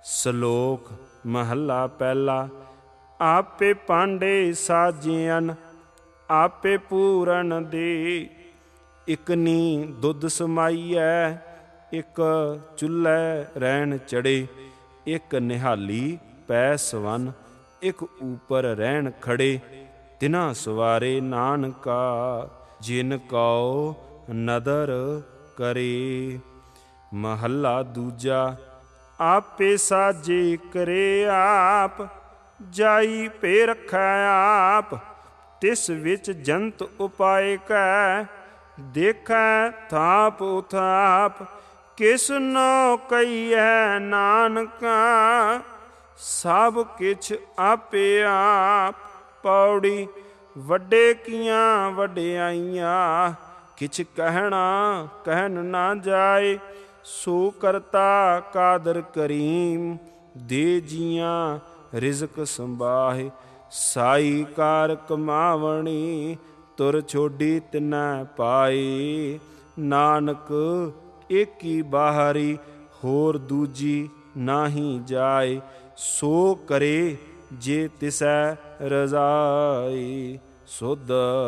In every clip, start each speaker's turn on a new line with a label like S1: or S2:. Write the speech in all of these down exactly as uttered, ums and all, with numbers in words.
S1: ਸਲੋਕ ਮਹੱਲਾ ਪਹਿਲਾ। ਆਪੇ ਪਾਂਡੇ ਸਾਜਿਆਨ ਆਪੇ ਪੂਰਨ ਦੇ, ਇਕ ਨੀ ਦੁੱਧ ਸਮਾਈਐ ਇਕ ਚੁੱਲ੍ਹੇ ਰਹਿਣ ਚੜੇ, ਇਕ ਨਿਹਾਲੀ ਪੈ ਸਵਨ ਇਕ ਊਪਰ ਰਹਿਣ ਖੜੇ, ਤਿਨਾ ਸਵਾਰੇ ਨਾਨਕਾ ਜਿਨ ਕਉ ਨਦਰ ਕਰੇ। ਮਹੱਲਾ ਦੂਜਾ। ਆਪੇ ਸਾਜੇ ਕਰੇ ਆਪ ਜਾਈ ਭੇ ਰੱਖੈ ਆਪ, ਤਿਸ ਵਿੱਚ ਜੰਤ ਉਪਾਇ ਕੈ ਦੇਖੈ ਥਾਪ ਉਥਾਪ, ਕਿਸ ਨੋ ਕਹੀਐ ਨਾਨਕਾ ਸਭ ਕਿਛ ਆਪੇ ਆਪ। ਪੌੜੀ। ਵੱਡੇ ਕੀਆਂ ਵਡਿਆਈਆਂ ਕਿਛ ਕਹਿਣਾ ਕਹਿਣ ਨਾ ਜਾਏ, ਸੋ ਕਰਤਾ ਕਾਦਰ ਕਰੀਮ ਦੇ ਜੀਆਂ ਰਿਜ਼ਕ ਸੰਭਾਹੇ, ਸਾਈ ਕਾਰ ਕਮਾਵਣੀ ਤੁਰ ਛੋਡੀ ਤਿਨੈ ਪਾਈ, ਨਾਨਕ ਏਕੀ ਬਾਹਰੀ ਹੋਰ ਦੂਜੀ ਨਾਹੀ ਜਾਏ, ਸੋ ਕਰੇ ਜੇ ਤਿਸੈ ਰਜ਼ਾਈ। ਸੁਧ।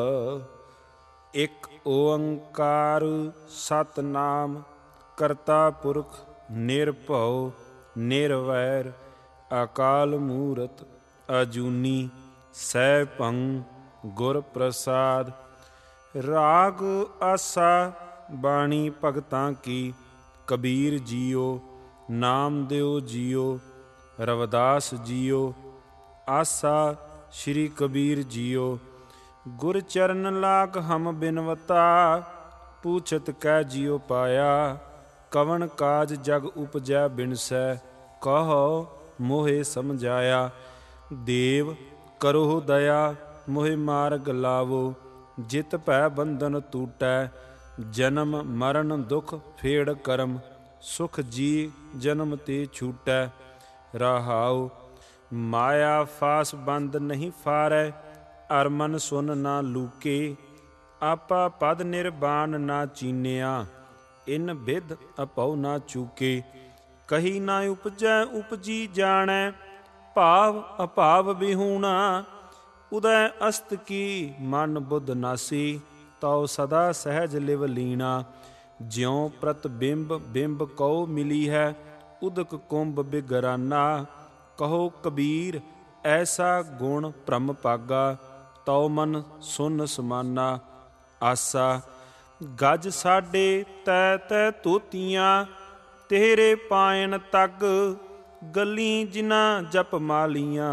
S1: ਇਕ ਓੰਕਾਰ ਸਤਿਨਾਮ ਕਰਤਾ ਪੁਰਖ ਨਿਰਭਉ ਨਿਰਵੈਰ, ਅਕਾਲ ਮੂਰਤ ਅਜੂਨੀ ਸੈਭੰ ਗੁਰ ਪ੍ਰਸਾਦ। ਰਾਗ ਆਸਾ ਬਾਣੀ ਭਗਤਾਂ ਕੀ, ਕਬੀਰ ਜੀਓ ਨਾਮਦੇਵ ਜੀਓ ਰਵਿਦਾਸ ਜੀਓ। ਆਸਾ ਸ਼੍ਰੀ ਕਬੀਰ ਜੀਓ। ਗੁਰ ਚਰਨ ਲਾਗ ਹਮ ਬਿਨਵਤਾ, ਪੂਛਤ ਕੈ ਜਿਉ ਪਾਇਆ, ਕਵਣ ਕਾਜ ਜਗ ਉਪਜੈ ਬਿਨਸੈ, ਕਹੋ ਮੋਹਿ ਸਮਝਾਇਆ। ਦੇਵ ਕਰੋ ਦਇਆ ਮੋਹਿ ਮਾਰਗ ਲਾਵੋ, ਜਿਤ ਭੈ ਬੰਧਨ ਟੂਟੈ, ਜਨਮ ਮਰਨ ਦੁਖ ਫੇੜ ਕਰਮ, ਸੁਖ ਜੀ ਜਨਮ ਤੇ ਛੂਟੈ। ਰਹਾਉ। ਮਾਇਆ ਫਾਸ ਬੰਦ ਨਹੀਂ ਫਾਰੈ, ਅਰ ਮਨ ਸੁਨ ਨਾ ਲੂਕੇ, ਆਪਾ ਪਦ ਨਿਰਬਾਨ ਨਾ ਚੀਨਿਆ, ਇਨ ਬਿਧ ਅਪਉ ਨਾ ਚੂਕੇ। ਕਹੀ ਨਾ ਉਪਜੈ ਉਪਜੀ ਜਾਣੈ, ਭਾਵ ਅਭਾਵ ਵਿਹੂਣਾ, ਉਦੈ ਅਸਤ ਕੀ ਮਨ ਬੁੱਧ ਨਾਸੀ, ਤਉ ਸਦਾ ਸਹਿਜ ਲਿਵ ਲੀਣਾ। ਜਿਉ ਪ੍ਰਤਿਬਿੰਬ ਬਿੰਬ ਕਉ ਮਿਲੀ ਹੈ, ਉਦਕ ਕੁੰਭ ਬਿਗਰਾਨਾ, ਕਹੋ ਕਬੀਰ ਐਸਾ ਗੁਣ ਭ੍ਰਮ ਪਾਗਾ, ਤਉ ਮਨ ਸੁਨ ਸਮਾਨਾ। ਆਸਾ। ਗਜ ਸਾਢੇ ਤੈ ਤੈ ਧੋਤੀਆਂ, ਤੇਰੇ ਪਾਇਨ ਤੱਗ, ਗਲੀ ਜਿਨ੍ਹਾਂ ਜਪ ਮਾਲੀਆਂ,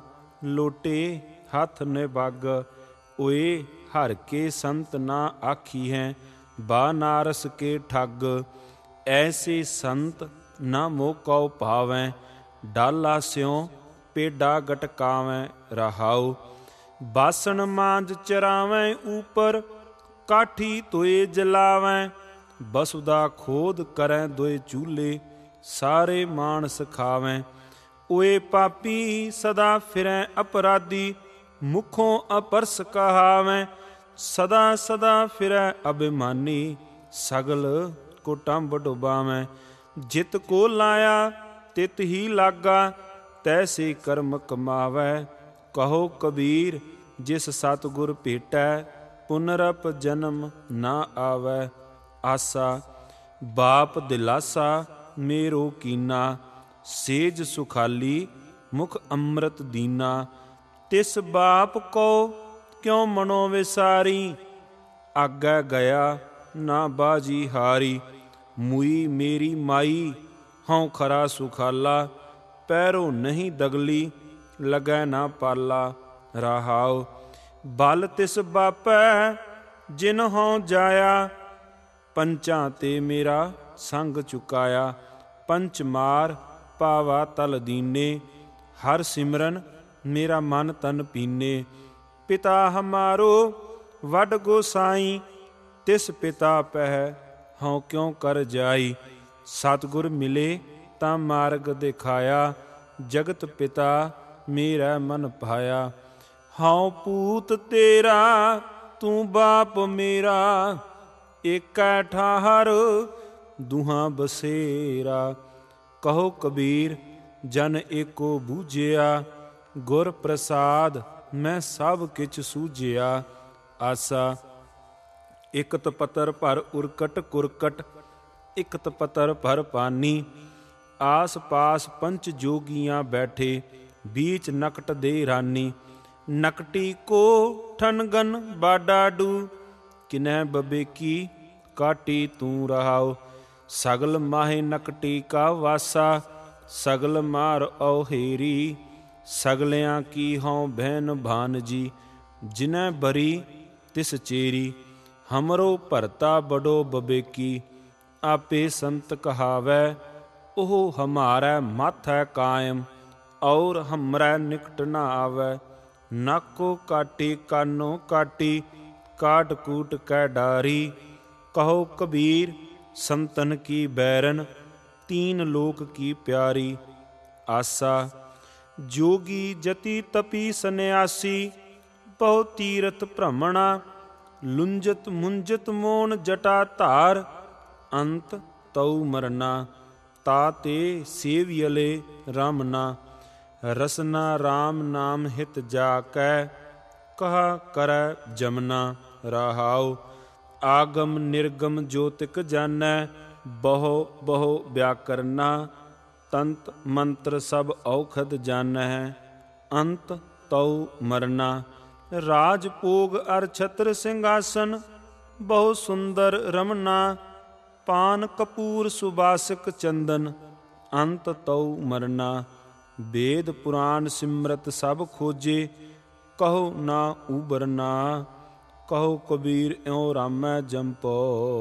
S1: ਲੋਟੇ ਹੱਥ ਨਿਭਗ। ਓਏ ਹਰ ਕੇ ਸੰਤ ਨਾ ਆਖੀ ਹੈ, ਬਾਨਾਰਸ ਕੇ ਠੱਗ, ਐਸੇ ਸੰਤ ਨਾ ਮੋਹ ਕਉ ਭਾਵੈ, ਡਾਲਾ ਸਿਉ ਪੇਡਾ ਗਟਕਾਵੈ। ਰਹਾਉ। ਬਾਸਣ ਮਾਂਜ ਚਰਾਵੈ ਊਪਰ, ਕਾਠੀ ਧੋਏ ਜਲਾਵੈ, ਬਸੁਦਾ ਖੋਦ ਕਰੈ ਦੋਏ ਚੂਲੇ, ਸਾਰੇ ਮਾਣਸ ਖਾਵੈ। ਓਏ ਪਾਪੀ ਸਦਾ ਫਿਰੈ ਅਪਰਾਧੀ, ਮੁਖੋਂ ਅਪਰਸ ਕਹਾਵੈ, ਸਦਾ ਸਦਾ ਫਿਰੈ ਅਭਿਮਾਨੀ, ਸਗਲ ਕੁਟੰਬ ਡੁਬਾਵੈ। ਜਿਤ ਕੋ ਲਾਇਆ ਤਿਤ ਹੀ ਲਾਗਾ, ਤੈਸੇ ਕਰਮ ਕਮਾਵੈ। ਕਹੋ ਕਬੀਰ ਜਿਸ ਸਤਿਗੁਰ ਭੇਟੈ, ਪੁਨਰਪ ਜਨਮ ਨਾ ਆਵੈ। ਆਸਾ। ਬਾਪ ਦਿਲਾਸਾ ਮੇਰੋ ਕੀਨਾ, ਸੇਜ ਸੁਖਾਲੀ ਮੁਖ ਅੰਮ੍ਰਿਤ ਦੀਨਾ, ਤਿਸ ਬਾਪ ਕੋ ਕਿਉ ਮਨੋ ਵਿਸਾਰੀ, ਆਗੈ ਗਿਆ ਨਾ ਬਾਜੀ ਹਾਰੀ। ਮੁਈ ਮੇਰੀ ਮਾਈ ਹਉ ਖਰਾ ਸੁਖਾਲਾ, ਪੈਰੋ ਨਹੀਂ ਦਗਲੀ ਲੱਗੈ ਨਾ ਪਾਲਾ। ਰਹਾਉ। ਬਲ ਤਿਸ ਬਾਪੈ ਜਿਨ ਹਉ ਜਾਇਆ, ਪੰਚਾਂ ਤੇ ਮੇਰਾ ਸੰਗ ਚੁਕਾਇਆ। ਪੰਚ ਮਾਰ ਪਾਵਾ ਤਲ ਦੀਨੇ, ਹਰ ਸਿਮਰਨ ਮੇਰਾ ਮਨ ਤਨ ਪੀਨੇ। ਪਿਤਾ ਹਮਾਰੋ ਵੱਡ ਗੋਸਾਈ, ਤਿਸ ਪਿਤਾ ਪਹਿ ਹਉ ਕਿਉ ਕਰ ਜਾਈ। ਸਤਿਗੁਰ ਮਿਲੇ ਤਾਂ ਮਾਰਗ ਦਿਖਾਇਆ, ਜਗਤ ਪਿਤਾ ਮੇਰਾ ਮਨ ਭਾਇਆ। ਹਉ ਪੂਤ ਤੇਰਾ ਤੂੰ ਬਾਪ ਮੇਰਾ, ਏਕੈ ਠਾਹਰ ਦੁਹਾਂ ਬਸੇਰਾ। ਕਹੋ ਕਬੀਰ ਜਨ ਏਕੋ ਬੂਝਿਆ, ਗੁਰ ਪ੍ਰਸਾਦ ਮੈਂ ਸਭ ਕਿਛ ਸੂਝਿਆ। ਆਸਾ ਇਕਤ ਪਤਰ ਭਰ ਉਰਕਟ ਕੁਰਕਟ, ਇਕਤ ਪਤਰ ਭਰ ਪਾਨੀ। ਆਸ ਪਾਸ ਪੰਚ ਜੋਗੀਆਂ ਬੈਠੇ, बीच नकट दे रानी। नकटी को ठनगन बाडाडू, किन्ह बबे की काटी तू रहाओ। सगल माहे नकटी का वासा, सगल मार औहेरी। सगलियां की हों बहन भान जी, जिन्ह बरी तिस चेरी। हमरो भरता बड़ो बबे की, आपे संत कहावै। ओह हमारै मत है कायम, और हमरै निकट न आवै। नाको काटी कानो काटी, काट कूट कै डारी। कहो कबीर संतन की बैरन, तीन लोक की प्यारी। आसा जोगी जति तपी सन्यासी, बहु तीरथ भ्रमणा। लुंजत मुंजत मोन जटा धार, अंत तऊ मरना। ताते सेवियले रामना, रसना राम नाम हित जाकै। कहा करै जमना रहाओ, आगम निर्गम ज्योतिक जानੈ। बहु बहु व्याकरना, तंत मंत्र सब औखद जानੈ। अंत तऊ मरना। राजभोग अर छत्र सिंहासन, बहु सुंदर रमना। पान कपूर सुबासिक चंदन, अंत तऊ मरना। वेद पुराण सिमरत सब खोजे, कहो ना उबरना। कहो कबीर इਉਂ रामै जंपो,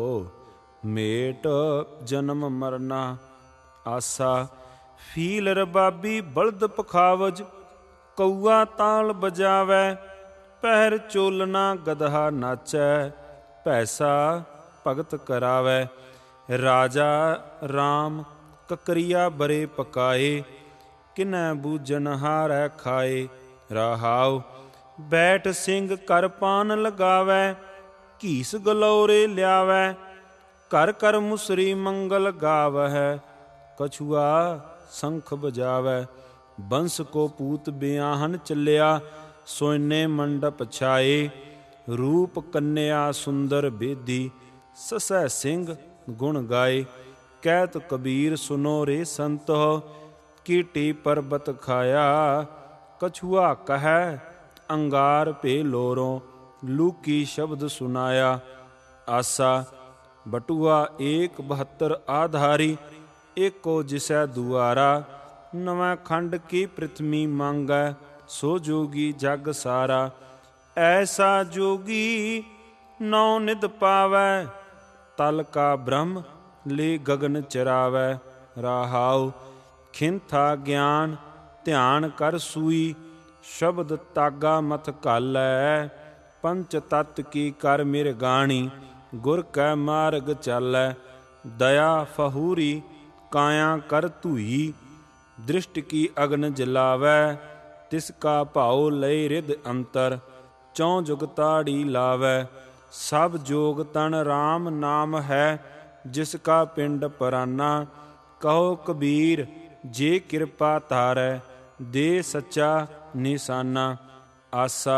S1: मेट जन्म मरना। आसा फील रबाबी बलद पखावज, कौआ ताल बजावै। पहर चोलना गदहा नाचै, पैसा भगत करावै। राजा राम ककरिया बरे पकाए, किन्ह बूझन हारै खाए। रहाओ बैठ सिंह कर पान लगावै, घीस गलौरे लियावै। कर कर मुसरी मंगल गावै, कछुआ शंख बजावै। बंस को पूत ब्याहन चलिया, सोने मंडप छाए। रूप कन्या सुंदर बेदी, ससै सिंह गुण गाए। कहत कबीर सुनो रे संत हो, कीटी पर्बत खाया। कछुआ कह अंगार पे लोरों, लूकी शब्द सुनाया। आसा बटुआ एक बहत्तर आधारी, एको जिसै दुआरा। नवै खंड की पृथ्वी मांगै, सो जोगी जग सारा। ऐसा जोगी नौ निध पावै, तल का ब्रह्म ले गगन चरावै। रहाओ खिंथा ज्ञान ध्यान कर सूई, शब्द तागा मत घालै। पंच तत्त की कर मिर गाणी, गुर कै मार्ग चालै। दया फहूरी काया कर धुई, दृष्टि की अग्न जलावै। तिसका भाव लय रिद अंतर, चौं जुग ताड़ी लावै। सब जोग तन राम नाम है, जिसका पिंड पराना। कहो कबीर जे किरपा तारै, दे सच्चा निशाना। आसा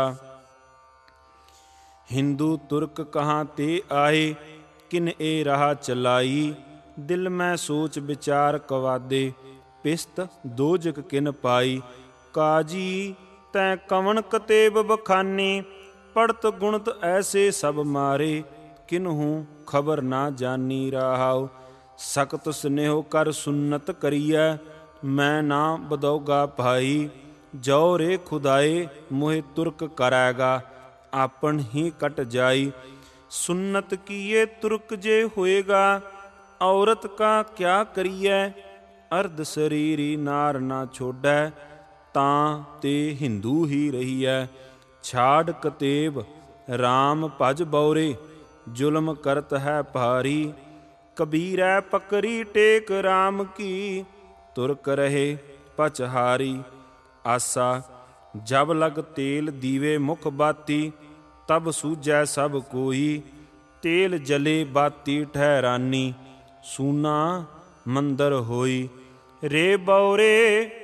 S1: हिंदू तुर्क कहाँ ते आए, किन ए राह चलाई। दिल में सोच विचार कवादे, पिस्त दोजक किन पाई। काजी तै कवन कतेब बखानी, पढ़त गुणत ऐसे सब मारे। किन्हू खबर ना जानी। रहाओ सख्त स्नेह कर सुन्नत करिए, मैं ना बदौगा भाई। जो रे खुदाए मोहे तुर्क करैगा, आपन ही कट जाई। सुन्नत किए तुर्क जे होएगा, औरत का क्या करिए। अर्ध शरीरी नार ना छोड़ै, तां ते हिंदू ही रहिए। छाड़ कतेब राम भज बौरे, जुल्म करत है भारी। कबीरै पकड़ी टेक राम की, तुर्क रहे पचहारी। आसा जब लग तेल दीवे मुख बाती, तब सूझै सब कोई। तेल जले बाती ठहरानी, सूना मंदर होई। रे बौरे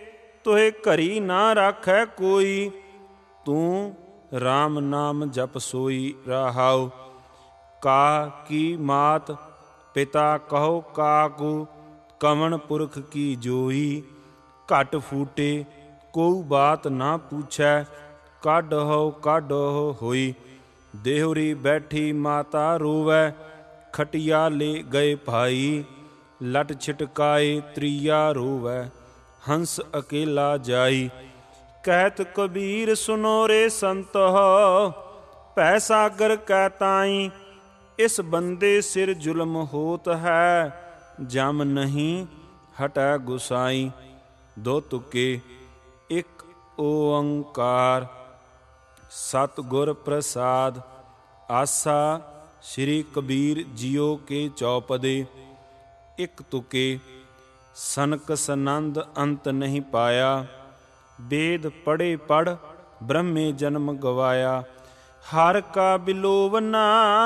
S1: ਤੋਹਿ ਘਰੀ ਨਾ ਰਾਖੈ ਕੋਈ, ਤੂੰ RAM ਨਾਮ ਜਪ ਸੋਈ ਰਹਾਉ। ਕਾ ਕੀ ਮਾਤ ਪਿਤਾ ਕਹੋ ਕਾਕੂ, ਕਵਣ ਪੁਰਖ ਕੀ ਜੋਈ। ਘਟ ਫੂਟੇ ਕੋਈ ਬਾਤ ਨਾ ਪੁੱਛੈ, ਕੱਢੋ ਕੱਢੋ ਹੋਈ। ਦੇਹੁਰੀ ਬੈਠੀ ਮਾਤਾ ਰੋਵੈ, ਖਟਿਆ ਲੈ ਗਏ ਭਾਈ। ਲਟ ਛਿਟਕਾਏ ਤ੍ਰਿਆ ਰੋਵੈ, ਹੰਸ ਅਕੇਲਾ ਜਾਈ। ਕਹਿਤ ਕਬੀਰ ਸੁਨੋ ਰੇ ਸੰਤੋ, ਭੈ ਸਾਗਰ ਕੈ ਤਾਈ। ਇਸ ਬੰਦੇ ਸਿਰ ਜ਼ੁਲਮ ਹੋਤ ਹੈ, ਜਮ ਨਹੀਂ ਹਟੈ ਗੁਸਾਈ। ਦੋ ਤੁਕੇ ਇੱਕ ਓੰਕਾਰ, ਸਤਿਗੁਰ ਪ੍ਰਸਾਦ। ਆਸਾ ਸ੍ਰੀ ਕਬੀਰ ਜੀਓ ਕੇ ਚੌਪਦੇ। ਇੱਕ ਤੁਕੇ ਸਨਕ ਸਨੰਦ ਅੰਤ ਨਹੀਂ ਪਾਇਆ, ਵੇਦ ਪੜ੍ਹੇ ਪੜ੍ਹ ਬ੍ਰਹਮੇ ਜਨਮ ਗਵਾਇਆ। ਹਰ ਕਾ ਬਿਲੋਵਨਾ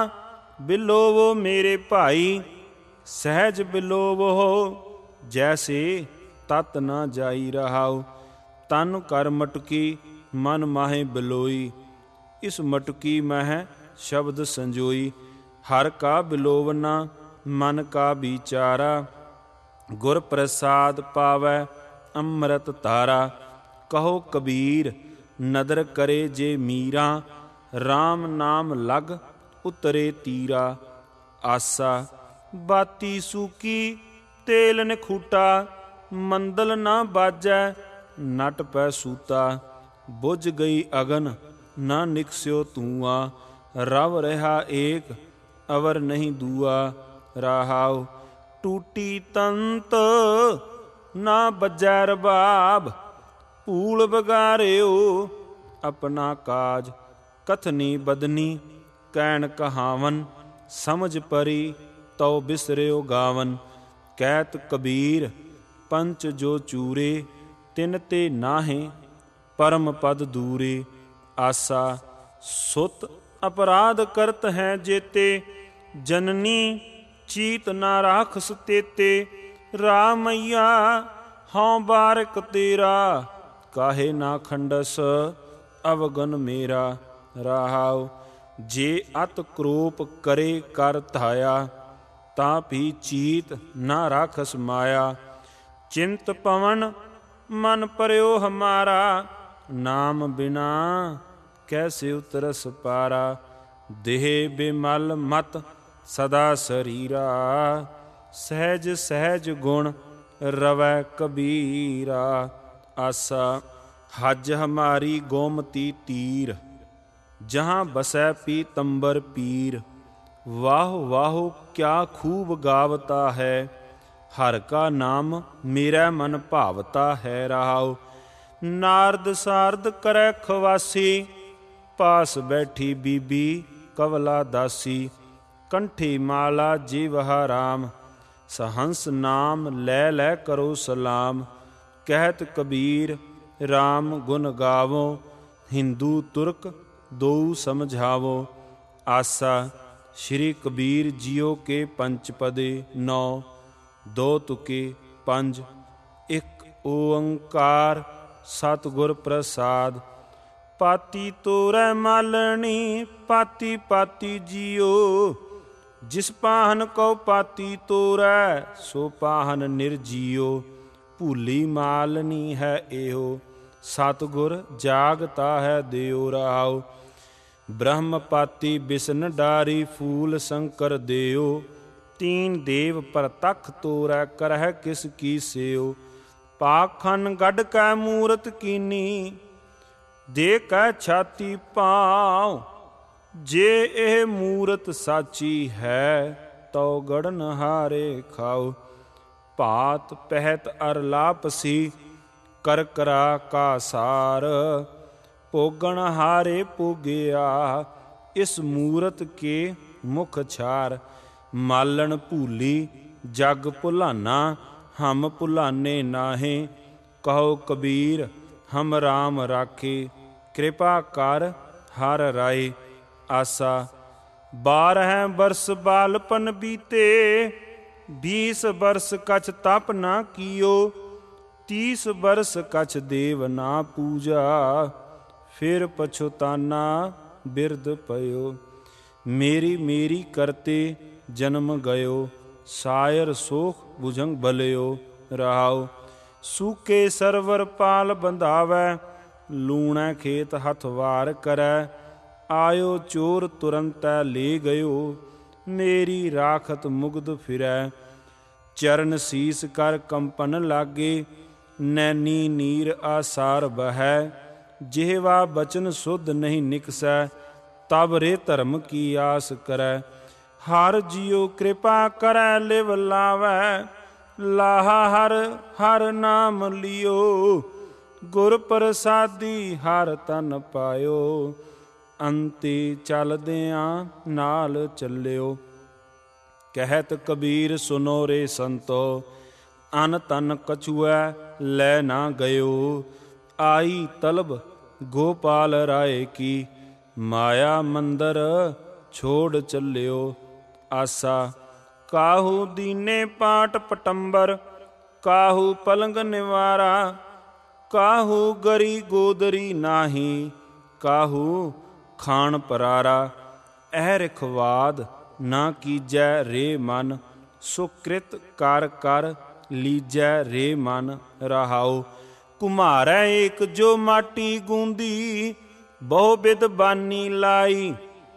S1: ਬਿਲੋਵੋ ਮੇਰੇ ਭਾਈ, ਸਹਿਜ ਬਿਲੋਵੋ ਜੈਸੇ ਤਤ ਨਾ ਜਾਈ ਰਹਾਉ। ਤਨ ਕਰ ਮਟਕੀ ਮਨ ਮਾਹੇ ਬਿਲੋਈ, ਇਸ ਮਟਕੀ ਮਹਿ ਸ਼ਬਦ ਸੰਜੋਈ। ਹਰ ਕਾ ਬਿਲੋਵਨਾ ਮਨ ਕਾ ਵਿਚਾਰਾ, ਗੁਰ ਪ੍ਰਸਾਦ ਪਾਵੈ ਅੰਮ੍ਰਿਤ ਧਾਰਾ। ਕਹੋ ਕਬੀਰ ਨਦਰ ਕਰੇ ਜੇ ਮੀਰਾ, RAM ਨਾਮ ਲਗ ਉਤਰੇ ਤੀਰਾ। ਆਸਾ ਬਾਤੀ ਸੂਕੀ ਤੇਲ ਨਖੂਟਾ, ਮੰਦਲ ਨਾ ਬਾਜੈ ਨਟ ਪੈ ਸੂਤਾ। ਬੁਝ ਗਈ ਅਗਨ ਨਾ ਨਿਕਸਿਓ ਧੂਆ, ਰਵ ਰਿਹਾ ਏਕ ਅਵਰ ਨਹੀਂ ਦੂਆ ਰਹਾਉ। ਟੂਟੀ ਤੰਤ ਨਾ ਬੱਜੈ ਰਬਾਬ, ਭੂਲ ਬਗਾਰਿਓ ਆਪਣਾ ਕਾਜ। ਕਥਨੀ ਬਦਨੀ ਕਹਿਣ ਕਹਾਵਨ, ਸਮਝ ਪਰੀ ਤਉ ਬਿਸਰਿਓ ਗਾਵਨ। ਕਹਿਤ ਕਬੀਰ ਪੰਚ ਜੋ ਚੂਰੇ, ਤਿਨ ਤੇ ਨਾਹੇ ਪਰਮ ਪਦ ਦੂਰੇ। ਆਸਾ ਸੁਤ ਅਪਰਾਧ ਕਰਤ ਹੈ ਜੇਤੇ, ਜਨਨੀ ਚੀਤ ਨਾ ਰਾਖਸ ਤੇਤੇ। ਰਾਮਈਆ ਹਉ ਬਾਰਕ ਤੇਰਾ, ਕਾਹੇ ਨਾ ਖੰਡਸ ਅਵਗਨ ਮੇਰਾ ਰਹਾਉ। ਜੇ ਅਤ ਕਰੋਪ ਕਰੇ ਕਰ ਧਾਇਆ, ਤਾਂ ਵੀ ਚੀਤ ਨਾ ਰਾਖਸ ਮਾਇਆ। ਚਿੰਤ ਪਵਨ ਮਨ ਪਰਿਓ ਹਮਾਰਾ, ਨਾਮ ਬਿਨਾ ਕੈਸੇ ਉਤਰਸ ਪਾਰਾ। ਦੇਹ ਬਿਮਲ ਮਤ ਸਦਾ ਸਰੀਰਾ, ਸਹਿਜ ਸਹਿਜ ਗੁਣ ਰਵੈ ਕਬੀਰਾ। ਆਸਾ ਹਜ ਹਮਾਰੀ ਗੋਮਤੀ ਤੀਰ, ਜਹਾਂ ਬਸੈ ਪੀਤੰਬਰ ਪੀਰ। ਵਾਹ ਵਾਹ ਕਿਆ ਖੂਬ ਗਾਵਤਾ ਹੈ, ਹਰ ਕਾ ਨਾਮ ਮੇਰਾ ਮਨ ਭਾਵਤਾ ਹੈ ਰਹਾਉ। ਨਾਰਦ ਸਾਰਦ ਕਰੈ ਖਵਾਸੀ, ਪਾਸ ਬੈਠੀ ਬੀਬੀ ਕਵਲਾ ਦਾਸੀ। ਕੰਠੀ ਮਾਲਾ ਜੀਵਹਾ ਰਾਮ, ਸਹੰਸ ਨਾਮ ਲੈ ਲੈ ਕਰੋ ਸਲਾਮ। ਕਹਿਤ ਕਬੀਰ RAM ਗੁਣ ਗਾਵੋ, ਹਿੰਦੂ ਤੁਰਕ ਦੋ ਸਮਝਾਵੋ। ਆਸਾ ਸ੍ਰੀ ਕਬੀਰ ਜੀਓ ਕੇ ਪੰਚਪਦੇ। ਨੌ ਦੋ ਤੁਕੇ ਪੰਜ। ਇੱਕ ਓੰਕਾਰ ਸਤਿਗੁਰ ਪ੍ਰਸਾਦ। ਪਾਤੀ ਤੋਰੈ ਮਾਲਣੀ, ਪਾਤੀ ਪਾਤੀ ਜੀਓ। ਜਿਸ ਪਾਹਨ ਕਉ ਪਾਤੀ ਤੋਰੈ, ਸੋ ਪਾਹਨ ਨਿਰਜੀਓ। ਭੂਲੀ ਮਾਲਨੀ ਹੈ ਇਹੋ, ਸਤਿਗੁਰ ਜਾਗਤਾ ਹੈ ਦਿਓ ਰਹਾਉ। ਬ੍ਰਹਮ ਪਾਤੀ ਬਿਸਨ ਡਾਰੀ, ਫੂਲ ਸ਼ੰਕਰ ਦਿਓ। ਤੀਨ ਦੇਵ ਪ੍ਰਤੱਖ ਤੋਰੈ, ਕਰਹਿ ਕਿਸ ਕੀ ਸਿਓ। ਪਾਖਨ ਗੱਡ ਕੈ ਮੂਰਤ ਕੀਨੀ, ਦੇ ਕੈ ਛਾਤੀ ਪਾਉ। ਜੇ ਇਹ ਮੂਰਤ ਸਾਚੀ ਹੈ, ਤਉ ਗੜਨ ਹਾਰੇ ਖਾਉ। ਭਾਤ ਪਹਿਤ ਅਰ ਲਾਪਸੀ, ਕਰ ਕਰਾ ਕਾ ਸਾਰ। ਭੋਗਣ ਹਾਰੇ ਭੋਗਿਆ, ਇਸ ਮੂਰਤ ਕੇ ਮੁਖ ਛਾਰ। ਮਾਲਣ ਭੂਲੀ ਜਗ ਭੁਲਾਨਾ, ਹਮ ਭੁਲਾਨੇ ਨਾਹੇ। ਕਹੋ ਕਬੀਰ ਹਮ RAM ਰਾਖੇ, ਕਿਰਪਾ ਕਰ ਹਰ ਰਾਏ। ਆਸਾ ਬਾਰਹ ਬਰਸ ਬਾਲਪਨ ਬੀਤੇ, बीस बरस कछ तप न कियो। तीस बरस कछ देव ना पूजा, फिर पछुताना बिरद पयो। मेरी मेरी करते जन्म गयो, सायर सोख भुजंग बलयो रहाओ। सूके सरवर पाल बंधावै, लूणै खेत हथ वार करै। आयो चोर तुरंत ले गयो, मेरी राखत मुग्ध फिरै। चरण सीस कर कंपन लागे, नैनी नीर आसार बहै। ਜਿਹਵਾ बचन शुद्ध नहीं निकसै, तब रे धर्म की आस करै। हर जियो कृपा करै लिव लावै, लाहा हर हर नाम लियो। गुर प्रसादी हर तन पायो, अंते चलदियां नाल ਚੱਲਿਓ। ਕਹਿਤ ਕਬੀਰ ਸੁਨੋ ਰੇ ਸੰਤੋ, ਅਨ ਤਨ ਕਛੁਐ ਲੈ ਨਾ ਗਇਓ। ਆਈ ਤਲਬ ਗੋਪਾਲ ਰਾਏ ਕੀ, ਮਾਇਆ ਮੰਦਰ ਛੋੜ ਚੱਲਿਓ। ਆਸਾ ਕਾਹੂ ਦੀਨੇ ਪਾਟ ਪਟੰਬਰ, ਕਾਹੂ ਪਲੰਗ ਨਿਵਾਰਾ। ਕਾਹੂ ਗਰੀ ਗੋਦਰੀ ਨਾਹੀ, ਕਾਹੂ ਖਾਣ ਪਰਾਰਾ। ਇਹ ਰਖਵਾਦ ਨਾ ਕੀਜੈ ਰੇ ਮਨ, ਸੁਕ੍ਰਿਤ ਕਰ ਕਰ ਲੀਜੈ ਰੇ ਮਨ ਰਹਾਉ। ਘੁਮਾਰੈ ਏਕ ਜੋ ਮਾਟੀ ਗੂੰਦੀ, ਬਹੁ ਬਿਦ ਬਾਨੀ ਲਾਈ।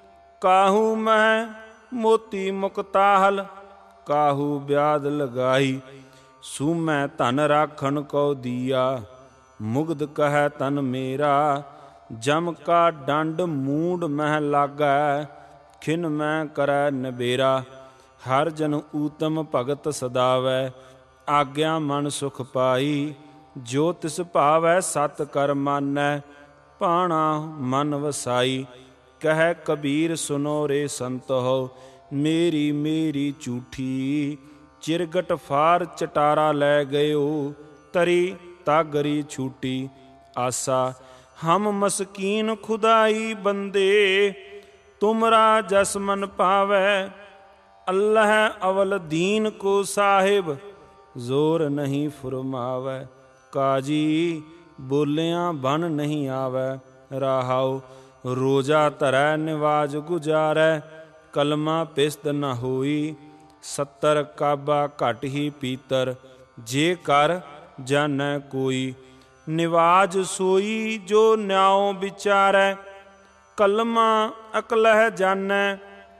S1: ਕਾਹੂ ਮਹਿ ਮੋਤੀ ਮੁਕਤਾਹਲ, ਕਾਹੂ ਬਿਆਦ ਲਗਾਈ। ਸੂਮੈ ਧਨ ਰਾਖਣ ਕਉ ਦੀਆ, ਮੁਗਧ ਕਹੈ ਤਨ ਮੇਰਾ। ਜਮ ਕਾ ਡੰਡ ਮੂੰਡ ਮਹਿ ਲਾਗੈ, ਖਿਨ ਮੈਂ ਕਰੈ ਨਬੇਰਾ। ਹਰ ਜਨ ਊਤਮ ਭਗਤ ਸਦਾਵੈ, ਆਗਿਆ ਮਨ ਸੁਖ ਪਾਈ। ਜੋ ਤਿਸ ਭਾਵੈ ਸਤ ਕਰ ਮਾਨੈ, ਭਾਣਾ ਮਨ ਵਸਾਈ। ਕਹਿ ਕਬੀਰ ਸੁਨੋ ਰੇ ਸੰਤੋ, ਮੇਰੀ ਮੇਰੀ ਝੂਠੀ। ਚਿਰਗਟ ਫਾਰ ਚਟਾਰਾ ਲੈ ਗਇਓ, ਤਰੀ ਤਾਗਰੀ ਛੂਟੀ। ਆਸਾ ਹਮ ਮਸਕੀਨ ਖੁਦਾਈ ਬੰਦੇ, ਤੁਮਰਾ ਜਸ ਮਨ ਪਾਵੈ। ਅੱਲ੍ਹ ਅਵਲ ਦੀਨ ਕੋ ਸਾਹਿਬ, ਜ਼ੋਰ ਨਹੀਂ ਫੁਰਮਾਵੈ। ਕਾਜੀ ਬੋਲਿਆਂ ਬਨ ਨਹੀਂ ਆਵੈ ਰਹਾਉ। ਰੋਜਾ ਧਰੈ ਨਿਵਾਜ ਗੁਜਾਰੈ, ਕਲਮਾ ਪਿਸਤ ਨ ਹੋਈ। ਸੱਤਰ ਕਾਬਾ ਘਟ ਹੀ ਪੀਤਰ, ਜੇ ਕਰ ਜਾਣੈ ਕੋਈ। ਨਿਵਾਜ ਸੋਈ ਜੋ ਨਿਆਉ ਵਿਚਾਰੈ, ਕਲਮਾ ਅਕਲਹਿ ਜਾਣੈ।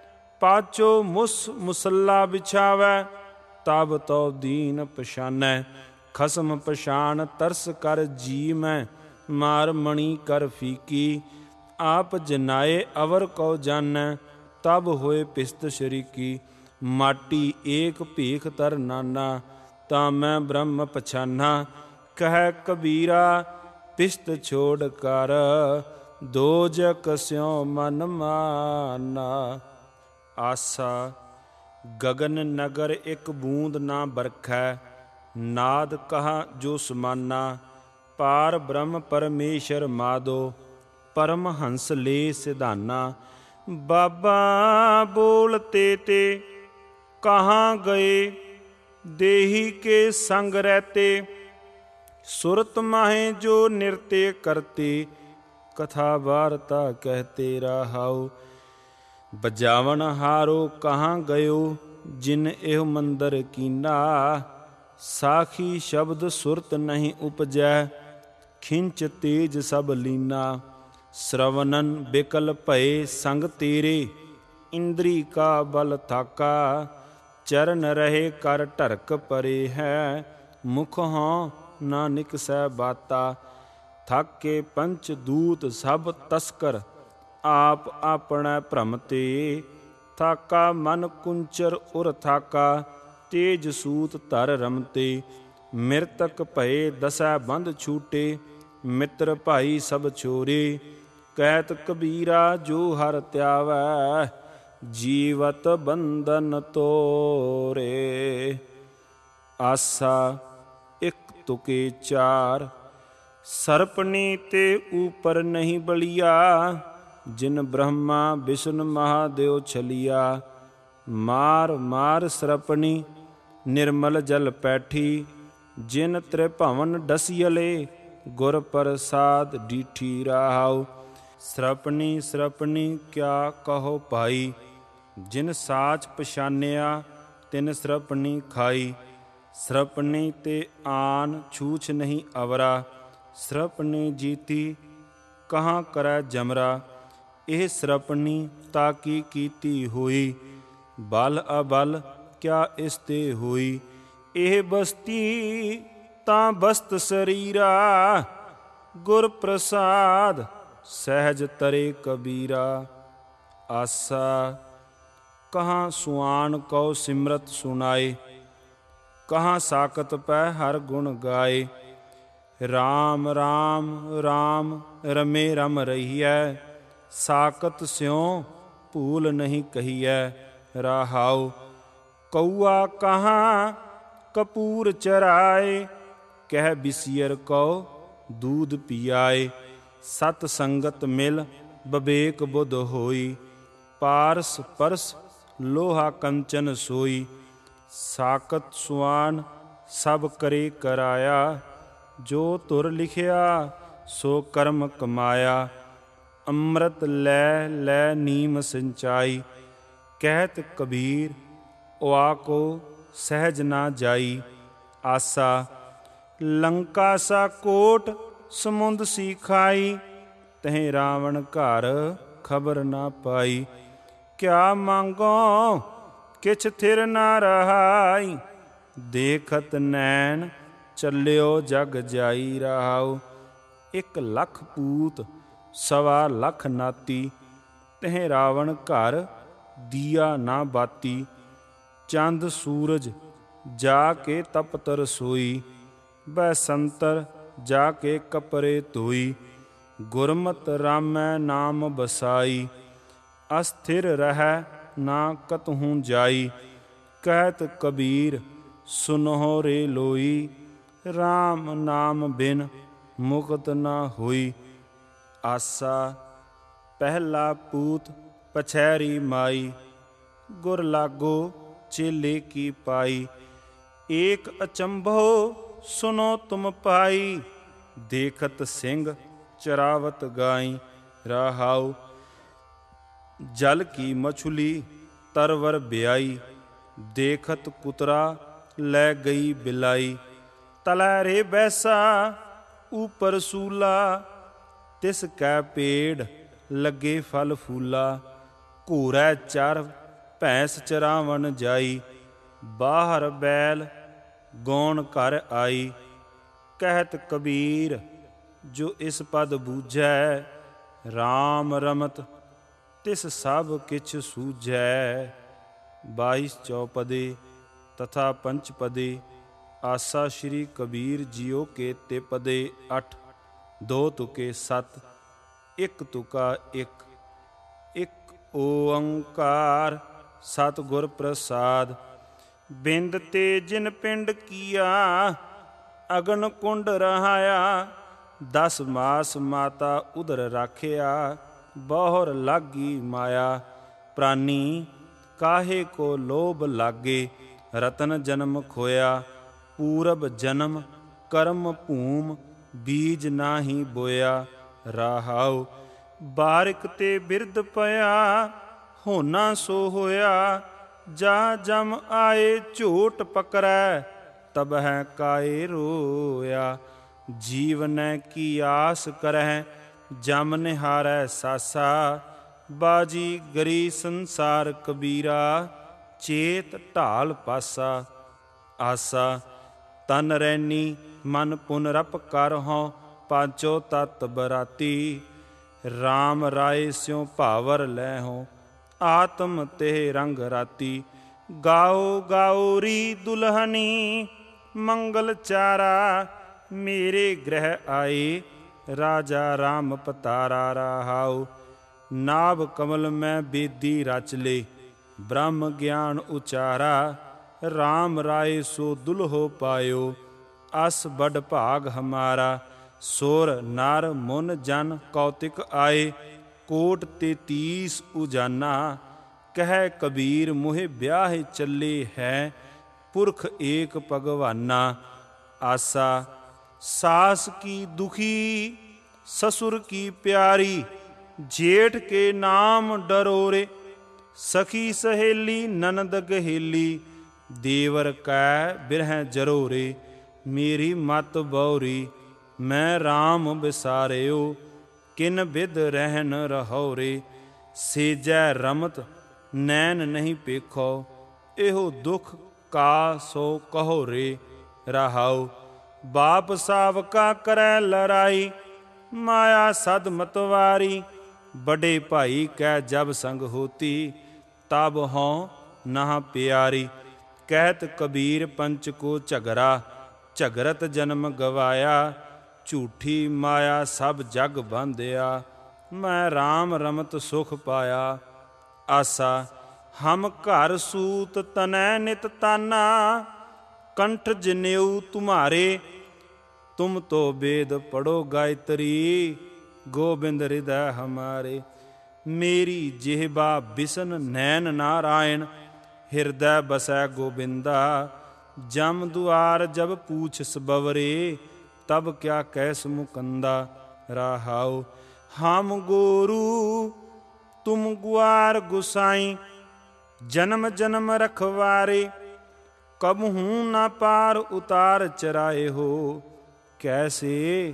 S1: ਪਾਚੋ ਮੁਸ ਮੁਸੱਲਾ ਵਿਛਾਵੈ, ਤਬ ਤੋ ਦੀਨ ਪਛਾਨੈ। ਖਸਮ ਪਛਾਣ ਤਰਸ ਕਰ ਜੀ ਮੈਂ, ਮਾਰ ਮਣੀ ਕਰ ਫੀਕੀ। ਆਪ ਜਨਾਏ ਅਵਰ ਕਉ ਜਾਣੈ, ਤਬ ਹੋਏ ਪਿਸਤ ਸ਼ਰੀਕੀ। ਮਾਟੀ ਏਕ ਭੀਖ ਤਰ ਨਾਨਾ, ਤਾਂ ਮੈਂ ਬ੍ਰਹਮ ਪਛਾਨਾ। ਕਹਿ ਕਬੀਰਾ ਪਿਸਤ ਛੋੜ ਕਰ, ਦੋਜਕ ਸਿਉ ਮਨ ਮਾਨਾ। ਆਸਾ ਗਗਨ ਨਗਰ ਇੱਕ ਬੂੰਦ ਨਾ ਬਰਖੈ, ਨਾਦ ਕਹਾ ਜੋ ਸਮਾਨਾ। ਪਾਰ ਬ੍ਰਹਮ ਪਰਮੇਸ਼ਰ ਮਾਦੋ, ਪਰਮ ਹੰਸ ਲੈ ਸਿਧਾਨਾ। ਬਾਬਾ ਬੋਲਤੇ ਤੇ ਕਹਾਂ ਗਏ, ਦੇਹੀ ਕੇ ਸੰਗ ਰਹਤੇ। ਸੁਰਤ ਮਾਹੇ ਜੋ ਨਿਰਤੇ ਕਰਤੇ, ਕਥਾ ਵਾਰਤਾ ਕਹਿਤੇ ਰਹਾਉ। ਬਜਾਵਨ ਹਾਰੋ ਕਹਾਂ ਗਇਓ, ਜਿਨ ਇਹ ਮੰਦਰ ਕੀਨਾ। ਸਾਖੀ ਸ਼ਬਦ ਸੁਰਤ ਨਹੀਂ ਉਪਜੈ, ਖਿੰਚ ਤੇਜ ਸਭ ਲੀਨਾ। ਸ਼ਰਵਨਨ ਬਿਕਲ ਭਏ ਸੰਗ ਤੇਰੇ, ਇੰਦਰੀ ਕਾ ਬਲ ਥਾਕਾ। ਚਰਨ ਰਹੇ ਕਰ ਢਰਕ ਪਰੇ ਹੈ, ਮੁਖ ਹੋਂ ਨਾ ਨਿਕਸੈ ਬਾਤਾ। ਥਾਕੇ ਪੰਚ ਦੂਤ ਸਭ ਤਸਕਰ, ਆਪ ਆਪਣਾ ਭ੍ਰਮ ਤੇ। ਥਾਕਾ ਮਨ ਕੁੰਚਰ ਉਰ ਥਾਕਾ, ਤੇਜ ਸੂਤ ਧਰ ਰਮਤੇ। ਮਿਰਤਕ ਭਏ ਦਸੈ ਬੰਧ ਛੂਟੇ, ਮਿੱਤਰ ਭਾਈ ਸਭ ਛੋਰੇ। ਕਹਿਤ ਕਬੀਰਾ ਜੋ ਹਰ ਧਿਆਵੈ, ਜੀਵਤ ਬੰਧਨ ਤੋਰੇ। ਆਸਾ ਇੱਕ ਤੁਕੇ ਚਾਰ, ਸਰਪਣੀ ਤੇ ਊਪਰ ਨਹੀਂ ਬਲੀਆ। ਜਿਨ ਬ੍ਰਹਮਾ ਵਿਸ਼ਨ ਮਹਾਦੇਵ ਛਲਿਆ। ਮਾਰ ਮਾਰ ਸਰਪਣੀ ਨਿਰਮਲ ਜਲ ਪੈਠੀ, जिन त्रिभवन डसियले गुर प्रसाद डीठी राहाउ। सरपनी सरपनी क्या कहो पाई, जिन साच पछानिया तिन सरपनी खाई। सरपनी ते आन छूछ नहीं अवरा, सरपनी जीती कहाँ करै जमरा। ਇਹ ਸਰਪਣੀ ਤਾਕੀ ਕੀਤੀ ਹੋਈ, ਬਲ ਅਬਲ ਕਿਆ ਇਸ ਤੇ ਹੋਈ। ਇਹ ਬਸਤੀ ਤਾਂ ਬਸਤ ਸਰੀਰਾ, ਗੁਰ ਪ੍ਰਸਾਦ ਸਹਿਜ ਤਰੇ ਕਬੀਰਾ। ਆਸਾ ਕਹਾਂ ਸੁਆਨ ਕਉ ਸਿਮਰਤ ਸੁਨਾਏ, ਕਹਾਂ ਸਾਕਤ ਪੈ ਹਰ ਗੁਣ ਗਾਏ। ਰਾਮ ਰਾਮ ਰਾਮ ਰਮੇ ਰਮ ਰਹੀਐ, ਸਾਕਤ ਸਿਉ ਭੂਲ ਨਹੀਂ ਕਹੀਐ। ਰਾਹਾਉ ਕਊਆ ਕਹਾਂ ਕਪੂਰ ਚਰਾਏ, ਕਹਿ ਬਿਸੀਅਰ ਕਉ दूध पियाए। सत संगत मिल बबेक बुध होई, पारस परस लोहा कंचन सोई। साकत सुआन सब करे कराया, जो तुर लिखिया सो कर्म कमाया। अमृत लै लै नीम सिंचाई, कहत कबीर ओआ को सहज ना जाई। आसा लंका सा कोट समुंद सी खाई, तह रावण घर खबर ना पाई। क्या मांगो किछ थिर ना रहाई, देखत नैन चलियो जग जाई। रहाओ एक लख पूत सवा लख नाती, तह रावण घर दिया ना बाती। चंद सूरज जाके तपत रसोई, बैसंतर जाके कपरे धोई। गुरमत रामै नाम बसाई, अस्थिर रह ना कतहूँ जाई। कहत कबीर सुनहो रे लोई, राम नाम बिन मुक्त ना होई। आसा पहला पूत पछैरी माई, गुर लागो चेले की पाई। एक अचंभो सुनो तुम पाई, देखत सिंह चरावत गाई। राहाउ जल की मछली तरवर ब्याई, देखत कुतरा लै गई बिलाई। तलै रे बैसा ऊपर सूला, तिस कै पेड़ लगे फल फूला। घोरै चर भैंस चरावन जाई, बाहर बैल गौण घर आई। कहत कबीर जो इस पद बूझै, राम रमत तिस सब किछ सूझै। बाईस चौपदे तथा पंचपदे। आसा श्री कबीर जियो के तिपदे अठ, दो तुके सत, एक तुका एक। एक ओंकार सतगुर प्रसाद, बिंद ते जिन पिंड किया अगन कुंड रहाया। दस मास माता उदर राखिया, बहुर लागी माया। प्राणी काहे को लोभ लागे, रतन जन्म खोया। पूरब जन्म कर्म भूम, बीज नाही बोया। राहाउ बारिक ते बिरद पया, होना सो होया। जा जम आए झोट पकड़ै, तब है काए रोया। जीवन की आस करह, जम निहारै सासा। बाजी गरी संसार कबीरा, चेत ढाल पासा। आसा तन रैनी मन पुन रप कर हों, पांचो तत बराती। राम राय स्यों भावर लै हों, आत्म ते रंग राती। गाओ गाओ री दुल्हनी मंगल चारा, मेरे ग्रह आए राजा राम पतारा। रहाओ नाभ कमल में बेदी रच ले, ब्रह्म ज्ञान उचारा। राम राय सो दुल्हो पायो, अस बड़ भाग हमारा। सुर नर मुन जन कौतिक आए, कोट तेतीस उजाना। कह कबीर मुहे ब्याह चले है, पुरख एक भगवाना। आसा। सास की दुखी ससुर की प्यारी, जेठ के नाम डरोरे। सखी सहेली ननद गहेली, देवर कै बिरह जरोरे। मेरी मत बौरी मैं राम बिसारियो, किन बिद रहन रहोरे। सेजै रमत नैन नहीं पेखो, एहो दुख का सो कहो रे। रहाओ बाप सावका करै लड़ाई, माया सद मतवारी। बड़े भाई कै जब संग होती, तब हों नह प्यारी। कहत कबीर पंच को झगड़ा, झगरत जन्म गवाया। झूठी माया सब जग बांधिया, मैं राम रमत सुख पाया। आसा हम घर सूत तनै नित ताना, कंठ जनेऊ तुम्हारे। तुम तो वेद पढ़ो गायत्री, गोबिंद हृदय हमारे। मेरी जिह्वा बिसन नैन नारायण, हृदय बसै गोबिंदा। जम दुआर जब पूछ सबवरे, तब क्या कैस मुकंदा। राहाओ हम गोरू तुम गुआर गुसाई, जन्म जन्म रखवारे। कबहू न पार उतार चराए हो, कैसे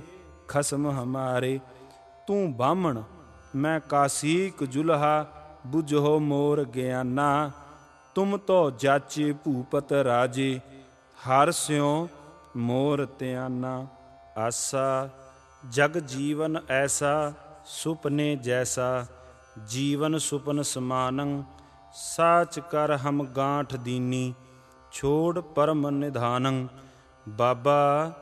S1: खसम हमारे। तू बामण मैं कासीक जुल्हा, बुझो मोर ज्ञाना। तुम तो जाचे भूपत राजे, हर स्यों मोर त्याना। आसा जग जीवन ऐसा, सुपने जैसा। जीवन सुपन समानं, साच कर हम गांठ दीनी। छोड़ परम निधानं, बाबा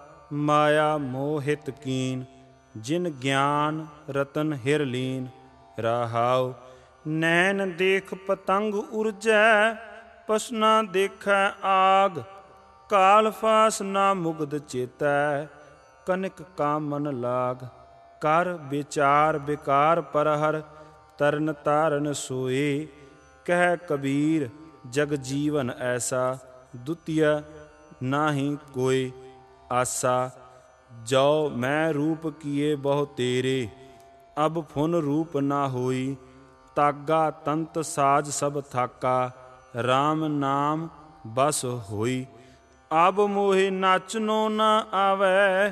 S1: माया मोहित कीन। जिन ज्ञान रतन हिरलीन। राहाओ नैन देख पतंग उर्जै, पसना देखै आग। काल फास ना मुग्ध चेतै, कनिक कामन लाग। कर विचार विकार परहर, तरन तारन सोए। कह कबीर जग जीवन ऐसा, द्वितीय नाही कोई। आसा जो मैं रूप किए बहु तेरे, अब फुन रूप ना होई। तागा तंत साज सब थाका, राम नाम बस होई। अब मोहे नाचनो ना आवे,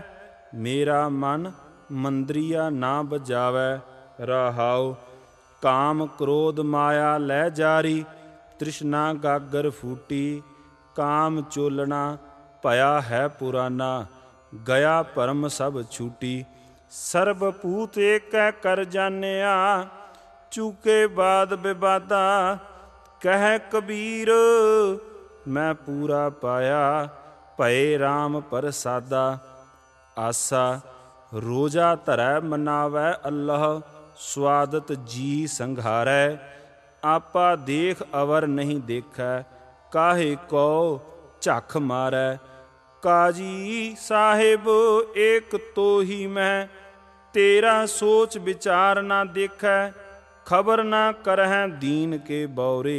S1: मेरा मन मंदरिया ना बजावे। रहाओ काम क्रोध माया लै जारी, तृष्णा गागर फूटी। काम चोलना भया है पुराना, गया परम सब छूटी। सर्वभूत एक कर जानिया, चूके बाद विवादा। कह कबीर मैं पूरा पाया, भये राम प्रसादा। आसा रोजा धरै मनावै अल्लाह, स्वादत जी संघारै। आपा देख अवर नहीं देखै, काहे को झख मारै। काजी साहिब एक तो ही मैं, तेरा सोच विचार ना देखै। खबर ना करहै दीन के बौरे,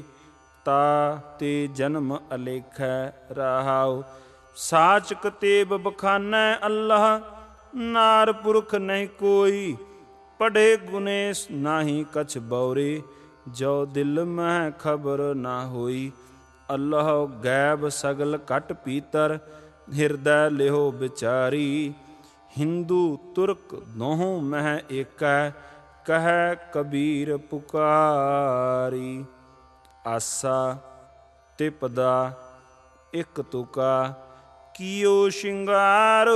S1: ता ते जन्म अलेखै। रहाओ साच कतेब बखानै अल्लाह, नार पुरख नहीं कोई। पढ़े गुनेश नाही कछ बौरे, जो दिल में खबर ना होई। अल्लाह गैब सगल कट पीतर, हृदय लिहो बिचारी। हिंदू तुर्क दोहों मह एकै, कह कबीर पुकारी। आसा तिपदा इक तुका, कियो शिंगार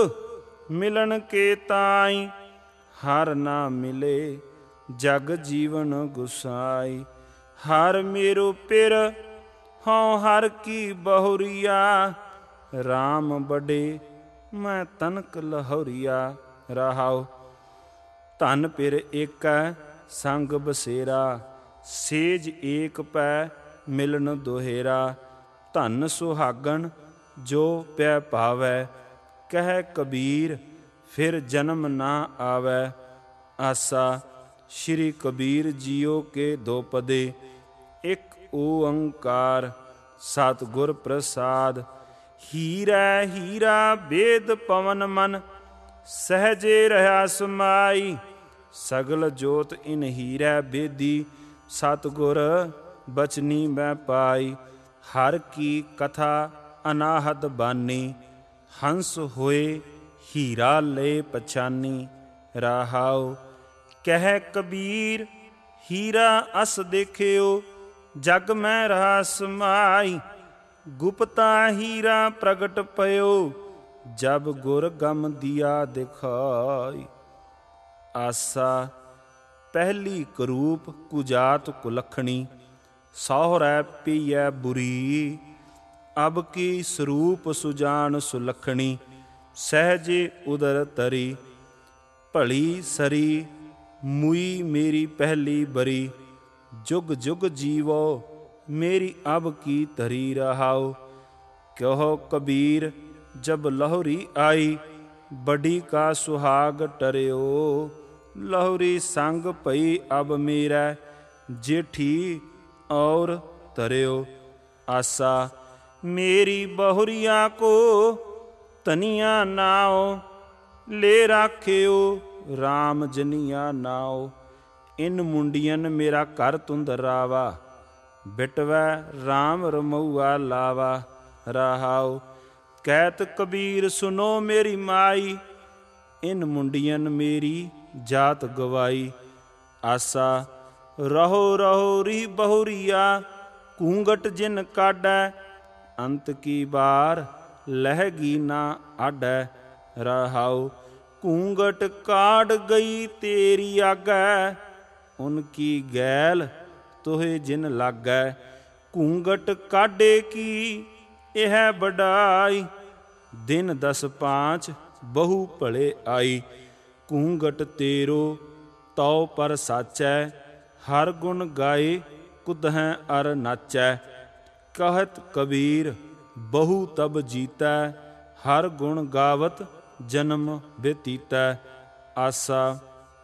S1: मिलन के ताई। हर ना मिले जग जीवन गुसाई। हर मेरो पिर हों हर की बहुरिया, राम बड़े मैं तनक लहौरिया। रहाओ धन पिर एक संग बसेरा, सेज एक पै मिलन दोहेरा। धन सुहागन जो पै पावै, कह कबीर फिर जन्म ना आवै। आसा श्री कबीर जियो के दो पदे, एक ओंकार सतगुर प्रसाद। ਹੀਰਾ ਹੀਰਾ ਬੇਦ ਪਵਨ ਮਨ, ਸਹਜੇ ਰਹਾ ਸਮਾਈ। ਸਗਲ ਜੋਤ ਇਨ ਹੀਰੈ ਬੇਦੀ, ਸਤਿਗੁਰ ਬਚਨੀ ਮੈਂ ਪਾਈ। ਹਰ ਕੀ ਕਥਾ ਅਨਾਹਦ ਬਾਨੀ, ਹੰਸ ਹੋਏ ਹੀਰਾ ਲਏ ਪਛਾਨੀ। ਰਾਹਾਉ ਕਹਿ ਕਬੀਰ ਹੀਰਾ ਅਸ ਦੇਖਿਓ, ਜਗ ਮੈਂ ਰਹਾ ਸਮਾਈ। ਗੁਪਤਾ ਹੀਰਾ ਪ੍ਰਗਟ ਪਇਓ, ਜਬ ਗੁਰ ਗਮ ਦੀਆ ਦਿਖਾਈ। ਆਸਾ ਪਹਿਲੀ ਕਰੂਪ ਕੁਜਾਤ ਕੁਲੱਖਣੀ, ਸਹੁਰੈ ਪੀਐ ਬੁਰੀ। ਅਬ ਕੀ ਸਰੂਪ ਸੁਜਾਨ ਸੁਲੱਖਣੀ, ਸਹਿਜੇ ਉਦਰ ਤਰੀ। ਭਲੀ ਸਰੀ ਮੁਈ ਮੇਰੀ ਪਹਿਲੀ ਬਰੀ, ਜੁਗ ਜੁਗ ਜੀਵੋ ਮੇਰੀ ਅਬ ਕੀ ਧਰੀ। ਰਹਾਉ ਕਹੋ ਕਬੀਰ ਜਬ ਲਹੁਰੀ ਆਈ, ਬੜੀ ਕਾ ਸੁਹਾਗ ਟਰਿਓ। ਲਹੁਰੀ ਸੰਗ ਪਈ ਅਬ ਮੇਰਾ, ਜੇਠੀ ਔਰ ਤਰਿਓ। ਆਸਾ ਮੇਰੀ ਬਹੁਰੀਆਂ ਕੋ ਤਨੀਆਂ ਨਾਉ, ਲੈ ਰਾਖਿਓ ਰਾਮ ਜਨੀਆਂ ਨਾਉ। ਇਨ ਮੁੰਡੀਅਨ ਮੇਰਾ ਘਰ ਤੁੰਦ ਰਾਵਾ, ਬਿਟਵੈ ਰਾਮ ਰਮਊਆ ਲਾਵਾ। ਰਾਹਾਉ ਕਹਿਤ ਕਬੀਰ ਸੁਨੋ ਮੇਰੀ ਮਾਈ, ਇਨ ਮੁੰਡੀਅਨ ਮੇਰੀ ਜਾਤ ਗਵਾਈ। ਆਸਾ ਰਹੋ ਰਹੋ ਰੀ ਬਹੁਰੀਆ, ਘੂੰਗਟ ਜਿਨ ਕਾਢੈ। ਅੰਤ ਕੀ ਬਾਰ ਲਹਿਗੀ ਨਾ ਆਡੈ। ਰਾਹਾਉ ਘੂੰਗਟ ਕਾਢ ਗਈ ਤੇਰੀ ਆਗੈ, ਉਨ ਕੀ ਗੈਲ ਤੋਹੇ ਜਿਨ ਲਾਗੈ। ਘੂੰਗਟ ਕਾਢੇ ਕੀ ਇਹ ਬਡਾਈ, ਦਿਨ ਦਸ ਪਾਂਚ ਬਹੁ ਭਲੇ ਆਈ। ਘੂੰਗਟ ਤੇਰੋ ਤਉ ਪਰ ਸਾਚੈ, ਹਰ ਗੁਣ ਗਾਏ ਕੁਦਹੈ ਅਰ ਨਾਚੈ। ਕਹਿਤ ਕਬੀਰ ਬਹੁ ਤਬ ਜੀਤੈ, ਹਰ ਗੁਣ ਗਾਵਤ ਜਨਮ ਬਤੀਤੈ। ਆਸਾ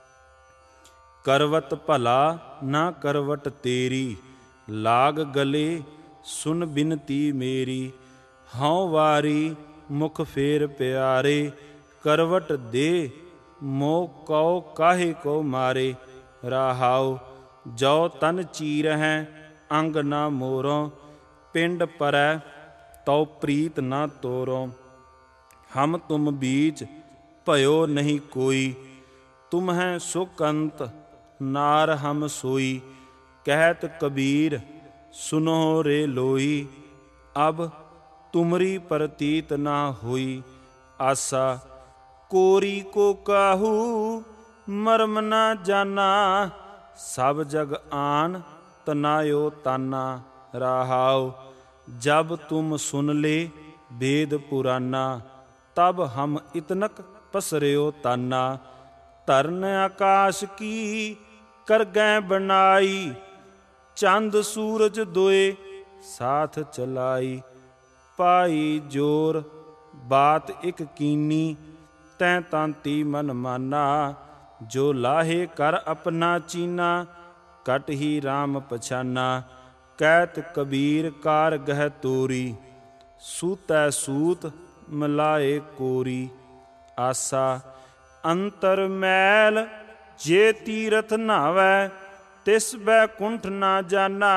S1: ਕਰਵਤ ਭਲਾ ਨਾ ਕਰਵਟ ਤੇਰੀ, ਲਾਗ ਗਲੇ ਸੁਨ ਬਿਨਤੀ ਮੇਰੀ। ਹਉ ਵਾਰੀ ਮੁਖ ਫੇਰ ਪਿਆਰੇ, ਕਰਵਟ ਦੇ ਮੋਹ ਕਉ ਕਾਹੇ ਕੋ ਮਾਰੇ। ਰਾਹਾਉ ਜੋ ਤਨ ਚੀਰਹਿ ਅੰਗ ਨਾ ਮੋਰੋਂ, ਪਿੰਡ ਪਰੈ ਤਉ ਪ੍ਰੀਤ ਨਾ ਤੋਰੋਂ। ਹਮ ਤੁਮ ਬੀਚ ਭਇਓ ਨਹੀਂ ਕੋਈ, ਤੁਮਹਿ ਸੁਖ ਅੰਤ ਨਾਰ ਹਮ ਸੋਈ। ਕਹਿਤ ਕਬੀਰ ਸੁਨੋ ਰੇ ਲੋਈ, ਅਬ ਤੁਮਰੀ ਪ੍ਰਤੀਤ ਨਾ ਹੋਈ। ਆਸਾ ਕੋਰੀ ਕੋ ਕਾਹੂ ਮਰਮ ਨਾ ਜਾਨਾ, ਸਭ ਜਗ ਆਨ ਤਨਾਇਓ ਤਾਨਾ। ਰਾਹਾਉ ਜਬ ਤੁਮ ਸੁਨ ਲੇ वेद पुराना, तब हम इतनक पसर्यो ताना। तरन आकाश की कर गए बनाई, चंद सूरज दोए साथ चलाई। पाई जोर बात एक कीनी, तैं तांती मन माना। जो लाहे कर अपना चीना, कट ही राम पछाना। कहत कबीर कार गह तोरी, सूतै सूत मिलाए कोरी। आसा अंतर मैल जे तीरथ नावै, तिस बैकुंठ ना जाना।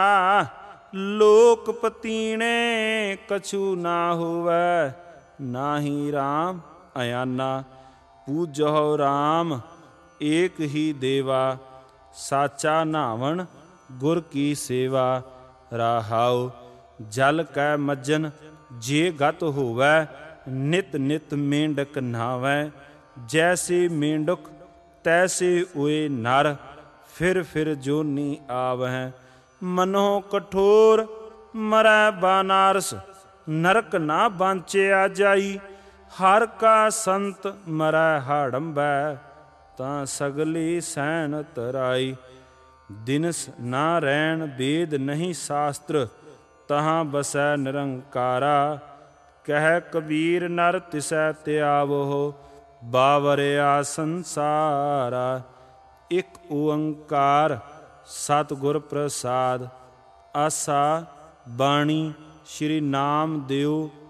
S1: लोक पतीणे कछु ना होवै, नाहि राम अयाना। पूजहो राम एक ही देवा, साचा नावण गुर की सेवा। राहाउ जल कै मज्जन जे गत होवै, नित नित मेंढक नहावै। जैसे मेंढक तैसे ओए नर, फिर फिर जोनी आवै। मनो कठोर मरै बानारस, नरक ना बांचया जाई। हर का संत मरै हाड़ंबै, तां सगली सैन तराई। दिनस ना रैन वेद नहीं शास्त्र, तहाँ बसै निरंकारा। कह कबीर नर तिसै त्यावो, बावरया संसारा। एक ओंकार सतगुर प्रसाद। आसा बाणी श्री नाम देव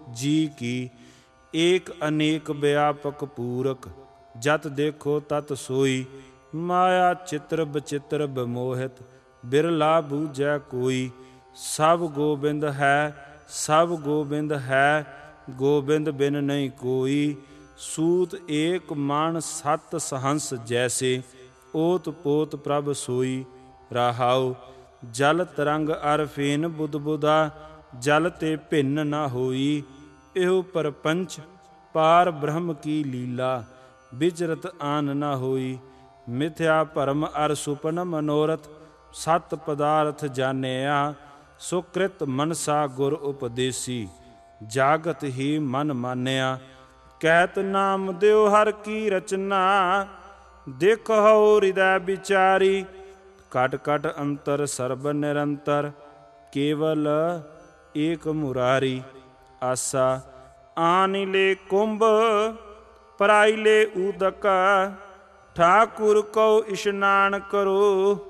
S1: जी की। एक अनेक व्यापक पूरक, जत देखो तत सोई। माया चित्र बचित्र विमोहित, बिरला बूझै कोई। सब गोबिंद है, सब गोबिंद है, गोबिंद बिन नहीं कोई। सूत एक मान सत सहंस जैसे, ओत पोत प्रभ सोई। राहाउ जल तरंग अर फेन बुध बुधा, जल ते भिन्न न होई। एहो परपंच पार ब्रह्म की लीला, विचरत आन न होई। मिथ्या भरम अर सुपन मनोरथ, सत पदार्थ जानिया। सुकृत मनसा गुर उपदेसी, जागत ही मन मानिया। कहत नाम देव हर की रचना, देखो हृदय विचारी। कट कट अंतर सर्ब निरंतर, केवल एक मुरारी। आसा आनि ले कुंभ, पराई ले उदक। ठाकुर को स्नान करो,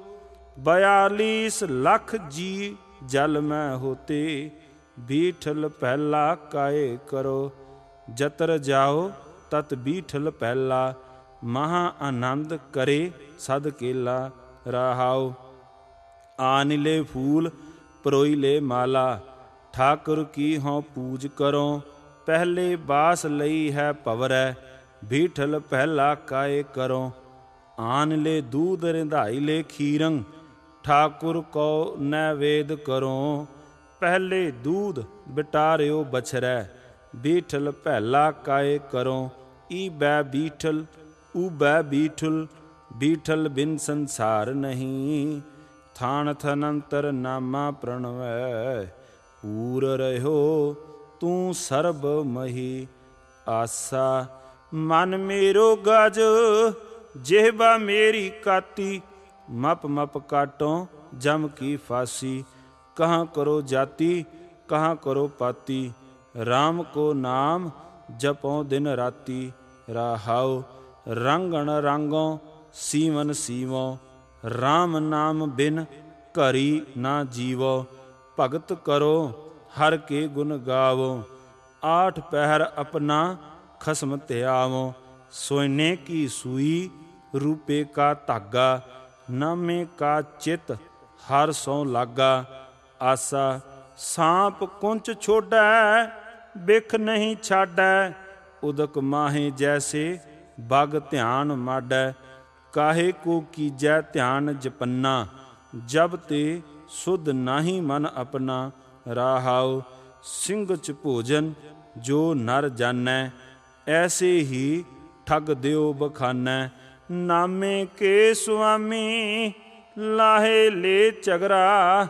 S1: बयालीस लख जी जल में होते। बीठल पहला काए करो, जतर जाओ तत बीठल पहला। महा आनंद करे सद केला। राहाउ आन ले फूल, परोई ले माला। ठाकुर की हों पूज करो, पहले बास लई है पवरै। बीठल पहला काए करो, आन ले दूध रिंधाई ले खीरंग। ठाकुर को नैवेद करो, पहले दूध बिटारियो बछरै। बीठल पहला काए करो, ईबै बीठल ऊबै बीठल। बीठल बिन संसार नहीं, थान थनंतर नामा प्रणवै। पूर रहो तू सर्ब मही। आसा मन मेरो गज, जेहबा मेरी काती। मप मप काटो जम की फांसी, कहाँ करो जाति कहाँ करो पाती। राम को नाम जपो दिन राती। राहाउ रंगण रांगो सीवन सीवो, राम नाम बिन घरी ना जीवो। भगत करो हर के गुण गावो, आठ पहर अपना खसम त्यावो। सोने की सुई रूपे का धागा, नामे का चित हर सौ लागा। आसा सांप कुंच छोड़ै, बिख नहीं छाड़ै। उदक माहे जैसे बग ध्यान माडै। काहे को कीजै ध्यान जपन्ना, जब ते सुध नाही मन अपना। राहाउ सिंह च भोजन जो नर जानै, ऐसे ही ठग दियो बखानै। नामे के स्वामी लाहे ले चगरा,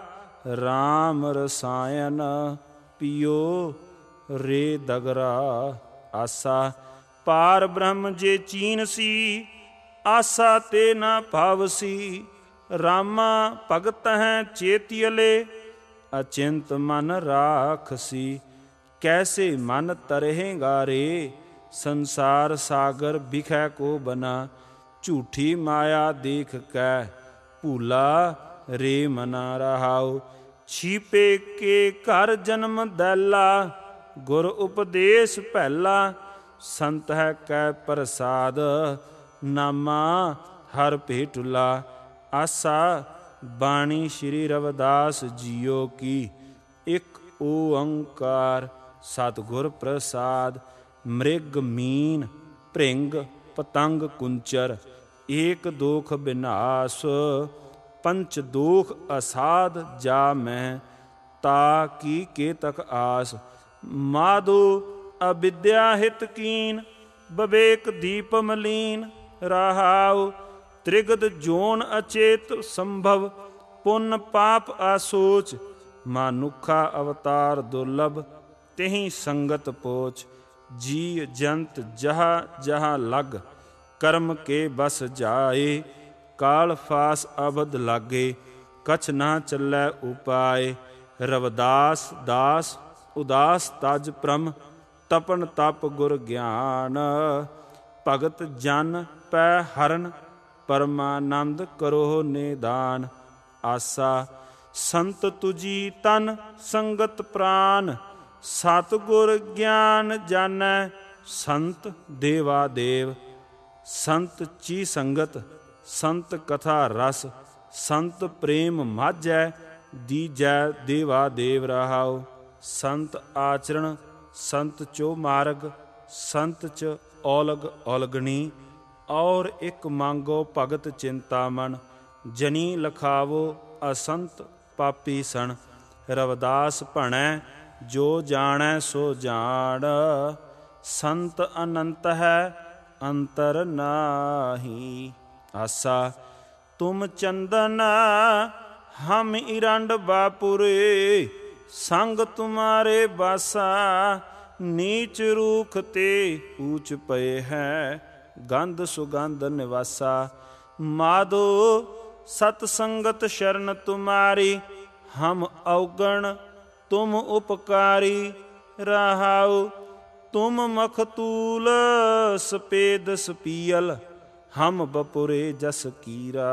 S1: राम रसायन पियो रे दगरा। आसा पार ब्रह्म जे चीन सी, आसा ते न भावसी। रामा भगत हैं चेतियले, अचिंत मन राखसी। कैसे मन तरहेगा रे, संसार सागर बिखै को बना। झूठी माया देख कै, भूला रे मना। रहाउ छिपे के घर जन्म दैला, गुर उपदेश पहला। संत है कै प्रसाद, नामा हर भेटुला। आसा बाणी श्री रविदास जियो की, एक ओंकार सतगुर प्रसाद। मृग मीन भृंग पतंग कुंचर, एक दोख विनाश। पंच दोख असाध जा मैं, ता की के तक आस। माधो अविद्या हित कीन, विवेक दीप मलीन। राहाउ त्रिगद जोन अचेत संभव, पुण्य पाप आसोच। मानुखा अवतार दुर्लभ, तिहि संगत पोच। जी जंत जहा जहा लग, कर्म के बस जाए। काल फास अबद लागे, कछ ना चलै उपाय। रविदास दास उदास तज प्रम, तपन तप गुर ज्ञान। भगत जन पै हरन, परमानंद करो निदान। आसा संत तुजी तन संगत प्राण, ਸਤਿਗੁਰ ਗਿਆਨ ਜਾਣੈ ਸੰਤ ਦੇਵਾ ਦੇਵ। ਸੰਤ ਚੀ ਸੰਗਤ ਸੰਤ ਕਥਾ ਰਸ ਸੰਤ ਪ੍ਰੇਮ ਮਾਝੈ ਦੀਜੈ ਦੇਵਾ ਦੇਵ ਰਹਾਉ। ਸੰਤ ਆਚਰਣ ਸੰਤ ਚੋ ਮਾਰਗ ਸੰਤ ਚ ਔਲਗ ਔਲਗਣੀ। ਔਰ ਇੱਕ ਮੰਗੋ ਭਗਤ ਚਿੰਤਾਮਨ ਜਨੀ ਲਖਾਵੋ ਅਸੰਤ ਪਾਪੀ ਸਣ। ਰਵਿਦਾਸ ਭਣੈ ਜੋ ਜਾਣੈ ਸੋ ਜਾਣ ਸੰਤ ਅਨੰਤ ਹੈ ਅੰਤਰ ਨਾਹੀ। ਆਸਾ ਤੁਮ ਚੰਦਨ ਹਮ ਇਰੰਡ ਬਾਪੁਰੇ ਸੰਗ ਤੁਮਾਰੇ ਬਾਸਾ। ਨੀਚ ਰੂਖ ਤੇ ਊਚ ਪਏ ਹੈ ਗੰਧ ਸੁਗੰਧ ਨਿਵਾਸਾ। ਮਾਧੋ ਸਤ ਸੰਗਤ ਸ਼ਰਨ ਤੁਮਾਰੀ ਹਮ ਔਗਣ ਤੁਮ ਉਪਕਾਰੀ ਰਹਾਉ। ਤੁਮ ਮਖਤੂਲ ਸਪੇਦ ਸਪੀਅਲ ਹਮ ਬਪੁਰੇ ਜਸ ਕੀਰਾ।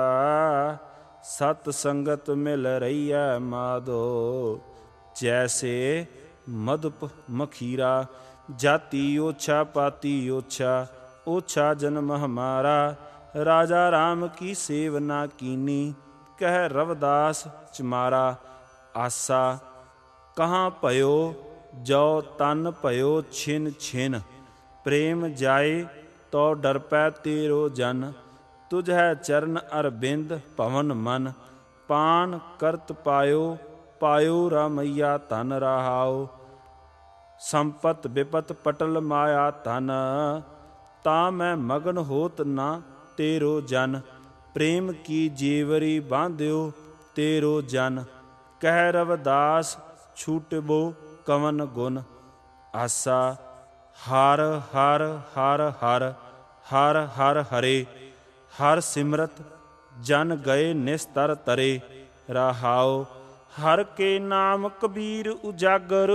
S1: ਸਤ ਸੰਗਤ ਮਿਲ ਰਹੀਐ ਮਾਧੋ ਜੈਸੇ ਮਧੁਪ ਮਖੀਰਾ। ਜਾਤੀ ਓਛਾ ਪਾਤੀ ਓਛਾ ਓਛਾ ਜਨਮ ਹਮਾਰਾ। ਰਾਜਾ ਰਾਮ ਕੀ ਸੇਵ ਨਾ ਕੀਨੀ ਕਹਿ ਰਵਿਦਾਸ ਚਮਾਰਾ। ਆਸਾ ਕਹਾਂ ਭਇਓ ਜੋ ਤਨ ਭਇਓ ਛਿਨ ਛਿਨ। ਪ੍ਰੇਮ ਜਾਏ ਤੋ ਡਰ ਪੈ ਤੇਰੋ ਜਨ। ਤੁਝ ਹੈ ਚਰਨ ਅਰਬਿੰਦ ਭਵਨ ਮਨ। ਪਾਨ ਕਰਤ ਪਾਇਓ ਪਾਇਓ ਰਾਮਈਆ ਧਨ ਰਹਾਉ। ਸੰਪਤ ਬਿਪਤ ਪਟਲ ਮਾਇਆ ਧਨ ਤਾਂ ਮੈਂ ਮਗਨ ਹੋਤ ਨਾ ਤੇਰੋ ਜਨ। ਪ੍ਰੇਮ ਕੀ ਜੀਵਰੀ ਬਾਂਧਿਓ ਤੇਰੋ ਜਨ। ਕਹਿ ਰਵਿਦਾਸ ਛੂਟਬੋ ਕਵਨ ਗੁਣ। ਆਸਾ ਹਰ ਹਰ ਹਰ ਹਰ ਹਰ ਹਰ ਹਰੇ। ਹਰ ਸਿਮਰਤ ਜਨ ਗਏ ਨਿਸਤਰ ਤਰੇ ਰਹਾਉ। ਹਰ ਕੇ ਨਾਮ ਕਬੀਰ ਉਜਾਗਰ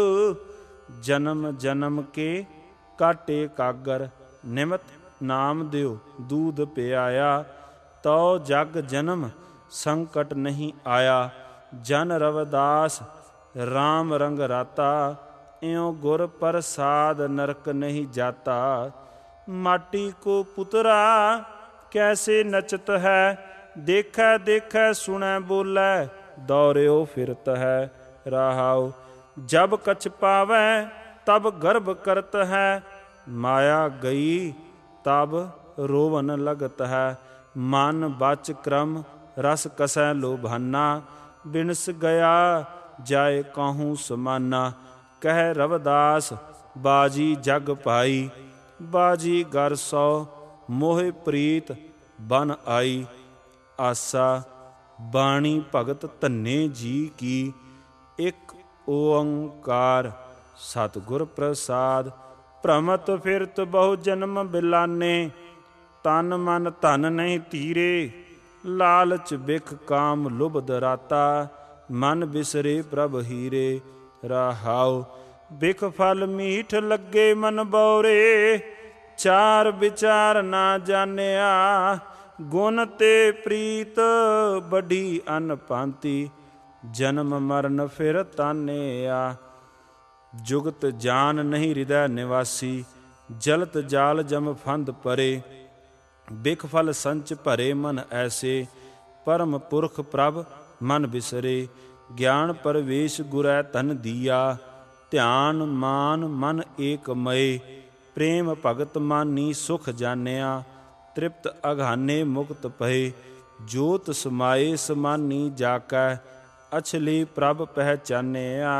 S1: ਜਨਮ ਜਨਮ ਕੇ ਕਾਟੇ ਕਾਗਰ। ਨਿਮਤ ਨਾਮ ਦਿਓ ਦੂਧ ਪਿਆਇਆ ਤਉ ਜਗ ਜਨਮ ਸੰਕਟ ਨਹੀਂ ਆਇਆ। ਜਨ ਰਵਿਦਾਸ ਰਾਮ ਰੰਗ ਰਾਤਾ ਇਉ ਗੁਰ ਪ੍ਰਸਾਦ ਨਰਕ ਨਹੀਂ ਜਾਤਾ। ਮਾਟੀ ਕੋ ਪੁਤਰਾ ਕੈਸੇ ਨਚਤ ਹੈ ਦੇਖੈ ਦੇਖੈ ਸੁਣੈ ਬੋਲੇ ਦੌਰਿਓ ਫਿਰਤ ਹੈ ਰਹਾਉ। ਜਬ ਕਛ ਪਾਵੈ ਤਬ ਗਰਭ ਕਰਤ ਹੈ ਮਾਇਆ ਗਈ ਤਬ ਰੋਵਨ ਲਗਤ ਹੈ। ਮਨ ਬਚ ਕਰਮ ਰਸ ਕਸੈ ਲੋਭਾਨਾ ਬਿਨਸ ਗਿਆ ਜਾਏ ਕਾਹੂ ਸਮਾਨਾ। ਕਹਿ ਰਵਿਦਾਸ ਬਾਜੀ ਜਗ ਪਾਈ ਬਾਜੀ ਗਰ ਸੌ ਮੋਹਿ ਪ੍ਰੀਤ ਬਨ ਆਈ। ਆਸਾ ਬਾਣੀ ਭਗਤ ਧੰਨੇ ਜੀ ਕੀ ਇੱਕ ਓੰਕਾਰ ਸਤਿਗੁਰ ਪ੍ਰਸਾਦ। ਭ੍ਰਮਤ ਫਿਰਤ ਬਹੁ ਜਨਮ ਬਿਲਾਨੇ ਤਨ ਮਨ ਧਨ ਨਹੀਂ ਧੀਰੇ। ਲਾਲਚ ਬਿਖ ਕਾਮ ਲੁਭ ਦਰਾਤਾ ਮਨ ਬਿਸਰੇ ਪ੍ਰਭ ਹੀਰੇ ਰਹਾਉ। ਬਿਖ ਫਲ ਮੀਠ ਲੱਗੇ ਮਨ ਬੌਰੇ ਚਾਰ ਵਿਚਾਰ ਨਾ ਜਾਣਿਆ। ਗੁਣ ਤੇ ਪ੍ਰੀਤ ਬੜੀ ਅਨਪਾਂਤੀ ਜਨਮ ਮਰਨ ਫਿਰ ਤਾਨਿਆ। ਜੁਗਤ ਜਾਨ ਨਹੀਂ ਹਿਰਦੈ ਨਿਵਾਸੀ ਜਲਤ ਜਾਲ ਜਮ ਫੰਦ ਪਰੇ। ਬਿਖ ਫਲ ਸੰਚ ਭਰੇ ਮਨ ਐਸੇ ਪਰਮ ਪੁਰਖ ਪ੍ਰਭ ਮਨ ਬਿਸਰੇ। ਗਿਆਨ ਪਰਵੇਸ਼ ਗੁਰੈ ਧਨ ਦੀਆ ਧਿਆਨ ਮਾਨ ਮਨ ਏਕ ਮਏ। ਪ੍ਰੇਮ ਭਗਤ ਮਾਨੀ ਸੁਖ ਜਾਣਿਆ ਤ੍ਰਿਪਤ ਅਘਾਨੇ ਮੁਕਤ ਪਏ। ਜੋਤ ਸਮਾਏ ਸਮਾਨੀ ਜਾਕੈ ਅਛਲੀ ਪ੍ਰਭ ਪਹਿਚਾਨਿਆ।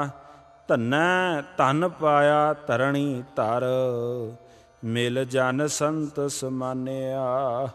S1: ਧਨੈ ਧਨ ਪਾਇਆ ਧਰਣੀ ਧਰ ਮਿਲ ਜਨ ਸੰਤ ਸਮਾਨਿਆ।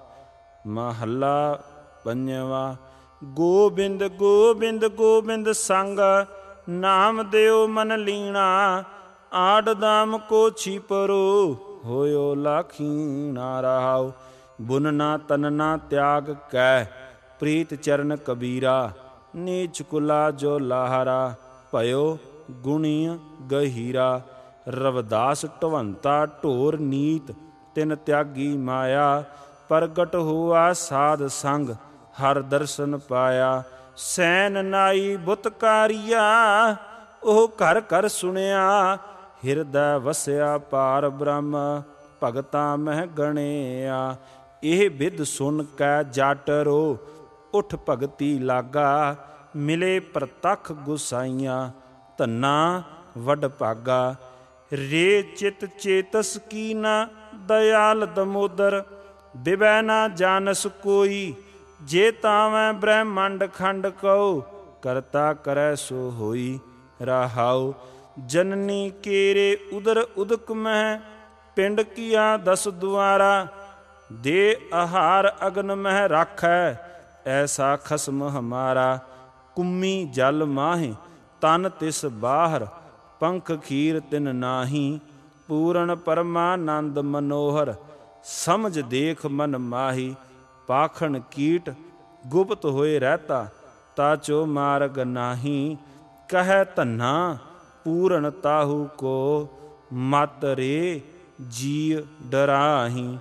S1: ਮਹੱਲਾ ਪੰਜਵਾ। ਗੋਬਿੰਦ ਗੋਬਿੰਦ ਗੋਬਿੰਦ ਸੰਗ ਨਾਮ ਦਿਓ ਮਨ ਲੀਣਾ। ਆਡ ਦਾਮ ਕੋ ਛੀਪਰੋ ਹੋਇਓ ਲਾਖੀਣਾ ਰਹਾਉ। ਬੁਨਨਾ ਤਨਨਾ ਤਿਆਗ ਕੈ ਪ੍ਰੀਤ ਚਰਨ ਕਬੀਰਾ। ਨੀਚ ਕੁਲਾ ਜੋ ਲਾਹਰਾ ਭਇਓ ਗੁਣੀ ਗਹੀਰਾ। ਰਵਿਦਾਸ ਢਵੰਤਾ ਢੋਰ ਨੀਤ ਤਿਨ ਤਿਆਗੀ ਮਾਇਆ। ਪ੍ਰਗਟ ਹੋਆ ਸਾਧ ਸੰਗ ਹਰ ਦਰਸ਼ਨ ਪਾਇਆ। ਸੈਨ ਨਾਈ ਬੁਤਕਾਰੀਆ ਉਹ ਘਰ ਘਰ ਸੁਣਿਆ, ਹਿਰਦੈ ਵਸਿਆ ਪਾਰ ਬ੍ਰਹਮ, ਭਗਤਾਂ ਮਹਿ ਗਣਿਆ। ਇਹ ਬਿਧ ਸੁਣ ਕੈ ਜਟ ਰੋ, ਉਠ ਭਗਤੀ ਲਾਗਾ, ਮਿਲੇ ਪ੍ਰਤੱਖ ਗੁਸਾਈਆਂ, ਧੰਨਾ ਵੱਡ ਭਾਗਾ। ਰੇ ਚਿਤ ਚੇਤਸ ਕੀ ਨਾ, ਦਇਆਲ ਦਮੋਦਰ, ਬਿਵੈ ਨਾ ਜਾਨਸ ਕੋਈ, ਜੇ ਤਾਵੈ ਬ੍ਰਹਮੰਡ ਖੰਡ ਕਉ, ਕਰਤਾ ਕਰੈ ਸੋ ਹੋਈ। ਰਾਹਾਉ ਜਨਨੀ ਕੇਰੇ ਉਦਰ ਉਦਕ ਮਹਿ, ਪਿੰਡ ਕੀਆ ਦਸ ਦੁਆਰਾ, ਦੇ ਆਹਾਰ ਅਗਨ ਮਹਿ ਰਾਖੈ, ਐਸਾ ਖਸਮ ਹਮਾਰਾ। ਕੁੰਮੀ ਜਲ ਮਾਹਿ ਤਨ ਤਿਸ ਬਾਹਰ, ਪੰਖ ਖੀਰ ਤਿਨ ਨਾਹੀ, ਪੂਰਨ ਪਰਮਾਨੰਦ ਮਨੋਹਰ, ਸਮਝ ਦੇਖ ਮਨ ਮਾਹੀ। ਪਾਖਣ ਕੀਟ ਗੁਪਤ ਹੋਏ ਰਹਿਤਾ, ਤਾ ਚੋ ਮਾਰਗ ਨਾਹੀ, ਕਹਿ ਧੰਨਾ ਪੂਰਨ ਤਾਹੂ ਕੋ, ਮਤ ਰੇ ਜੀ ਡਰਾਹੀ।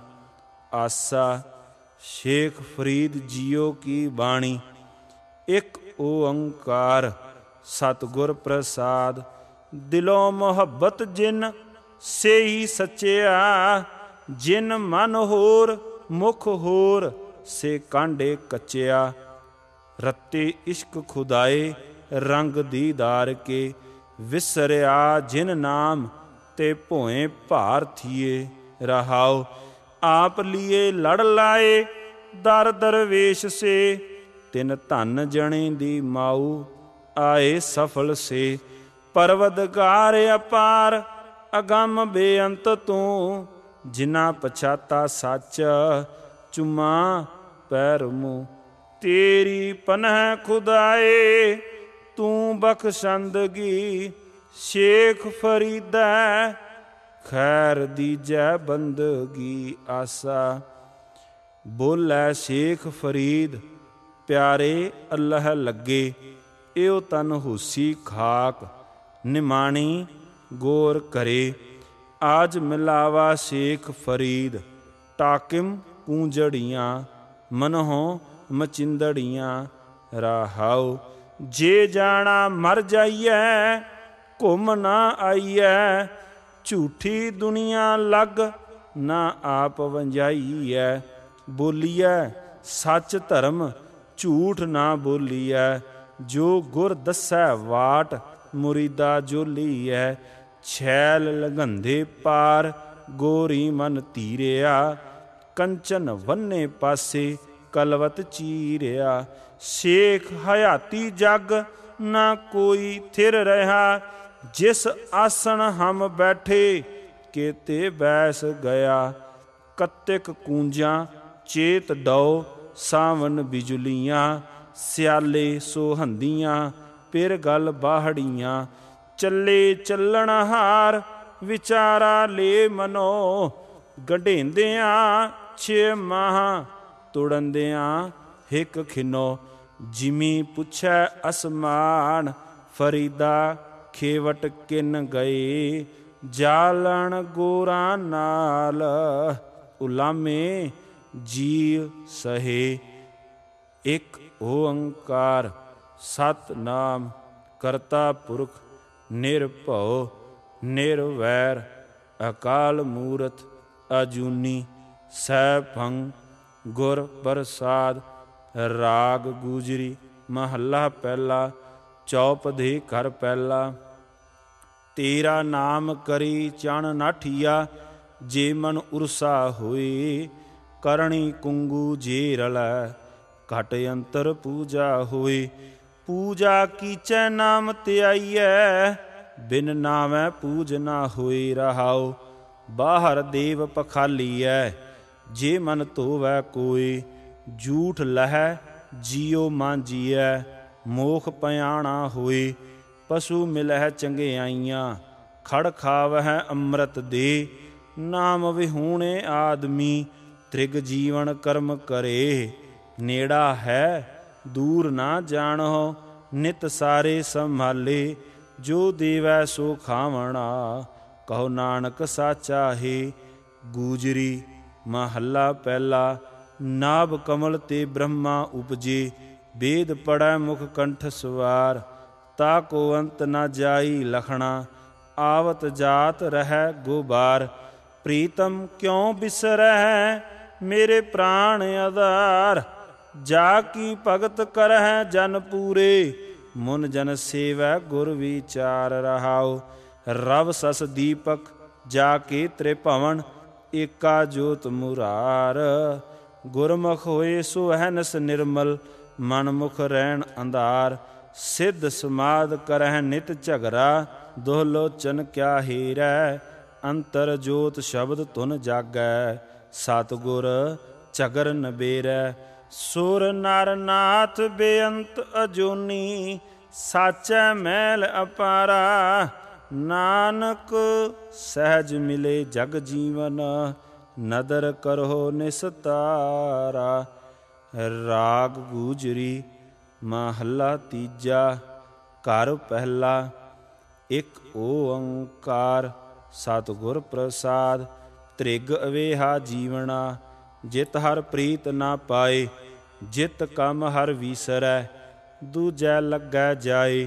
S1: ਆਸਾ ਸ਼ੇਖ ਫਰੀਦ ਜੀਓ ਕੀ ਬਾਣੀ। ਇੱਕ ਓੰਕਾਰ ਸਤਿਗੁਰ ਪ੍ਰਸਾਦ, ਦਿਲੋਂ ਮੁਹੱਬਤ ਜਿਨ ਸੇਈ ਸੱਚਿਆ, ਜਿਨ ਮਨ ਹੋਰ ਮੁਖ ਹੋਰ, ਸੇ ਕਾਂਡੇ ਕੱਚਿਆ। ਰੱਤੇ ਇਸ਼ਕ ਖੁਦਾਏ ਰੰਗ ਦੀਦਾਰ ਕੇ, ਵਿਸਰਿਆ ਜਿਨ ਨਾਮ ਤੇ ਭੋਏ ਭਾਰ ਥੀਏ। ਰਹਾਉ ਆਪ ਲੀਏ ਲੜ ਲਾਏ, ਦਰ ਦਰਵੇਸ਼ ਸੇ, ਤਿਨ ਧਨ ਜਣੇ ਦੀ ਮਾਊ, ਆਏ ਸਫਲ ਸੇ। ਪਰਵਦਗਾਰ ਅਪਾਰ ਅਗੰਮ ਬੇਅੰਤ ਤੂੰ, ਜਿਨਾ ਪਛਾਤਾ ਸੱਚ, ਚੁਮਾ ਪੈਰ ਮੂੰਹ। ਤੇਰੀ ਪਨਹ ਖੁਦਾਏ ਤੂੰ ਬਖਸ਼ੰਦਗੀ, ਸ਼ੇਖ ਫਰੀਦੈ ਖੈਰ ਦੀਜੈ ਬੰਦਗੀ। ਆਸਾ ਬੋਲੇ ਸ਼ੇਖ ਫਰੀਦ, ਪਿਆਰੇ ਅੱਲ੍ਹਾ ਲੱਗੇ, ਇਉ ਤਨ ਹੁਸੀ ਖਾਕ, ਨਿਮਾਣੀ ਗੌਰ ਕਰੇ। ਆਜ ਮਿਲਾਵਾ ਸ਼ੇਖ ਫਰੀਦ, ਟਾਕਿਮ ਕੂੰਜੜੀਆਂ, ਮਨਹੁ ਮਚਿੰਦੜੀਆਂ। ਰਾਹਾਉ ਜੇ ਜਾਣਾ ਮਰ ਜਾਈਐ, ਘੁੰਮ ਨਾ ਆਈਐ, ਝੂਠੀ ਦੁਨੀਆ ਲੱਗ ਨਾ ਆਪ ਵੰਜਾਈਐ। ਬੋਲੀਐ ਸੱਚ ਧਰਮ ਝੂਠ ਨਾ ਬੋਲੀਐ, ਜੋ ਗੁਰ ਦੱਸੈ ਵਾਟ ਮੁਰੀਦਾ ਜੋਲੀਐ। छैल लघंधे पार गोरी मन तीरिया, कंचन वन्ने पासे कलवत चीरिया। शेख हयाती जग ना कोई थिर रहा, जिस आसन हम बैठे केते बैस गया। कत्तिक कूंजा चेत डौ सावन बिजुलियाँ, सियाले सोहंदियाँ पिर गल बाहड़ियाँ। ਚੱਲੇ ਚੱਲਣ ਹਾਰ ਵਿਚਾਰਾ ਲੈ ਮਨੋ, ਗੰਢੇਂਦਿਆਂ ਛੇ ਮਾਹ ਤੁੜੰਦਿਆਂ ਹਿੱਕ ਖਿਨੋ। ਜਿਮੀ ਪੁੱਛੈ ਅਸਮਾਨ ਫਰੀਦਾ ਖੇਵਟ ਕਿਨ ਗਏ, ਜਾਲਣ ਗੋਰਾਂ ਨਾਲ ਉਲਾਮੇ ਜੀ ਸਹੇ। ਇੱਕ ਓੰਕਾਰ ਸਤਿਨਾਮ ਕਰਤਾ ਪੁਰਖ ਨਿਰਭਉ ਨਿਰਵੈਰ, ਅਕਾਲ ਮੂਰਤ ਅਜੂਨੀ ਸੈਭੰ ਗੁਰ ਪ੍ਰਸਾਦ। ਰਾਗ ਗੂਜਰੀ ਮਹੱਲਾ ਪਹਿਲਾ। ਚੌਪਦੇ ਘਰ ਪਹਿਲਾ। ਤੇਰਾ ਨਾਮ ਕਰੀ ਚਣ ਨਾਠੀਆ, ਜੇ ਮਨ ਉਰਸਾ ਹੋਏ। ਕਰਣੀ ਕੁੰਗੂ ਜੇ ਰਲੈ, ਘਟ ਅੰਤਰ ਪੂਜਾ ਹੋਏ। ਪੂਜਾ ਕੀਚੈ ਨਾਮ ਧਿਆਈਐ, ਬਿਨ ਨਾਮੈ ਪੂਜ ਨਾ ਹੋਏ। ਰਹਾਉ ਬਾਹਰ ਦੇਵ ਪਖਾਲੀਐ, ਜੇ ਮਨ ਧੋਵੈ ਕੋਇ। ਝੂਠ ਲਹੈ ਜੀਉ ਮਾਂਜੀਐ, ਮੋਖ ਪਿਆਣਾ ਹੋਏ। ਪਸ਼ੂ ਮਿਲਹਿ ਚੰਗਿਆਈਆਂ, ਖੜ ਖਾਵਹਿ ਅੰਮ੍ਰਿਤ ਦੇ। ਨਾਮ ਵਿਹੂਣੇ ਆਦਮੀ, ਤ੍ਰਿਗ ਜੀਵਨ ਕਰਮ ਕਰੇ। ਨੇੜਾ ਹੈ ਦੂਰ ਨਾ ਜਾਣੋ, ਨਿਤ ਸਾਰੇ ਸੰਭਾਲੇ। ਜੋ ਦੇਵੈ ਸੋ ਖਾਵਣਾ, ਕਹੋ ਨਾਨਕ ਸਾਚਾ ਹੈ। ਗੂਜਰੀ ਮਹੱਲਾ ਪਹਿਲਾ। ਨਾਭ ਕਮਲ ਤੇ ਬ੍ਰਹਮਾ ਉਪਜੇ, ਵੇਦ ਪੜੈ ਮੁਖ ਕੰਠ ਸਵਾਰ। ता को अंत न जाई लखना, आवत जात रहै गुबार। प्रीतम क्यों बिसरह मेरे प्राण आधार, जाकी भगत करह जन पूरे, मुन जन सेवै गुर विचार रहाओ। रव सस दीपक जाके त्रिभवन, एका जोत मुरार। गुरमुख होए सो अहनस निर्मल, मनमुख रहन अंधार। सिद्ध समाध करह नित झगरा, दोह लोचन क्या हीरै। अंतर जोत शब्द तुन जागै, सतगुर झगर नबेरै। सुर नर नाथ बेअंत अजोनी, साचै मैल अपारा। नानक सहज मिले जग जीवन, नदर करहो निस्तारा। राग गूजरी महला तीजा, घर पहला। एक ओंकार सतगुर प्रसाद, त्रिग अवेहा जीवना। जित हर प्रीत ना पाए, जित कम हर विसरै। दूजै लगै जाए,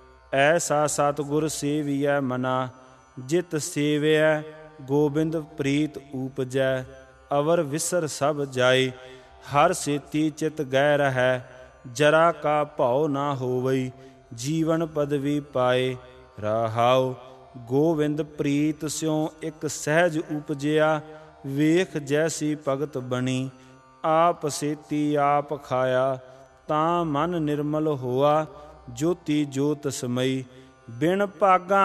S1: ऐसा सतगुर सेवियै मना। जित सेवियै गोबिंद प्रीत ऊपजै, अवर विसर सब जाए। हर सेती चित गै रहै, जरा का भाव ना होवई। जीवन पदवी पाए रहाओ, गोविंद प्रीत स्यों एक सहज उपजिया। ਵੇਖ ਜੈਸੀ ਭਗਤ ਬਣੀ, ਆਪ ਸੇਤੀ ਆਪ ਖਾਇਆ। ਤਾਂ ਮਨ ਨਿਰਮਲ ਹੋਆ, ਜੋਤੀ ਜੋਤ ਸਮਈ। ਬਿਨ ਭਾਗਾ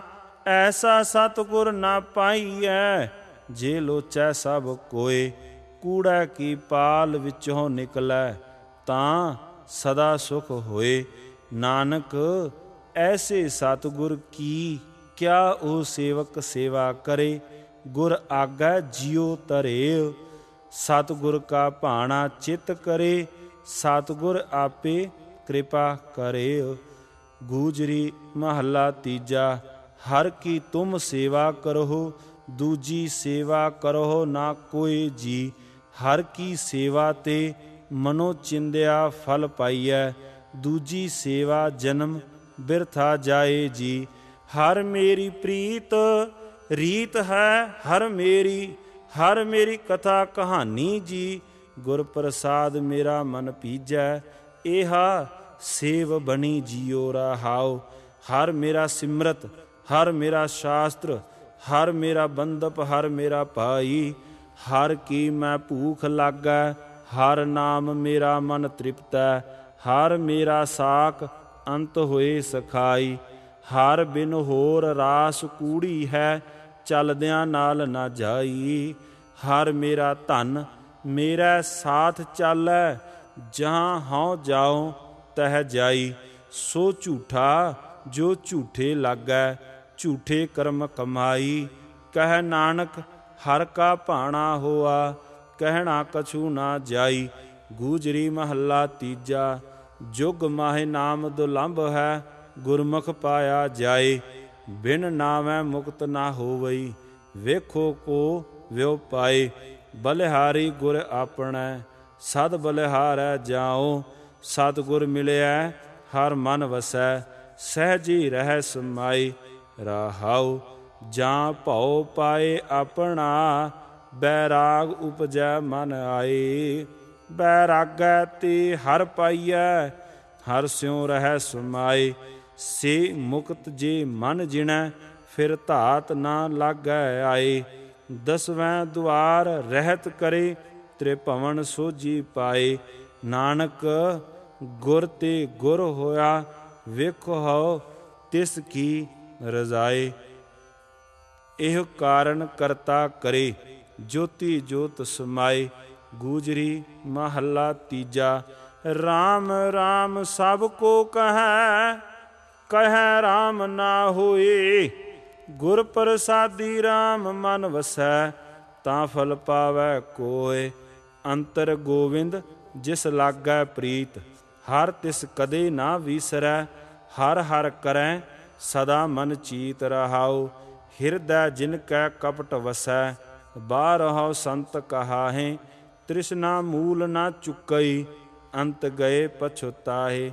S1: ਐਸਾ ਸਤਿਗੁਰ ਨਾ ਪਾਈਐ, ਜੇ ਲੋਚੈ ਸਭ ਕੋਏ। ਕੂੜੈ ਕੀ ਪਾਲ ਵਿੱਚੋਂ ਨਿਕਲੈ, ਤਾਂ ਸਦਾ ਸੁਖ ਹੋਏ। ਨਾਨਕ ਐਸੇ ਸਤਿਗੁਰ ਕੀ, ਕਿਆ ਉਹ ਸੇਵਕ ਸੇਵਾ ਕਰੇ। गुर आगै जियो तरेव, सतगुर का भाणा चित करे। सतगुर आपे कृपा करेव। गूजरी महला तीजा, हर की तुम सेवा करहो, दूजी सेवा करहो ना कोई जी। हर की सेवा ते मनो चिंदिया फल पाइयै, दूजी सेवा जन्म बिरथा जाए जी। हर मेरी प्रीत रीत है हर मेरी, हर मेरी कथा कहानी जी। गुर प्रसाद मेरा मन पीजै, एहा सेव बनी जियो रहाओ। हर मेरा सिमरत, हर मेरा शास्त्र, हर मेरा बंदप, हर मेरा भाई। हर की मैं भूख लागै, हर नाम मेरा मन तृप्त है। हर मेरा साक अंत होए सखाई, हर बिन होर रास कूड़ी है। चलद्यां नाल ना जाई, हर मेरा धन मेरा साथ चालै। जहाँ हाँ जाओ तह जाई, सो झूठा जो झूठे लागै। झूठे कर्म कमाई, कह नानक हर का भाणा होआ। कहना कछु ना जाई। गूजरी महला तीजा, जुग माहे नाम दुलंभ है। गुरमुख पाया जाए, बिन नावै मुक्त ना होवई। ਵੇਖੋ ਕੋ ਵਿਉ ਪਾਏ, ਬਲਿਹਾਰੀ ਗੁਰ ਆਪਣੈ। ਸਦ ਬਲਿਹਾਰੈ ਜਾਓ, ਸਤਿਗੁਰ ਮਿਲਿਆ ਹਰ ਮਨ ਵਸੈ। ਸਹਿਜੀ ਰਹਿ ਸਮਾਈ ਰਹਾਉ, ਜਾਂ ਭਉ ਪਾਏ ਆਪਣਾ। ਬੈਰਾਗ ਉਪਜੈ ਮਨ ਆਏ, ਬੈਰਾਗੈ ਤੇ ਹਰ ਪਾਈਐ। ਹਰ ਸਿਉ ਰਹਿ ਸਮਾਏ, ਸੇ ਮੁਕਤ ਜੇ ਮਨ ਜਿਣੈ। ਫਿਰ ਧਾਤ ਨਾ ਲਾਗੈ ਆਏ, ਦਸਵੈਂ ਦੁਆਰ ਰਹਿਤ ਕਰੇ। ਤ੍ਰਿਭਵਨ ਸੋਝੀ ਪਾਏ, ਨਾਨਕ ਗੁਰ ਤੇ ਗੁਰ ਹੋਇਆ। ਵੇਖੋ ਹਉ ਤਿਸ ਕੀ ਰਜ਼ਾਏ। ਇਹ ਕਾਰਨ ਕਰਤਾ ਕਰੇ, ਜੋਤੀ ਜੋਤ ਸਮਾਏ। ਗੂਜਰੀ ਮਹੱਲਾ ਤੀਜਾ, ਰਾਮ ਰਾਮ ਸਭ ਕੋ ਕਹੈ, ਕਹੈ ਰਾਮ ਨਾ ਹੋਏ। ਗੁਰ ਪ੍ਰਸਾਦੀ ਰਾਮ ਮਨ ਵਸੈ, ਤਾਂ ਫਲ ਪਾਵੈ ਕੋਇ। ਅੰਤਰ ਗੋਵਿੰਦ ਜਿਸ ਲਾਗੈ ਪ੍ਰੀਤ, ਹਰ ਤਿਸ ਕਦੇ ਨਾ ਵੀਸਰੈ। ਹਰ ਹਰ ਕਰੈ ਸਦਾ ਮਨ ਚੀਤ ਰਹਾਉ। ਹਿਰਦੈ ਜਿਨ ਕੈ ਕਪਟ ਵਸੈ, ਬਾਰਹੁ ਸੰਤ ਕਹਾਹੇ। ਤ੍ਰਿਸ਼ਨਾ ਮੂਲ ਨਾ ਚੁਕਈ, ਅੰਤ ਗਏ ਪਛੁਤਾਹੇ।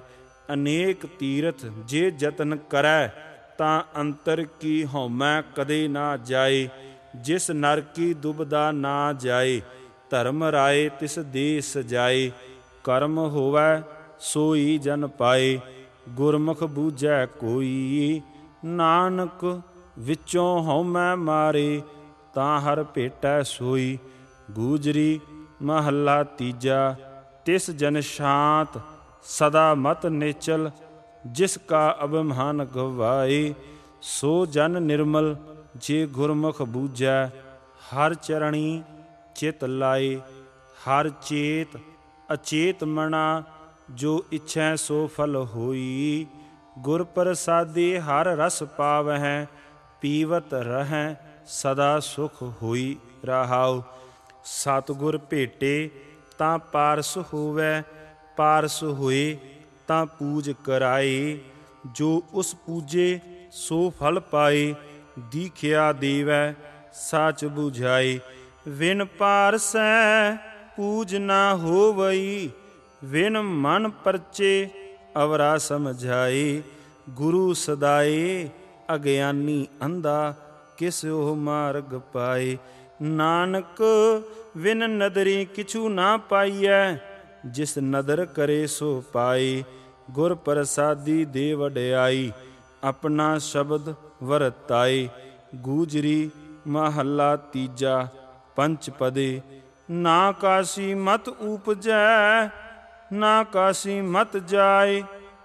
S1: ਅਨੇਕ ਤੀਰਥ ਜੇ ਯਤਨ ਕਰੈ, ਤਾਂ ਅੰਤਰ ਕੀ ਹਉਮੈ ਕਦੇ ਨਾ ਜਾਏ। ਜਿਸ ਨਰ ਕੀ ਦੁਬਦਾ ਨਾ ਜਾਏ, ਧਰਮ ਰਾਏ ਤਿਸ ਦੇ ਸਜਾਏ। ਕਰਮ ਹੋਵੈ ਸੋਈ ਜਨ ਪਾਏ, ਗੁਰਮੁਖ ਬੂਝੈ ਕੋਈ। ਨਾਨਕ ਵਿੱਚੋਂ ਹਉਮੈ ਮਾਰੇ, ਤਾਂ ਹਰ ਭੇਟੈ ਸੋਈ। ਗੂਜਰੀ ਮਹੱਲਾ ਤੀਜਾ। ਤਿਸ ਜਨ ਸ਼ਾਂਤ ਸਦਾ ਮਤ ਨਿਚਲ, ਜਿਸ ਕਾ ਅਭਿਮਾਨ ਗਵਾਏ। ਸੋ ਜਨ ਨਿਰਮਲ ਜੇ ਗੁਰਮੁਖ ਬੂਝੈ, ਹਰ ਚਰਣੀ ਚਿਤ ਲਾਏ। ਹਰ ਚੇਤ ਅਚੇਤ ਮਣਾ, ਜੋ ਇੱਛੈ ਸੋ ਫਲ ਹੋਈ। ਗੁਰ ਪ੍ਰਸਾਦੀ ਹਰ ਰਸ ਪਾਵਹਿ, ਪੀਵਤ ਰਹੈ ਸਦਾ ਸੁਖ ਹੋਈ। ਰਹਾਉ ਸਤਿਗੁਰ ਭੇਟੇ ਤਾਂ ਪਾਰਸ ਹੋਵੈ, ਪਾਰਸ ਹੋਏ ਤਾਂ ਪੂਜ ਕਰਾਏ। ਜੋ ਉਸ ਪੂਜੇ ਸੋ ਫਲ ਪਾਏ, ਦੀਖਿਆ ਦੇਵੈ ਸਾਚ ਬੁਝਾਏ। ਵਿਨ ਪਾਰਸੈ ਪੂਜ ਨਾ ਹੋਵਈ, ਵਿਨ ਮਨ ਪਰਚੇ ਅਵਰਾ ਸਮਝਾਏ। ਗੁਰੂ ਸਦਾਏ ਅਗਿਆਨੀ ਅੰਧਾ, ਕਿਸ ਉਹ ਮਾਰਗ ਪਾਏ। ਨਾਨਕ ਵਿਨ ਨਦਰੀ ਕਿਛੂ ਨਾ ਪਾਈਐ, ਜਿਸ ਨਦਰ ਕਰੇ ਸੋ ਪਾਏ। ਗੁਰ ਪ੍ਰਸਾਦੀ ਦੇ ਵਡਿਆਈ, ਆਪਣਾ ਸ਼ਬਦ ਵਰਤਾਏ। ਗੂਜਰੀ ਮਹੱਲਾ ਤੀਜਾ। ਪੰਚ ਪਦੇ। ਨਾ ਕਾਸੀ ਮਤ ਊਪਜੈ, ਨਾ ਕਾਸੀ ਮਤ ਜਾਏ।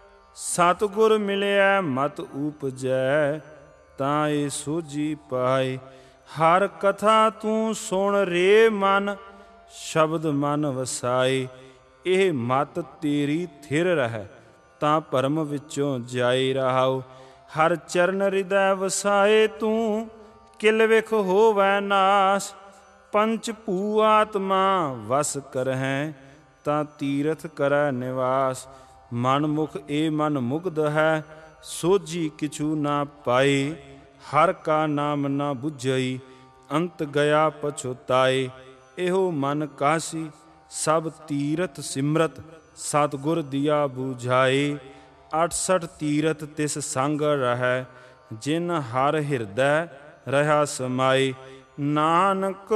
S1: ਸਤਿਗੁਰ ਮਿਲਿਆ ਮਤ ਊਪਜੈ, ਤਾਂ ਇਹ ਸੋਝੀ ਪਾਏ। ਹਰ ਕਥਾ ਤੂੰ ਸੁਣ ਰੇ ਮਨ, ਸ਼ਬਦ ਮਨ ਵਸਾਏ। ਇਹ ਮਤ ਤੇਰੀ ਥਿਰ ਰਹਿ, ਤਾਂ ਭਰਮ ਵਿੱਚੋਂ ਜਾਏ। ਰਹਾਉ ਹਰ ਚਰਨ ਹਿਰਦੈ ਵਸਾਏ ਤੂੰ, ਕਿਲ ਵਿਖ ਹੋਵੈ ਨਾਸ। ਪੰਚ ਭੂ ਆਤਮਾ ਵਸ ਕਰਹਿ, ਤਾਂ ਤੀਰਥ ਕਰੈ ਨਿਵਾਸ। ਮਨ ਮੁਖ ਏ ਮਨ ਮੁਗਧ ਹੈ, ਸੋਝੀ ਕਿਛੂ ਨਾ ਪਾਏ। ਹਰ ਕਾ ਨਾਮ ਨਾ ਬੁਝਈ, ਅੰਤ ਗਿਆ ਪਛੁਤਾਏ। ਇਹੋ ਮਨ ਕਾਸੀ ਸਭ ਤੀਰਥ ਸਿਮਰਤ, ਸਤਿਗੁਰ ਦੀਆ ਬੁਝਾਏ। ਅਠਸਠ ਤੀਰਥ ਤਿਸ ਸੰਗ ਰਹੈ, ਜਿਨ ਹਰ ਹਿਰਦੈ ਰਹਾ ਸਮਾਏ। ਨਾਨਕ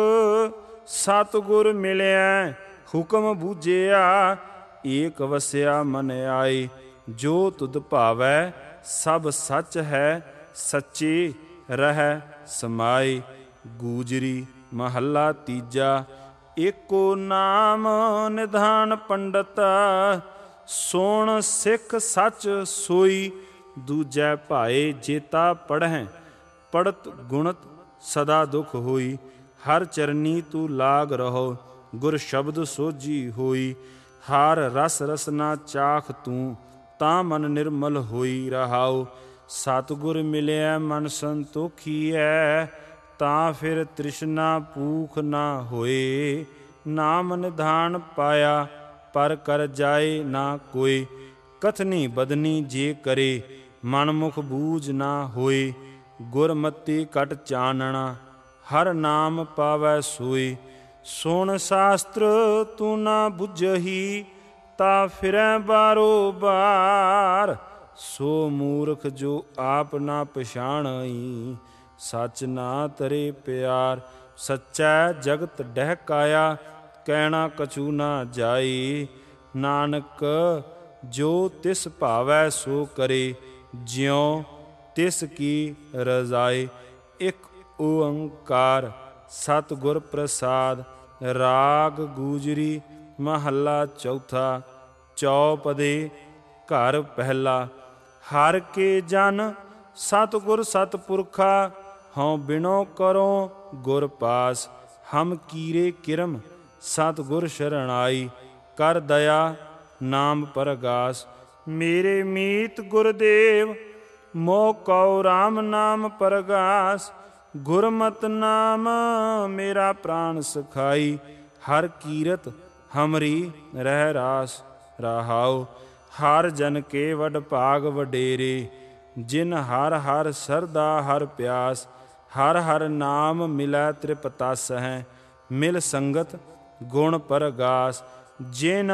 S1: ਸਤਿਗੁਰ ਮਿਲਿਆ ਹੁਕਮ ਬੂਝਿਆ, ਏਕ ਵਸਿਆ ਮਨ ਆਏ। ਜੋ ਤੁਧ ਭਾਵੈ ਸਭ ਸੱਚ ਹੈ, ਸੱਚੇ ਰਹਿ ਸਮਾਏ। ਗੂਜਰੀ ਮਹੱਲਾ ਤੀਜਾ। ਏਕੋ ਨਾਮ ਨਿਧਾਨ ਪੰਡਤ, ਸੋਣ ਸਿੱਖ ਸੱਚ ਸੋਈ। ਦੂਜੈ ਭਾਏ ਜੇਤਾ ਪੜ੍ਹੈ, ਪੜਤ ਗੁਣਤ ਸਦਾ ਦੁਖ ਹੋਈ। ਹਰ ਚਰਨੀ ਤੂੰ ਲਾਗ ਰਹੋ, ਗੁਰ ਸ਼ਬਦ ਸੋਝੀ ਹੋਈ। ਹਰ ਰਸ ਰਸਨਾ ਚਾਖ ਤੂੰ, ਤਾਂ ਮਨ ਨਿਰਮਲ ਹੋਈ। ਰਹਾਉ ਸਤਿਗੁਰ ਮਿਲਿਆ ਮਨ ਸੰਤੋਖੀਐ, ਤਾਂ ਫਿਰ ਤ੍ਰਿਸ਼ਨਾ ਭੂਖ ਨਾ ਹੋਏ। ਨਾਮ ਨਿਧਾਨ ਪਾਇਆ, ਪਰ ਕਰ ਜਾਏ ਨਾ ਕੋਈ। ਕਥਨੀ ਬਦਨੀ ਜੇ ਕਰੇ, ਮਨ ਮੁਖ ਬੂਝ ਨਾ ਹੋਏ। ਗੁਰਮਤੀ ਕਟ ਚਾਨਣਾ, ਹਰ ਨਾਮ ਪਾਵੈ ਸੋਈ। ਸੁਣ ਸ਼ਾਸਤਰ ਤੂੰ ਨਾ ਬੁਝਹੀ, ਤਾਂ ਫਿਰੈ ਬਾਰੋ ਬਾਰ। ਸੋ ਮੂਰਖ ਜੋ ਆਪ ਨਾ ਪਛਾਣਈ, ਸੱਚ ਨਾ ਤਰੇ ਪਿਆਰ। ਸੱਚੈ ਜਗਤ ਡਹਿਕਾਇਆ, ਕਹਿਣਾ ਕਛੂ ਨਾ ਜਾਈ। ਨਾਨਕ ਜੋ ਤਿਸ ਭਾਵੈ ਸੋ ਕਰੇ, ਜਿਉ ਤਿਸ ਕੀ ਰਜ਼ਾਏ। ਇਕ ਓੰਕਾਰ ਸਤਿਗੁਰ ਪ੍ਰਸਾਦ। ਰਾਗ ਗੂਜਰੀ ਮਹੱਲਾ ਚੌਥਾ। ਚੌਪਦੇ। ਘਰ ਪਹਿਲਾ। ਹਰ ਕੇ ਜਨ ਸਤਿਗੁਰ ਸਤਿਪੁਰਖਾ, ਹਉ ਬਿਨੋ ਕਰੋ ਗੁਰ ਪਾਸ। ਹਮ ਕੀਰੇ ਕਿਰਮ ਸਤਿਗੁਰ ਸ਼ਰਣਾਈ, ਕਰ ਦਇਆ ਨਾਮ ਪਰਗਾਸ। ਮੇਰੇ ਮੀਤ ਗੁਰਦੇਵ, ਮੋਹ ਕਉ ਰਾਮ ਨਾਮ ਪਰਗਾਸ। ਗੁਰਮਤਿ ਨਾਮ ਮੇਰਾ ਪ੍ਰਾਨ ਸਖਾਈ, ਹਰ ਕੀਰਤ ਹਮਰੀ ਰਹਿ ਰਾਸ। ਰਹਾਉ ਹਰ ਜਨ ਕੇ ਵਡ ਭਾਗ ਵਡੇਰੇ, ਜਿਨ ਹਰ ਹਰ ਸਰਦਾ ਹਰ ਪਿਆਸ। ਹਰ ਹਰ ਨਾਮ ਮਿਲੈ ਤ੍ਰਿਪਤਸ ਹੈ, ਮਿਲ ਸੰਗਤ ਗੁਣ ਪਰਗਾਸ। ਜਿਨ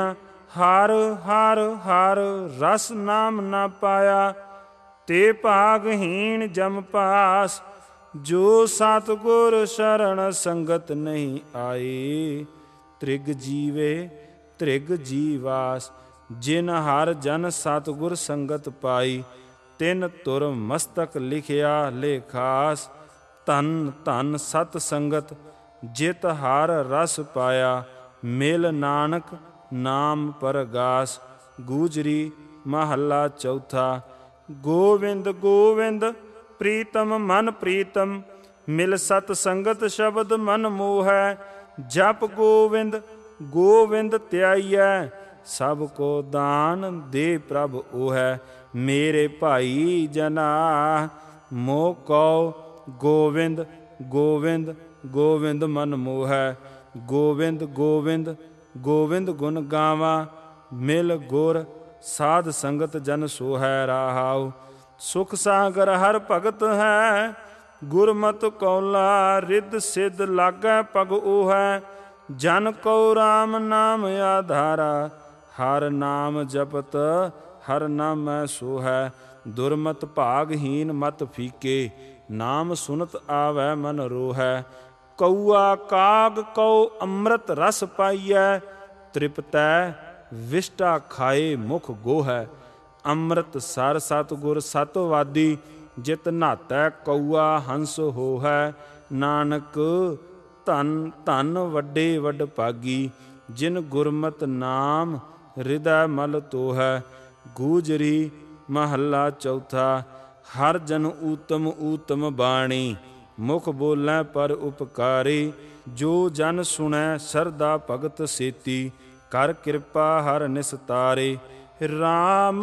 S1: ਹਰ ਹਰ ਹਰ ਰਸ ਨਾਮ ਨਾ ਪਾਇਆ। ਤੇ ਭਾਗਹੀਣ ਜਮ ਪਾਸ ਜੋ ਸਤਿਗੁਰ ਸ਼ਰਨ ਸੰਗਤ ਨਹੀਂ ਆਈ। ਤ੍ਰਿਗ ਜੀਵੇ ਤ੍ਰਿਗ ਜੀਵਾਸ ਜਿਨ ਹਰ ਜਨ ਸਤਿਗੁਰ ਸੰਗਤ ਪਾਈ। ਤਿਨ ਤੁਰ ਮਸਤਕ ਲਿਖਿਆ ਲੇਖਾਸ ਧਨ ਧਨ ਸਤ ਸੰਗਤ ਜਿਤ ਹਰ ਰਸ ਪਾਇਆ। ਮਿਲ ਨਾਨਕ ਨਾਮ ਪਰਗਾਸ। ਗੂਜਰੀ ਮਹੱਲਾ ਚੌਥਾ। ਗੋਵਿੰਦ ਗੋਵਿੰਦ ਪ੍ਰੀਤਮ ਮਨ ਪ੍ਰੀਤਮ ਮਿਲ ਸਤ ਸੰਗਤ ਸ਼ਬਦ ਮਨ ਮੋਹੈ। ਜਪ ਗੋਵਿੰਦ ਗੋਵਿੰਦ ਧਿਆਈਐ ਸਭ ਕੋ ਦਾਨ ਦੇ ਪ੍ਰਭ ਉਹੈ। ਮੇਰੇ ਭਾਈ ਜਨਾ ਮੋਹ ਕਉ ਗੋਵਿੰਦ ਗੋਵਿੰਦ ਗੋਵਿੰਦ ਮਨ ਮੋਹੈ। ਗੋਵਿੰਦ ਗੋਵਿੰਦ ਗੋਵਿੰਦ ਗੁਣ ਗਾਵਾਂ ਮਿਲ ਗੁਰ ਸਾਧ ਸੰਗਤ ਜਨ ਸੋਹੈ। ਰਾਹਾਉ ਸੁਖ ਸਾਗਰ ਹਰ ਭਗਤ ਹੈ ਗੁਰਮਤਿ ਕੌਲਾ ਰਿੱਧ ਸਿੱਧ ਲਾਗੈ ਪਗ ਉਹੈ। ਜਨ ਕਉ ਰਾਮ ਨਾਮ ਆਧਾਰਾ ਹਰ ਨਾਮ ਜਪਤ ਹਰ ਨਾਮੈ ਸੋਹੈ। ਦੁਰਮਤ ਭਾਗਹੀਨ ਮਤ ਫੀਕੇ ਨਾਮ ਸੁਨਤ ਆਵੈ ਮਨ ਰੋਹੈ। ਕਊਆ ਕਾਗ ਕਉ ਅੰਮ੍ਰਿਤ ਰਸ ਪਾਈਐ ਤ੍ਰਿਪਤੈ ਵਿਸ਼ਟਾ ਖਾਏ ਮੁਖ ਗੋਹੈ। ਅੰਮ੍ਰਿਤ ਸਰ ਸਤਿਗੁਰ ਸਤਵਾਦੀ ਜਿਤ ਨਾਤੈ ਕਊਆ ਹੰਸ ਹੋਹੈ। ਨਾਨਕ ਧਨ ਧਨ ਵੱਡੇ ਵੱਡ ਭਾਗੀ ਜਿਨ ਗੁਰਮਤਿ ਨਾਮ ਹਿਰਦੈ ਮਲ ਤੋਹੈ। ਗੂਜਰੀ ਮਹੱਲਾ ਚੌਥਾ। ਹਰ ਜਨ ਊਤਮ ਊਤਮ ਬਾਣੀ ਮੁਖ ਬੋਲੈ ਪਰ ਉਪਕਾਰੀ। ਜੋ ਜਨ ਸੁਣੈ ਸਰਦਾ ਭਗਤ ਸੇਤੀ ਕਰ ਕਿਰਪਾ ਹਰ ਨਿਸਤਾਰੇ। ਰਾਮ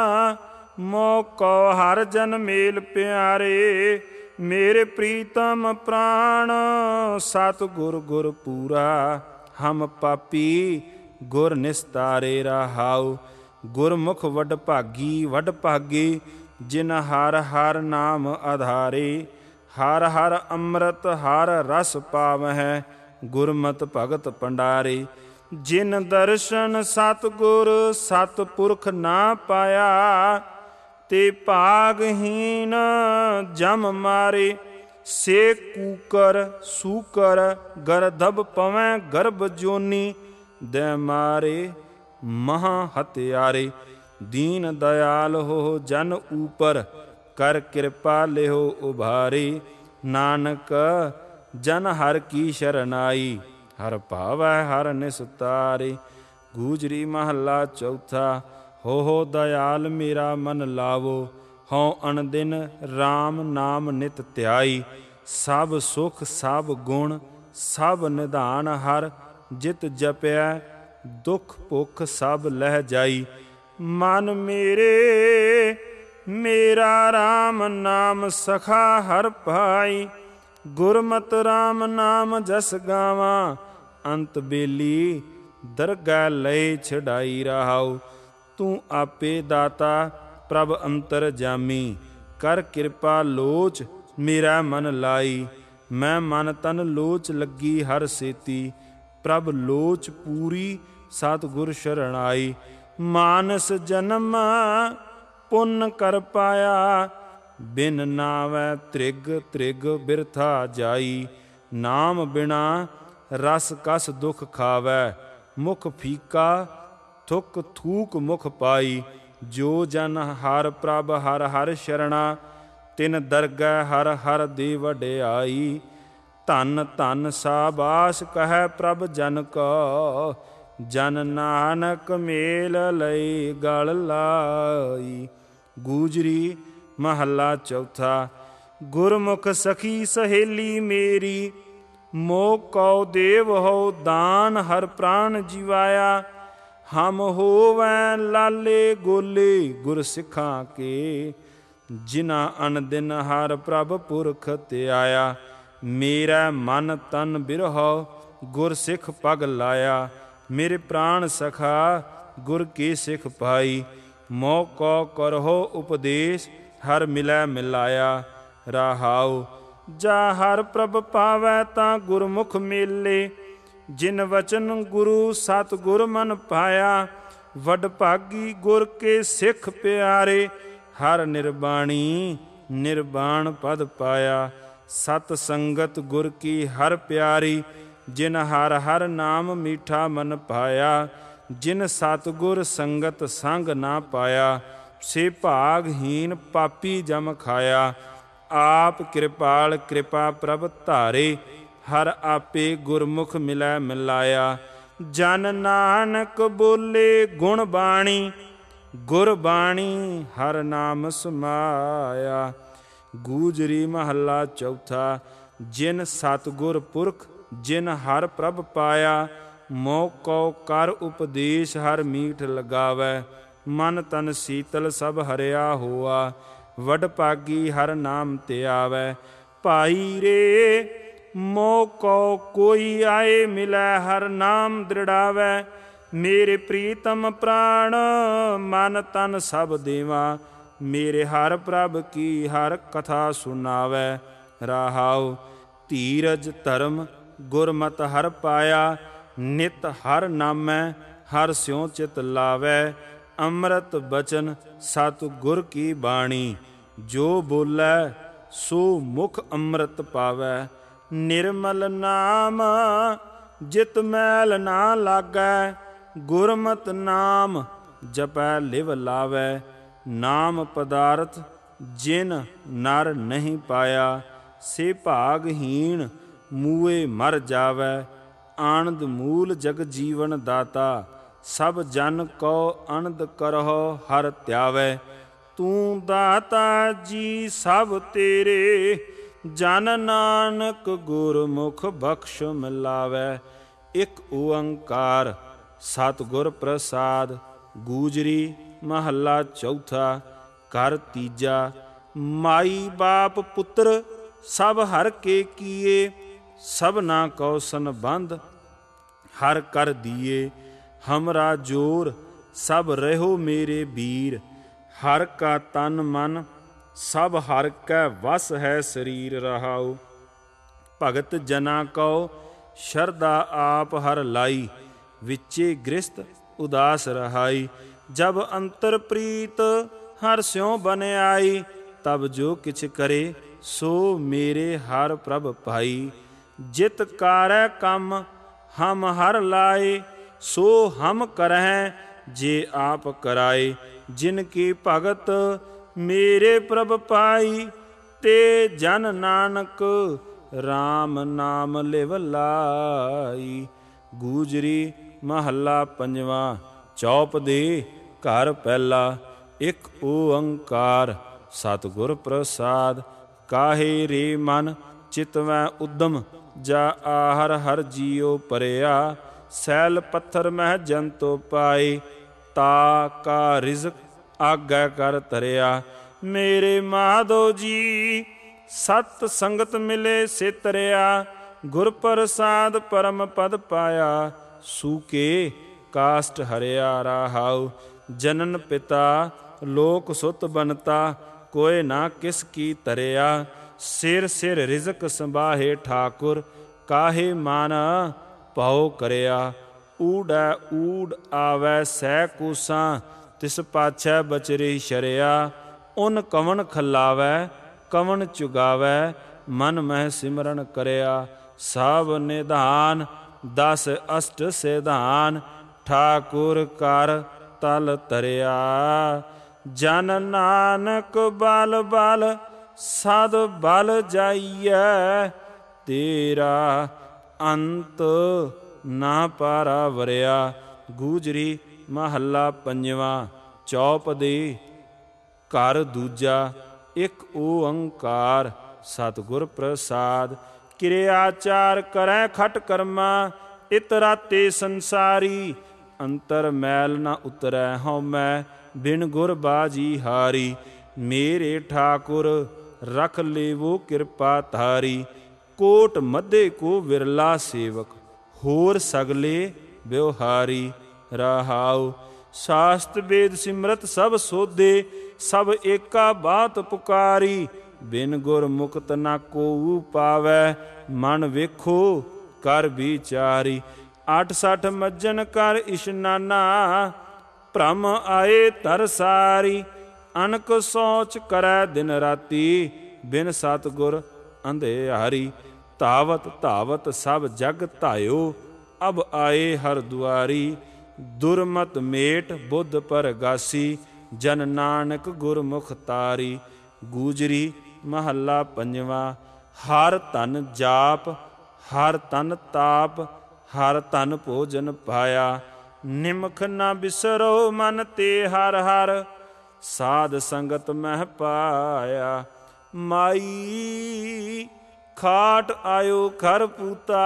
S1: ਮੋਕੋ ਹਰ ਜਨ ਮੇਲ ਪਿਆਰੇ ਮੇਰੇ ਪ੍ਰੀਤਮ ਪ੍ਰਾਣ ਸਤਿਗੁਰ ਗੁਰ ਪੂਰਾ। ਹਮ ਪਾਪੀ ਗੁਰ ਨਿਸਤਾਰੇ। ਰਹਾਉ ਗੁਰਮੁਖ ਵਡ ਭਾਗੀ ਵਡ ਭਾਗੀ ਜਿਨ ਹਰ ਹਰ ਨਾਮ ਆਧਾਰੇ। ਹਰ ਹਰ ਅੰਮ੍ਰਿਤ ਹਰ ਰਸ ਪਾਵਹਿ ਗੁਰਮਤਿ ਭਗਤ ਭੰਡਾਰੇ। ਜਿਨ ਦਰਸ਼ਨ ਸਤਿਗੁਰ ਸਤਿਪੁਰਖ ਨਾ ਪਾਇਆ ਤੇ ਭਾਗਹੀਨ ਜਮ ਮਾਰੇ। ਸੇ ਕੂਕਰ ਸੂਕਰ ਗਰਦਬ ਪਵੈ ਗਰਭ ਜੋਨੀ ਦੇ ਮਾਰੇ ਮਹਾ ਹਤਿਆਰੇ। ਦੀਨ ਦਇਆਲ ਹੋ ਜਨ ਊਪਰ ਕਰ ਕਿਰਪਾ ਲਿਓ ਉਭਾਰੀ। ਨਾਨਕ ਜਨ ਹਰ ਕੀ ਸ਼ਰਨਾਈ ਹਰ ਭਾਵੈ ਹਰ ਨਿਸਤਾਰੇ। ਗੂਜਰੀ ਮਹੱਲਾ ਚੌਥਾ। ਹੋ ਹੋ ਦਇਆਲ ਮੇਰਾ ਮਨ ਲਾਵੋ ਹਉ ਅਣਦਿਨ RAM ਨਾਮ ਨਿਤ ਧਿਆਈ। ਸਭ ਸੁਖ ਸਭ ਗੁਣ ਸਭ ਨਿਧਾਨ ਹਰ ਜਿਤ ਜਪਿਆ ਦੁਖ ਭੁਖ ਸਭ ਲਹਿ ਜਾਈ। ਮਨ ਮੇਰੇ ਮੇਰਾ RAM ਨਾਮ ਸਖਾ ਹਰ ਭਾਈ। ਗੁਰਮਤਿ RAM ਨਾਮ ਜਸ ਗਾਵਾਂ ਅੰਤ ਬੇਲੀ ਦਰਗਹਿ ਲਏ ਛਡਾਈ। ਰਹਾਉ ਤੂੰ ਆਪੇ ਦਾਤਾ ਪ੍ਰਭ ਅੰਤਰ ਜਾਮੀ ਕਰ ਕਿਰਪਾ ਲੋਚ ਮੇਰਾ ਮਨ ਲਾਈ। ਮੈਂ ਮਨ ਤਨ ਲੋਚ ਲੱਗੀ ਹਰ ਸੇਤੀ ਪ੍ਰਭ ਲੋਚ ਪੂਰੀ ਸਤਿਗੁਰ ਸ਼ਰਣਾਈ। ਮਾਨਸ ਜਨਮ ਪੁੰਨ ਕਰ ਪਾਇਆ ਬਿਨ ਨਾਵੈ ਤ੍ਰਿਗ ਤ੍ਰਿਗ ਬਿਰਥਾ ਜਾਈ। ਨਾਮ ਬਿਨਾ ਰਸ ਕਸ ਦੁਖ ਖਾਵੈ ਮੁਖ ਫੀਕਾ ਥੁਕ ਥੂਕ ਮੁਖ ਪਾਈ। ਜੋ ਜਨ ਹਰ ਪ੍ਰਭ ਹਰ ਹਰ ਸ਼ਰਣਾ ਤਿਨ ਦਰਗਹਿ ਹਰ ਹਰ ਦੇ ਵਡਿਆਈ। ਧਨ ਧਨ ਸਾਬਾਸ ਕਹੈ ਪ੍ਰਭ ਜਨ ਕੋ ਜਨ ਨਾਨਕ ਮੇਲ ਲਈ ਗਲ ਲਾਈ। ਗੂਜਰੀ ਮਹੱਲਾ ਚੌਥਾ। ਗੁਰਮੁਖ ਸਖੀ ਸਹੇਲੀ ਮੇਰੀ ਮੋਹ ਕਉ ਦੇਵ ਹੋ ਦਾਨ ਹਰ ਪ੍ਰਾਨ ਜੀਵਾਇਆ। ਹਮ ਹੋਵੈ ਲਾਲੇ ਗੋਲੇ ਗੁਰ ਸਿੱਖਾਂ ਕੇ ਜਿਨਾ ਅਨਦਿਨ ਹਰ ਪ੍ਰਭ ਪੁਰਖ ਧਿਆਇਆ। ਮੇਰਾ ਮਨ ਤਨ ਬਿਰਹੋ ਗੁਰ ਸਿੱਖ ਪਗ ਲਾਇਆ। ਮੇਰੇ ਪ੍ਰਾਣ ਸਖਾ ਗੁਰ ਕੀ ਸਿੱਖ ਪਾਈ। ਮੋਹ ਕੋ ਕਰਹੁ ਉਪਦੇਸ਼ ਹਰ ਮਿਲੈ ਮਿਲਾਇਆ। ਰਾਹਾਉ ਜਾ ਹਰ ਪ੍ਰਭ ਪਾਵੈ ਤਾਂ ਗੁਰਮੁਖ ਮੇਲੇ ਜਿਨ ਵਚਨ ਗੁਰੂ ਸਤਿਗੁਰ ਮਨ ਪਾਇਆ। ਵਡਭਾਗੀ ਗੁਰ ਕੇ ਸਿੱਖ ਪਿਆਰੇ, ਹਰ ਨਿਰਬਾਣੀ ਨਿਰਬਾਣ ਪਦ ਪਾਇਆ। ਸਤ ਸੰਗਤ ਗੁਰ ਕੀ ਹਰ ਪਿਆਰੀ, ਜਿਨ ਹਰ ਹਰ ਨਾਮ ਮੀਠਾ ਮਨ ਪਾਇਆ। ਜਿਨ ਸਤਿਗੁਰ ਸੰਗਤ ਸੰਗ ਨਾ ਪਾਇਆ, ਸੇ ਭਾਗਹੀਨ ਪਾਪੀ ਜਮ ਖਾਇਆ। ਆਪ ਕਿਰਪਾਲ ਕਿਰਪਾ ਪ੍ਰਭ ਧਾਰੇ, ਹਰ ਆਪੇ ਗੁਰਮੁਖ ਮਿਲੈ ਮਿਲਾਇਆ। ਜਨ ਨਾਨਕ ਬੋਲੇ ਗੁਣ ਬਾਣੀ, ਗੁਰ ਬਾਣੀ ਹਰ ਨਾਮ ਸਮਾਇਆ। ਗੂਜਰੀ ਮਹੱਲਾ ਚੌਥਾ। ਜਿਨ ਸਤਿਗੁਰ ਪੁਰਖ ਜਿਨ ਹਰ ਪ੍ਰਭ ਪਾਇਆ। ਮੋਹ ਕਉ ਕਰ ਉਪਦੇਸ਼ ਹਰ ਮੀਠ ਲਗਾਵੈ। ਮਨ ਤਨ ਸੀਤਲ ਸਭ ਹਰਿਆ ਹੋਆ। ਵਡਭਾਗੀ ਹਰ ਨਾਮ ਤੇ ਆਵੈ। ਭਾਈ ਰੇ ਮੋਹ ਕਉ ਕੋਈ ਆਏ ਮਿਲੈ, ਹਰ ਨਾਮ ਦ੍ਰਿੜਾਵੈ। ਮੇਰੇ ਪ੍ਰੀਤਮ ਪ੍ਰਾਣ ਮਨ ਤਨ ਸਭ ਦੇਵਾ। ਮੇਰੇ ਹਰ ਪ੍ਰਭ ਕੀ ਹਰ ਕਥਾ ਸੁਣਾਵੈ। ਰਾਹਾਉ ਧੀਰਜ ਧਰਮ ਗੁਰਮਤਿ ਹਰ ਪਾਇਆ। ਨਿਤ ਹਰ ਨਾਮੈ ਹਰ ਸਿਉ ਚਿਤ ਲਾਵੈ। ਅੰਮ੍ਰਿਤ ਬਚਨ ਸਤਿ ਗੁਰ ਕੀ ਬਾਣੀ, ਜੋ ਬੋਲੈ ਸੋ ਮੁਖ ਅੰਮ੍ਰਿਤ ਪਾਵੈ। ਨਿਰਮਲ ਨਾਮ ਜਿਤ ਮੈਲ ਨਾ ਲਾਗੈ। ਗੁਰਮਤਿ ਨਾਮ ਜਪੈ ਲਿਵ ਲਾਵੈ। ਨਾਮ ਪਦਾਰਥ ਜਿਨ ਨਰ ਨਹੀਂ ਪਾਇਆ। ਸੇ ਭਾਗਹੀਣ ਮੂਏ ਮਰ ਜਾਵੈ। ਆਨੰਦ ਮੂਲ ਜਗ ਜੀਵਨ ਦਾਤਾ। ਸਭ ਜਨ ਕੋ ਅਨੰਦ ਕਰਹੁ ਹਰ ਧਿਆਵੈ। ਤੂੰ ਦਾਤਾ ਜੀ ਸਭ ਤੇਰੇ, ਜਨ ਨਾਨਕ ਗੁਰਮੁਖ ਬਖਸ਼ ਮਿਲਾਵੈ। ਇਕ ਓੰਕਾਰ ਸਤਿਗੁਰ ਪ੍ਰਸਾਦ। ਗੂਜਰੀ ਮਹੱਲਾ ਚੌਥਾ। ਘਰ ਤੀਜਾ। ਮਾਈ ਬਾਪ ਪੁੱਤਰ ਸਭ ਹਰ ਕੇ ਕੀਏ। ਸਭਨਾ ਕਉ ਸੰਬੰਧ ਹਰ ਕਰ ਦੀਏ। ਹਮਰਾ ਜੋਰ ਸਭ ਰਹਿਓ ਮੇਰੇ ਵੀਰ। ਹਰ ਕਾ ਤਨ ਮਨ ਸਭ ਹਰ ਕੈ ਵਸ ਹੈ ਸਰੀਰ। ਰਹਾਉ ਭਗਤ ਜਨਾ ਕਉ ਸ਼ਰਧਾ ਆਪ ਹਰ ਲਾਈ। ਵਿਚੇ ਗ੍ਰਸਤ ਉਦਾਸ ਰਹਾਈ। ਜਬ ਅੰਤਰ ਪ੍ਰੀਤ ਹਰ ਸਿਉ ਬਨ ਆਈ। ਤਬ ਜੋ ਕਿਛ ਕਰੇ ਸੋ ਮੇਰੇ ਹਰ ਪ੍ਰਭ ਭਾਈ। ਜਿਤ ਕਾਰੈ ਕੰਮ ਹਮ ਹਰ ਲਾਏ। ਸੋ ਹਮ ਕਰਹਿ ਜੇ ਆਪ ਕਰਾਏ। ਜਿਨ ਕੀ ਭਗਤ ਮੇਰੇ ਪ੍ਰਭ ਪਾਈ। ਤੇ ਜਨ ਨਾਨਕ RAM ਨਾਮ ਲਿਵ ਲਾਈ। ਗੂਜਰੀ ਮਹੱਲਾ ਪੰਜਵਾਂ। ਚੌਪ ਦੇ ਘਰ ਪਹਿਲਾ। ਇਕ ਓੰਕਾਰ ਸਤਿਗੁਰ ਪ੍ਰਸਾਦ। ਕਾਹੇ ਰੇ ਮਨ ਚਿਤਵੈ ਉਦਮ, ਜਾ ਆਹਰ ਹਰ ਜੀਉ ਪਰਿਆ। ਸੈਲ ਪੱਥਰ ਮਹਿ ਜੰਤੋ ਪਾਏ, ਤਾ ਕਾ ਰਿਜ਼ਕ ਆਗੈ ਕਰ ਧਰਿਆ। ਮੇਰੇ ਮਾਧੋ ਜੀ ਸਤ ਸੰਗਤ ਮਿਲੇ ਸੇ ਤਰਿਆ। ਗੁਰ ਪ੍ਰਸਾਦ ਪਰਮ ਪਦ ਪਾਇਆ। ਸੂਕੇ ਕਾਸ਼ਟ ਹਰਿਆ। ਰਾਹਾਉ ਜਨਨ ਪਿਤਾ ਲੋਕ ਸੁਤ ਬਨਤਾ। ਕੋਇ ਨਾ ਕਿਸ ਕੀ ਤਰਿਆ। ਸਿਰ ਸਿਰ ਰਿਜ਼ਕ ਸੰਭਾਹੇ ਠਾਕੁਰ। ਕਾਹੇ ਮਨ ਭਉ ਕਰਿਆ। ਊੜੈ ਊੜ ਆਵੈ ਸਹਿ ਕੂਸਾਂ, ਤਿਸ ਪਾਛੈ ਬਚਰੀ ਸ਼ਰਿਆ। ਉਨ ਕਵਣ ਖਲਾਵੈ ਕਵਣ ਚੁਗਾਵੈ, ਮਨ ਮਹਿ ਸਿਮਰਨ ਕਰਿਆ। ਸਭ ਨਿਧਾਨ ਦਸ ਅਸ਼ਟ ਸਿਧਾਨ, ਠਾਕੁਰ ਕਰ ਤਲ ਤਰਿਆ। ਜਨ ਨਾਨਕ ਬਲ ਬਲ ਸਦ ਬਲ ਜਾਈਐ। ਤੇਰਾ ਅੰਤ ਨਾ ਪਾਰਾ ਵਰਿਆ। ਗੂਜਰੀ ਮਹੱਲਾ ਪੰਜਵਾਂ। ਚੌਪ ਦੇ ਘਰ ਦੂਜਾ। ਇਕ ਓੰਕਾਰ ਸਤਿਗੁਰ ਪ੍ਰਸਾਦ। ਕਿਰਿਆਚਾਰ ਕਰੈ ਖਟ ਕਰਮਾ, ਇਤ ਰਾਤੇ ਸੰਸਾਰੀ। ਅੰਤਰ ਮੈਲ ਨ ਉਤਰੈ ਹਉਮੈ, ਬਿਨ ਗੁਰ ਬਾਜੀ ਹਾਰੀ। ਮੇਰੇ ਠਾਕੁਰ ਰਖ ਲੇਵੋ ਕਿਰਪਾ ਧਾਰੀ। ਕੋਟ ਮਧੇ ਕੋ ਵਿਰਲਾ ਸੇਵਕ, ਹੋਰ ਸਗਲੇ ਵਿਵਹਾਰੀ। ਰਾਹਾਉ ਸਾਸਤ ਵੇਦ ਸਿਮਰਤ ਸਭ ਸੋਧੇ, ਸਭ ਏਕਾ ਬਾਤ ਪੁਕਾਰੀ। ਬਿਨ ਗੁਰ ਮੁਕਤ ਨਾ ਕੋਊ ਪਾਵੈ, ਮਨ ਵੇਖੋ ਕਰ ਵਿਚਾਰੀ। ਅੱਠ ਸੱਠ ਮੱਜਨ ਕਰ ਇਸ਼ਨਾਨਾ, ਭ੍ਰਮ ਆਏ ਧਰ ਸਾਰੀ। ਅਨਕ ਸੋਚ ਕਰੈ ਦਿਨ ਰਾਤੀ, ਬਿਨ ਸਤਿਗੁਰ ਅੰਧਿਆਰੀ। ਧਾਵਤ ਧਾਵਤ ਸਭ ਜਗ ਧਾਇਓ, ਅਬ ਆਏ ਹਰ ਦੁਆਰੀ। ਦੁਰਮਤ ਮੇਟ ਬੁੱਧ ਪਰਗਾਸੀ, ਜਨ ਨਾਨਕ ਗੁਰਮੁਖ ਤਾਰੀ। ਗੂਜਰੀ ਮਹੱਲਾ ਪੰਜਵਾ। ਹਰ ਧਨ ਜਾਪ, ਹਰ ਤਨ ਤਾਪ, ਹਰ ਧਨ ਭੋਜਨ ਪਾਇਆ। ਨਿਮਖ ਨਾ ਬਿਸਰੋ ਮਨ ਤੇ ਹਰ ਹਰ, ਸਾਧ ਸੰਗਤ ਮਹਿ ਪਾਇਆ। ਮਾਈ ਖਾਟ ਆਇਓ ਖਰ ਪੂਤਾ,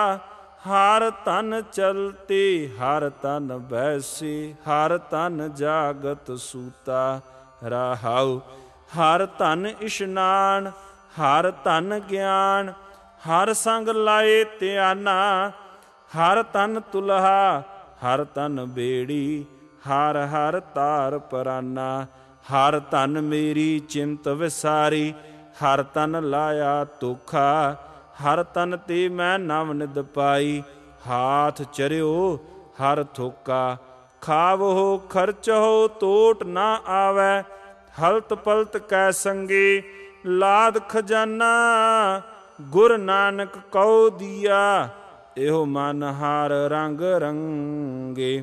S1: ਹਰ ਤਨ ਚਲਤੇ ਹਰ ਤਨ ਬੈਸੇ। ਹਰ ਤਨ ਜਾਗਤ ਸੂਤਾ ਰਹਾਉ। ਹਰ ਧਨ ਇਸ਼ਨਾਨ, ਹਰ ਧਨ ਗਿਆਨ, ਹਰ ਸੰਗ ਲਾਏ ਧਿਆਨਾ। ਹਰ ਤਨ ਤੁਲਹਾ, ਹਰ ਤਨ ਬੇੜੀ, ਹਰ ਹਰ ਤਾਰ ਪਰਾਨਾ। ਹਰ ਧਨ ਮੇਰੀ ਚਿੰਤ ਵਿਸਾਰੀ, ਹਰ ਤਨ ਲਾਇਆ ਧੋਖਾ। ਹਰ ਤਨ ਤੇ ਮੈਂ ਨਵ ਨਿਧ ਪਾਈ, ਹਾਥ ਚਰਿਓ ਹਰ ਥੋਕਾ। ਖਾਵੋ ਖਰਚੋ ਟੋਟ ਨਾ ਆਵੈ, ਹਲਤ ਪਲਤ ਕੈ ਸੰਗੇ। ਲਾਦ ਖਜ਼ਾਨਾ ਗੁਰ ਨਾਨਕ ਕਉ ਦੀਆ, ਇਹੋ ਮਨ ਹਰ ਰੰਗ ਰੰਗੇ।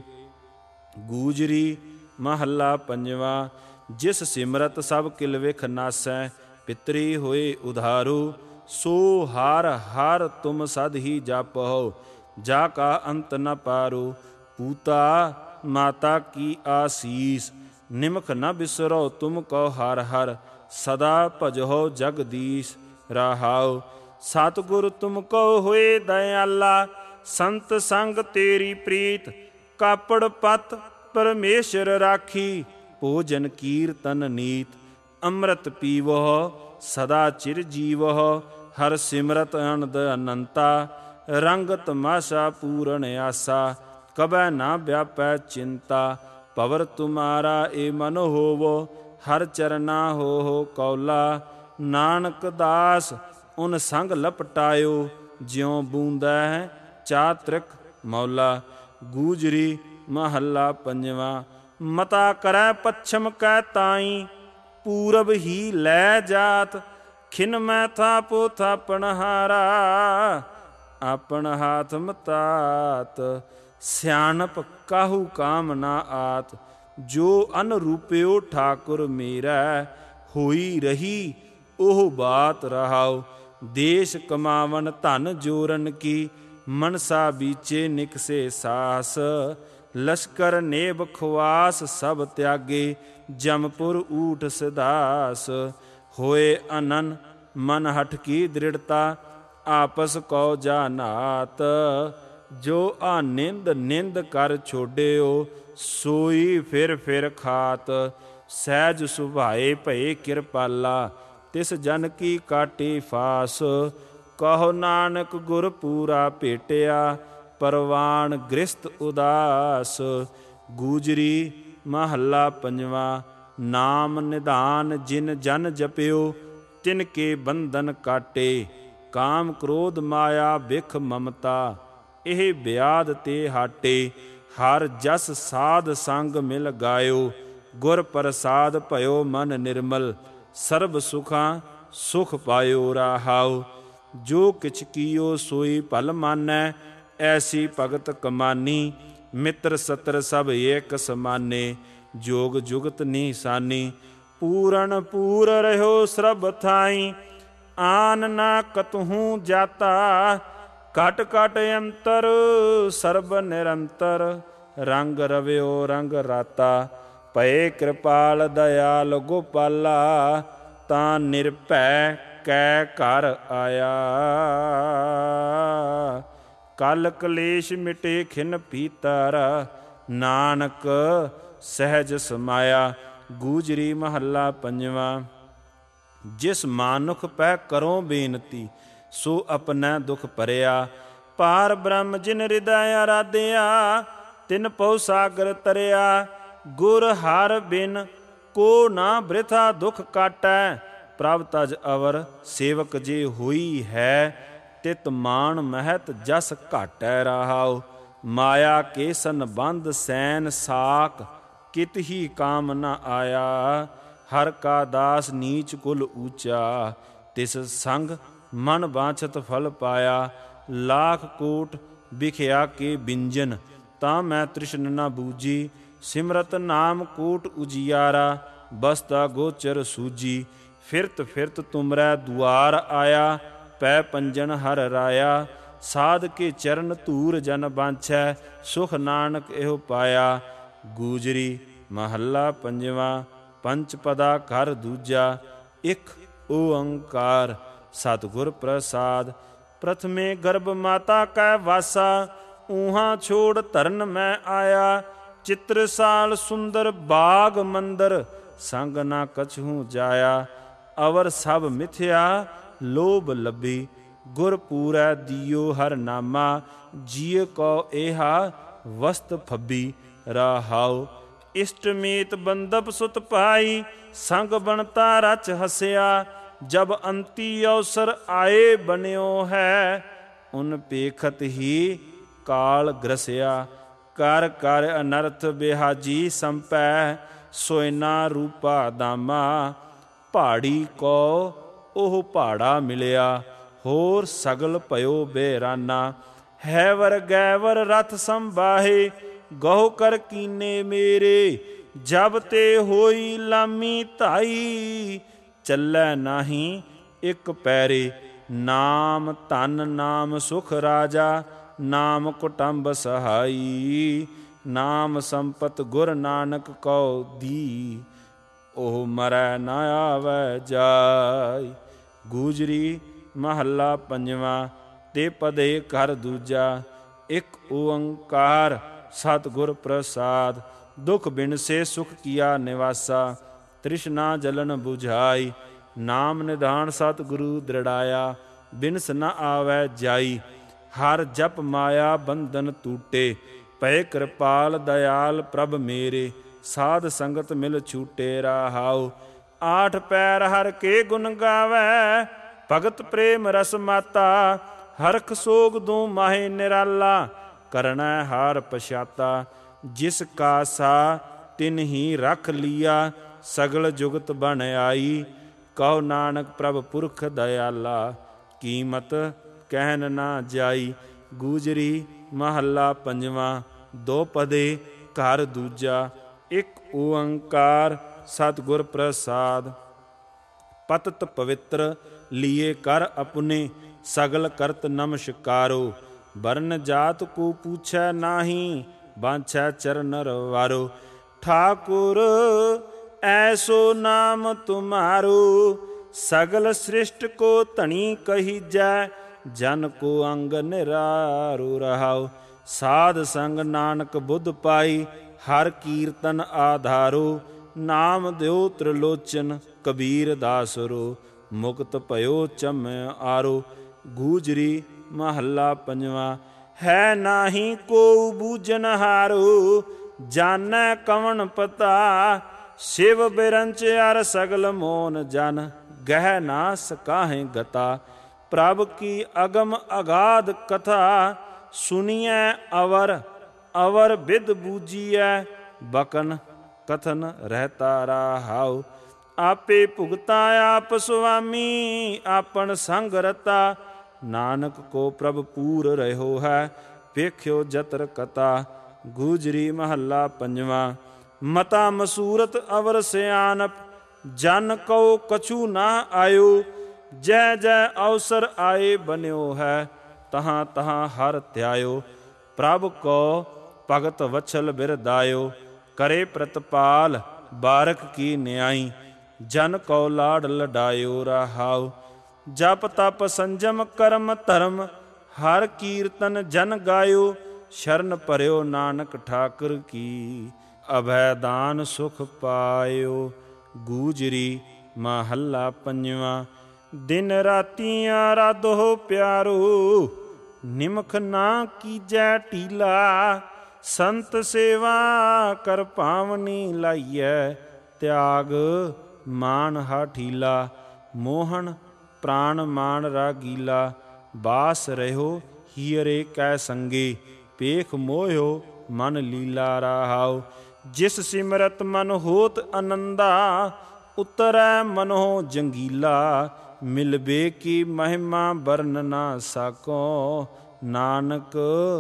S1: ਗੂਜਰੀ ਮਹੱਲਾ ਪੰਜਵਾ। ਜਿਸ ਸਿਮਰਤ ਸਭ ਕਿਲ ਵਿਖ ਨਾਸੈ, ਪਿਤਰੀ ਹੋਏ ਉਧਾਰੂ। ਸੋ ਹਰ ਹਰ ਤੁਮ ਸਦ ਹੀ ਜਪਹੁ, ਜਾ ਕਾ ਅੰਤ ਨ ਪਾਰੂ। ਪੂਤਾ ਮਾਤਾ ਕੀ ਆਸੀਸ, ਨਿਮਖ ਨ ਬਿਸਰੋ ਤੁਮ ਕਉ ਹਰ ਹਰ। ਸਦਾ ਭਜਹੁ ਜਗਦੀਸ਼ ਰਹਾਉ। ਸਤਿਗੁਰ ਤੁਮ ਕਉ ਹੋਏ ਦਇਆਲਾ, ਸੰਤ ਸੰਗ ਤੇਰੀ ਪ੍ਰੀਤ। ਕਾਪੜ ਪਤ ਪਰਮੇਸ਼ਰ ਰਾਖੀ, ਭੋਜਨ ਕੀਰਤਨ ਨੀਤ। ਅੰਮ੍ਰਿਤ ਪੀਵਹੁ ਸਦਾ ਚਿਰ ਜੀਵਹੁ, ਹਰ ਸਿਮਰਤ ਅਨੰਦ ਅਨੰਤਾ। ਰੰਗ ਤਮਾਸ਼ਾ ਪੂਰਨ ਆਸਾ, ਕਬੈ ਨਾ ਵਿਆਪੈ ਚਿੰਤਾ। ਪਵਰ ਤੁਮਾਰਾ ਏ ਮਨ ਹੋਵੋ, ਹਰ ਚਰਨਾ ਹੋ ਹੋ ਕੌਲਾ। ਨਾਨਕ ਦਾਸ ਉਨ ਸੰਗ ਲਪਟਾਇਓ, ਜਿਉ ਬੂੰਦੈ ਚਾਤ੍ਰਿਕ ਮੌਲਾ। ਗੂਜਰੀ ਮਹੱਲਾ ਪੰਜਵਾ। ਮਤਾ ਕਰੈ ਪੱਛਮ ਕੈ ਤਾਈ, ਪੂਰਬ ਹੀ ਲੈ ਜਾਤ। ਖਿਨ ਮੈਂ ਥਾਪੋ ਥਾਪਣ ਹਾਰਾ, ਆਪਣ ਹਾਥ ਮਤਾਤ। ਸਿਆਣਪ ਕਾਹੂ ਕਾਮ ਨਾ ਆਤ, ਜੋ ਅਨਰੂਪਿਓ ਠਾਕੁਰ ਮੇਰਾ। ਹੋਈ ਰਹੀ ਉਹ ਬਾਤ ਰਹਾਉ, ਦੇਸ਼ ਕਮਾਵਨ ਧਨ ਜੋਰਨ ਕੀ। ਮਨਸਾ ਬੀਚੇ ਨਿਕਸੇ ਸਾਸ, ਲਸ਼ਕਰ ਨੇਬ ਖਵਾਸ ਸਭ ਤਿਆਗੇ। ਜਮਪੁਰ ਊਠ ਸਿਧਾਸ, ਹੋਏ ਅਨਨ ਮਨ ਹਠ ਕੀ ਦ੍ਰਿੜਤਾ। ਆਪਸ ਕਉ ਜਾਨਾਤ, ਜੋ ਆ ਨਿੰਦ ਨਿੰਦ ਕਰ ਛੋਡਿਓ। ਸੋਈ ਫਿਰ ਫਿਰ ਖਾਤ, ਸਹਿਜ ਸੁਭਾਏ ਭਏ ਕਿਰਪਾਲਾ। ਤਿਸ ਜਨ ਕੀ ਕਾਟੀ ਫਾਸ, ਕਹੋ ਨਾਨਕ ਗੁਰ ਪੂਰਾ ਭੇਟਿਆ। ਪਰਵਾਨ ਗ੍ਰਸਤ ਉਦਾਸ। ਗੂਜਰੀ ਮਹੱਲਾ ਪੰਜਵਾ। ਨਾਮ ਨਿਧਾਨ ਜਿਨ ਜਨ ਜਪਿਓ, ਤਿਨ ਕੇ ਬੰਧਨ ਕਾਟੇ। ਕਾਮ ਕ੍ਰੋਧ ਮਾਇਆ ਬਿਖ ਮਮਤਾ, ਇਹ ਬਿਆਦ ਤੇ ਹਾਟੇ। ਹਰ ਜਸ ਸਾਧ ਸੰਗ ਮਿਲ ਗਾਇਓ, ਗੁਰ ਪ੍ਰਸਾਦ ਭਇਓ ਮਨ ਨਿਰਮਲ। ਸਰਬ ਸੁਖਾਂ ਸੁਖ ਪਾਇਓ ਰਹਾਉ। ਜੋ ਕਿਛ ਕੀਓ ਸੋਈ ਭਲ ਮਾਨੈ, ਐਸੀ ਭਗਤ ਕਮਾਨੀ। ਮਿੱਤਰ ਸਤਰ ਸਭ ਏਕ ਸਮਾਨੇ, ਜੋਗ ਜੁਗਤ ਨਿਸ਼ਾਨੀ। ਪੂਰਨ ਪੂਰ ਰਹਿਓ ਸਰਬ ਥਾਈ, ਆਨ ਨਾ ਕਤਹੂ ਜਾਤਾ। ਘਟ ਘਟ ਅੰਤਰ ਸਰਬ ਨਿਰੰਤਰ, ਰੰਗ ਰਵਿਓ ਰੰਗ ਰਾਤਾ। ਭਏ ਕਿਰਪਾਲ ਦਇਆਲ ਗੋਪਾਲਾ, ਤਾਂ ਨਿਰਭੈ ਕੈ ਘਰ ਆਇਆ। ਕਲ ਕਲੇਸ਼ ਮਿਟੇ ਖਿਨ ਪੀਤਰ, ਨਾਨਕ ਸਹਿਜ ਸਮਾਇਆ। ਗੂਜਰੀ ਮਹੱਲਾ ਪੰਜਵਾ। ਜਿਸ ਮਾਨੁਖ ਪੈ ਕਰੋ ਬੇਨਤੀ, ਸੋ ਆਪਣਾ ਦੁਖ ਭਰਿਆ। ਪਾਰ ਬ੍ਰਹਮ ਜਿਨ ਹਿਰਦੈ ਆਰਾਧਿਆ, ਤਿਨ ਪਉ ਸਾਗਰ ਤਰਿਆ। ਗੁਰ ਹਰ ਬਿਨ ਕੋ ਨਾ ਬ੍ਰਿਥਾ ਦੁਖ ਕਾਟੈ, ਪ੍ਰਭ ਤਜ ਅਵਰ ਸੇਵਕ ਜੇ ਹੋਈ ਹੈ। ਤਿਤ ਮਾਨ ਮਹਿਤ ਜਸ ਘਾਟੈ ਰਹਾਉ। ਮਾਇਆ ਕੇ ਸੰਬੰਧ ਸੈਨ ਸਾਕ ਕਿਤ ਹੀ ਕਾਮ ਨ ਆਇਆ। ਹਰ ਕਾ ਦਾਸ ਨੀਚ ਕੁਲ ਊਚਾ ਤਿਸ ਸੰਗ ਮਨ ਬਾਛਤ ਫਲ ਪਾਇਆ। ਲਾਖ ਕੋਟ ਬਿਖਿਆ ਕੇ ਬਿੰਜਨ ਤਾਂ ਮੈਂ ਤ੍ਰਿਸ਼ਨ ਨ ਬੂਜੀ। ਸਿਮਰਤ ਨਾਮ ਕੋਟ ਉਜਿਆਰਾ ਬਸਤਾ ਗੋਚਰ ਸੂਜੀ। ਫਿਰਤ ਫਿਰਤ ਤੁਮਰੈ ਦੁਆਰ ਆਇਆ ਪੈ ਪੰਜਨ ਹਰ ਰਾਇਆ। ਸਾਧ ਕੇ ਚਰਨ ਧੂਰ ਜਨ ਬਾਂਛੈ ਸੁਖ ਨਾਨਕ ਇਹੋ ਪਾਇਆ। ਗੂਜਰੀ ਮਹੱਲਾ ਪੰਜਵਾਂ। ਪੰਚ ਪਦਾ ਘਰ ਦੂਜਾ ਇਕ ਓੰਕਾਰ ਸਤਿਗੁਰ ਪ੍ਰਸਾਦ। ਪ੍ਰਥਮੇ ਗਰਭ ਮਾਤਾ ਕੈ ਵਾਸਾ ਊਹਾਂ ਛੋੜ ਧਰਨ ਮੈਂ ਆਇਆ। ਚਿਤ੍ਰਸਾਲ ਸੁੰਦਰ ਬਾਗ ਮੰਦਰ ਸੰਗ ਨਾ ਕਛੂ ਜਾਇਆ। ਅਵਰ ਸਭ ਮਿਥਿਆ ਲੋਭ ਲੱਭੀ ਗੁਰ ਪੂਰੈ ਦਿਓ ਹਰ ਨਾਮਾ। ਜੀਅ ਕੋ ਏਹਾ ਵਸਤ ਫੱਬੀ ਰਹਾਉ। ਇਸ਼ਟਮੀਤ ਬੰਦਪ ਸੁਤ ਪਾਈ ਸੰਗ ਬਣਤਾ ਰਚ ਹਸਿਆ। ਜਬ ਅੰਤੀ ਅਵਸਰ ਆਏ ਬਨਿਓ ਹੈ ਉਨ ਪੇਖਤ ਹੀ ਕਾਲ ਗ੍ਰਸਿਆ। ਕਰ ਕਰ ਅਨਰਥ ਬਿਹਾਜੀ ਸੰਪੈ ਸੋਇਨਾ ਰੂਪਾ ਦਾਮਾ। ਪਹਾੜੀ ਕੋ ਉਹ ਪਹਾੜਾ ਮਿਲਿਆ ਹੋਰ ਸਗਲ ਭਇਓ ਬੇਰਾਨਾ। ਹੈ ਵਰ ਗੈਵਰ ਰਥ ਸੰਬਾਹੇ ਗਹੁ ਕਰ ਕੀਨੇ ਮੇਰੇ। ਜਬ ਤੇ ਹੋਈ ਲਾਮੀ ਧਾਈ ਚੱਲੈ ਨਾਹੀਂ ਇੱਕ ਪੈਰੇ। ਨਾਮ ਧਨ ਨਾਮ ਸੁਖ ਰਾਜਾ ਨਾਮ ਕੁਟੰਬ ਸਹਾਈ। ਨਾਮ ਸੰਪਤ ਗੁਰ ਨਾਨਕ ਕਉ ਦੀ ਉਹ ਮਰੈ ਨਾ ਆਵੈ ਜਾਈ। ਗੂਜਰੀ ਮਹੱਲਾ ਪੰਜਵਾਂ। ਤੇ ਪਦੇ ਘਰ ਦੂਜਾ ਇਕ ਓੰਕਾਰ ਸਤਿਗੁਰ ਪ੍ਰਸਾਦ। ਦੁਖ ਬਿਨਸੇ ਸੁਖ ਕੀਆ ਨਿਵਾਸਾ ਤ੍ਰਿਸ਼ਨਾ ਜਲਨ ਬੁਝਾਈ। ਨਾਮ ਨਿਧਾਨ ਸਤਿਗੁਰੂ ਦ੍ਰਿੜਾਇਆ ਬਿਨਸ ਨ ਆਵੈ ਜਾਈ। ਹਰ ਜਪ ਮਾਇਆ ਬੰਧਨ ਟੂਟੇ ਭਏ ਕਿਰਪਾਲ ਦਇਆਲ ਪ੍ਰਭ ਮੇਰੇ। ਸਾਧ ਸੰਗਤ ਮਿਲ ਛੂਟੇ ਰਹਾਉ। ਆਠ ਪੈਰ ਹਰ ਕੇ ਗੁਣ ਗਾਵੈ ਭਗਤ ਪ੍ਰੇਮ ਰਸ ਮਾਤਾ। ਹਰਖ ਸੋਗ ਦੂ ਮਾਹੇ ਨਿਰਾਲਾ ਕਰਣੈ ਹਾਰ ਪਛਾਤਾ। ਜਿਸ ਕਾ ਸਾ ਤਿਨ ਹੀ ਰਖ ਲੀਆ ਸਗਲ ਜੁਗਤ ਬਣ ਆਈ। ਕਹੋ ਨਾਨਕ ਪ੍ਰਭ ਪੁਰਖ ਦਇਆਲਾ ਕੀਮਤ ਕਹਿਨ ਨਾ ਜਾਈ। ਗੂਜਰੀ ਮਹੱਲਾ ਪੰਜਵਾਂ। ਦੋ ਪਦੇ ਘਰ ਦੂਜਾ ਇਕ ਓੰਕਾਰ ਸਤਿਗੁਰ ਪ੍ਰਸਾਦ। ਪਤਤ ਪਵਿੱਤਰ ਲੀਏ ਕਰ ਆਪਣੇ ਸਗਲ ਕਰਤ ਨਮਸਕਾਰੋ। ਬਰਨ ਜਾਤ ਕੋ ਪੂਛੈ ਨਾਹੀ ਬਾਂਛੈ ਚਰਨਰ ਵਾਰੋ। ਠਾਕੁਰ ਐਸੋ ਨਾਮ ਤੁਮਾਰੋ ਸਗਲ ਸ੍ਰਿਸ਼ਟ ਕੋ ਧਣੀ ਕਹੀਜੈ। ਜਨ ਕੋ ਅੰਗ ਨਿਰਾਰੋ ਰਹਾਉ। ਸਾਧ ਸੰਗ ਨਾਨਕ ਬੁੱਧ ਪਾਈ ਹਰ ਕੀਰਤਨ ਆਧਾਰੋ। ਨਾਮ ਦਿਓ ਤ੍ਰਿਲੋਚਨ ਕਬੀਰ ਦਾਸਰੋ ਮੁਕਤ ਭਇਓ ਚਮ ਆਰੋ। ਗੂਜਰੀ ਮਹੱਲਾ ਪੰਜਵਾਂ। ਹੈ ਨਾਹੀ ਕੋ ਬੂਝਨ ਹਾਰੋ ਜਾਨੈ ਕਵਣ ਪਤਾ। ਸ਼ਿਵ ਬਿਰੰਚ ਅਰ ਸਗਲ ਮੋਨ ਜਨ ਗਹਿ ਨਾ ਸਕਾਹੇ ਗਤਾ। ਪ੍ਰਭ ਕੀ ਅਗਮ ਅਗਾਧ ਕਥਾ ਸੁਨੀਐ ਅਵਰ ਅਵਰ ਬਿਦ ਬੂਜੀਐ। ਬਕਨ ਕਥਨ ਰਹਿਤਾ ਰਹਾਉ। ਆਪੇ ਭੁਗਤਾ ਆਪ ਸੁਆਮੀ ਆਪਨ ਸੰਗ ਰਤਾ। ਨਾਨਕ ਕੋ ਪ੍ਰਭ ਪੂਰ ਰਹਿਓ ਹੈ ਵੇਖਿਓ ਜਤਰ ਕਤਾ। ਗੂਜਰੀ ਮਹੱਲਾ ਪੰਜਵਾਂ। ਮਤਾ ਮਸੂਰਤ ਅਵਰ ਸਿਆਨਪ ਜਨ ਕਉ ਕਛੂ ਨਾ ਆਇਓ। ਜੈ ਜੈ ਅਵਸਰ ਆਏ ਬਨਿਓ ਹੈ ਤਹਾਂ ਤਹਾਂ ਹਰ ਧਿਆਇਓ। ਪ੍ਰਭ ਕੋ ਭਗਤ ਵਛਲ ਬਿਰਦਾਇਓ ਕਰੇ ਪ੍ਰਤਪਾਲ ਬਾਰਕ ਕੀ ਨਿਆਈ। ਜਨ ਕਉ ਲਾਡ ਲਡਾਇਓ ਰਹਾਉ। ਜਪ ਤਪ ਸੰਜਮ ਕਰਮ ਧਰਮ ਹਰ ਕੀਰਤਨ ਜਨ ਗਾਇਓ। ਸ਼ਰਨ ਭਰਿਓ ਨਾਨਕ ਠਾਕੁਰ ਕੀ ਅਭੈ ਦਾਨ ਸੁਖ ਪਾਇਓ। ਗੂਜਰੀ ਮਹੱਲਾ ਪੰਜਵਾਂ। ਦਿਨ ਰਾਤੀ ਆਰਾਧੋ ਪਿਆਰੋ ਨਿਮਖ ਨਾ ਕੀਜੈ ਟੀਲਾ। ਸੰਤ ਸੇਵਾ ਕਰ ਭਾਵਨੀ ਲਾਈਐ ਤਿਆਗ ਮਾਨ ਹਾਠੀਲਾ। ਮੋਹਨ ਪ੍ਰਾਣ ਮਾਨ ਰਾਗੀਲਾ ਬਾਸ ਰਹਿਓ ਹੀਰੇ ਕੈ ਸੰਗੇ, ਪੇਖ ਮੋਹਿਓ ਮਨ ਲੀਲਾ ਰਹਾਉ। ਜਿਸ ਸਿਮਰਤ ਮਨ ਹੋਤ ਆਨੰਦਾ, ਉਤਰੈ ਮਨੋ ਜੰਗੀਲਾ। ਮਿਲਬੇ ਕੀ ਮਹਿਮਾ ਬਰਨ ਨਾ ਸਾਕੋ, ਨਾਨਕ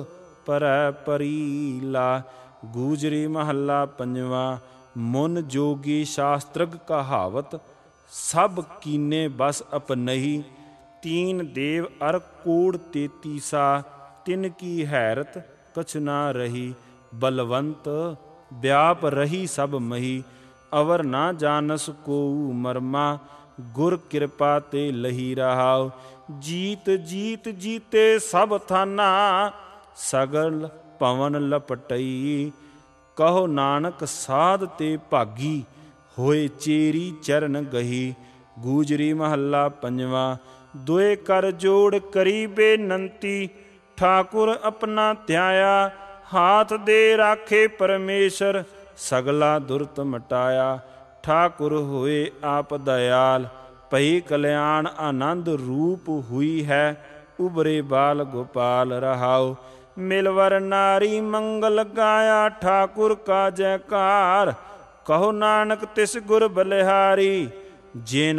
S1: ਪਰੈ ਪਰੀਲਾ। ਗੂਜਰੀ ਮਹੱਲਾ ਪੰਜਵਾ। ਮੁਨ ਜੋਗੀ ਸ਼ਾਸਤਰਗ ਕਹਾਵਤ, ਸਭ ਕੀਨੇ ਬਸ ਅਪਨਹੀ। ਤੀਨ ਦੇਵ ਅਰ ਕੋੜ ਤੇਤੀਸਾ, ਤਿਨ ਕੀ ਹੈਰਤ ਕਛ ਨਾ ਰਹੀ। ਬਲਵੰਤ ਵਿਆਪ ਰਹੀ ਸਭ ਮਹੀ, ਅਵਰ ਨਾ ਜਾਨਸ ਕੋਊ ਮਰਮਾ। ਗੁਰ ਕਿਰਪਾ ਤੇ ਲਹੀ ਰਹਾਉ, ਜੀਤ ਜੀਤ ਜੀਤੇ ਸਭ ਥਾਨਾ। ਸਗਲ ਪਵਨ ਲਪਟਈ, ਕਹੋ ਨਾਨਕ ਸਾਧ ਤੇ ਭਾਗੀ। ਹੋਏ ਚੇਰੀ ਚਰਨ ਗਹੀ। ਗੂਜਰੀ ਮਹੱਲਾ ਪੰਜਵਾ। ਦੁਇ ਕਰ ਜੋੜ ਕਰੀ ਬੇਨੰਤੀ, ਠਾਕੁਰ ਆਪਣਾ ਧਿਆਇਆ। ਹਾਥ ਦੇ ਰਾਖੇ ਪਰਮੇਸ਼ਰ, ਸਗਲਾ ਦੁਰਤ ਮਟਾਇਆ। ਠਾਕੁਰ ਹੋਏ ਆਪ ਦਇਆਲ, ਭਈ ਕਲਿਆਣ ਆਨੰਦ ਰੂਪ ਹੋਈ ਹੈ। ਉਬਰੇ ਬਾਲ ਗੋਪਾਲ ਰਹਾਉ, ਮਿਲਵਰ ਨਾਰੀ ਮੰਗਲ ਗਾਇਆ। ਠਾਕੁਰ ਕਾ ਜੈਕਾਰ, ਕਹੋ ਨਾਨਕ ਤਿਸ ਗੁਰ ਬਲਿਹਾਰੀ। ਜਿਨ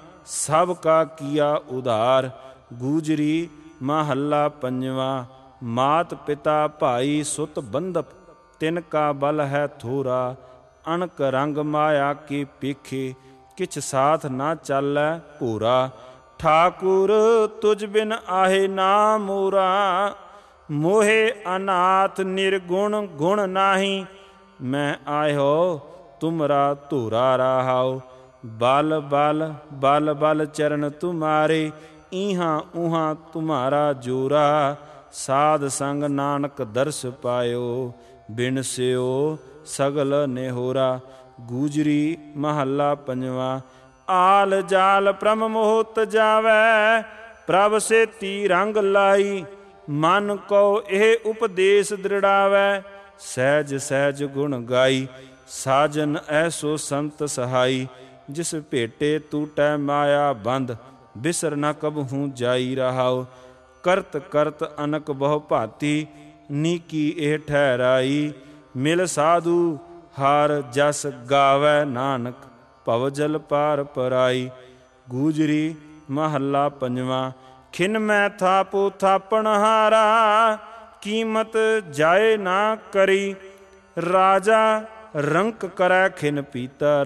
S1: ਸਭ ਕਾ ਕੀਆ ਉਧਾਰ। ਗੂਜਰੀ ਮਹੱਲਾ ਪੰਜਵਾ। ਮਾਤ ਪਿਤਾ ਭਾਈ ਸੁਤ ਬੰਧਪ, ਤਿਨ ਕਾ ਬਲ ਹੈ ਥੋਰਾ। ਅਣਕ ਰੰਗ ਮਾਇਆ ਕੇ ਪੇਖੇ, ਕਿਛ ਸਾਥ ਨਾ ਚਾਲੈ ਭੋਰਾ। ਠਾਕੁਰ ਤੁਝ ਬਿਨ ਆਹੇ ਨਾ ਮੋਰਾ, ਮੋਹੇ ਅਨਾਥ ਨਿਰਗੁਣ ਗੁਣ ਨਾਹੀ। ਮੈਂ ਆਇਓ ਤੁਮਰਾ ਧੋਰਾ ਰਹਾਉ, ਬਲ ਬਲ ਬਲ ਬਲ ਚਰਨ ਤੁਮਾਰੇ। ਇਹਾਂ ਉਹਾਂ ਤੁਮਾਰਾ ਜੋਰਾ, ਸਾਧ ਸੰਗ ਨਾਨਕ ਦਰਸ ਪਾਇਓ। ਬਿਨ ਸਿਓ ਸਗਲ ਨਿਹੋਰਾ। ਗੂਜਰੀ ਮਹੱਲਾ ਪੰਜਵਾ। ਆਲ ਜਾਲ ਪ੍ਰਮ ਮੋਹਤ ਜਾਵੈ, ਪ੍ਰਭ ਸੇਤੀ ਰੰਗ ਲਾਈ। ਮਨ ਕੋ ਇਹ ਉਪਦੇਸ ਦ੍ਰਿੜਾਵੈ, ਸਹਿਜ ਸਹਿਜ ਗੁਣ ਗਾਈ। ਸਾਜਨ ਐਸੋ ਸੰਤ ਸਹਾਈ, ਜਿਸ ਭੇਟੇ ਟੂਟੈ ਮਾਇਆ ਬੰਧ। ਬਿਸਰ ਨ ਕਬਹੂ ਜਾਈ ਰਹਾਉ, ਕਰਤ ਕਰਤ ਅਨਕ ਬਹੁ ਭਾਤੀ। ਨੀਕੀ ਇਹ ਠਹਿਰਾਈ, ਮਿਲ ਸਾਧੂ ਹਰ ਜਸ ਗਾਵੈ। ਨਾਨਕ ਭਵ ਜਲ ਪਾਰ ਪਰਾਈ। ਗੂਜਰੀ ਮਹੱਲਾ ਪੰਜਵਾ। ਖਿਨ ਮੈਂ ਥਾਪੋ ਥਾਪਣ ਹਾਰਾ, ਕੀਮਤ ਜਾਏ ਨਾ ਕਰੀ। ਰਾਜਾ ਰੰਕ ਕਰੈ ਖਿਨ ਪੀਤਰ,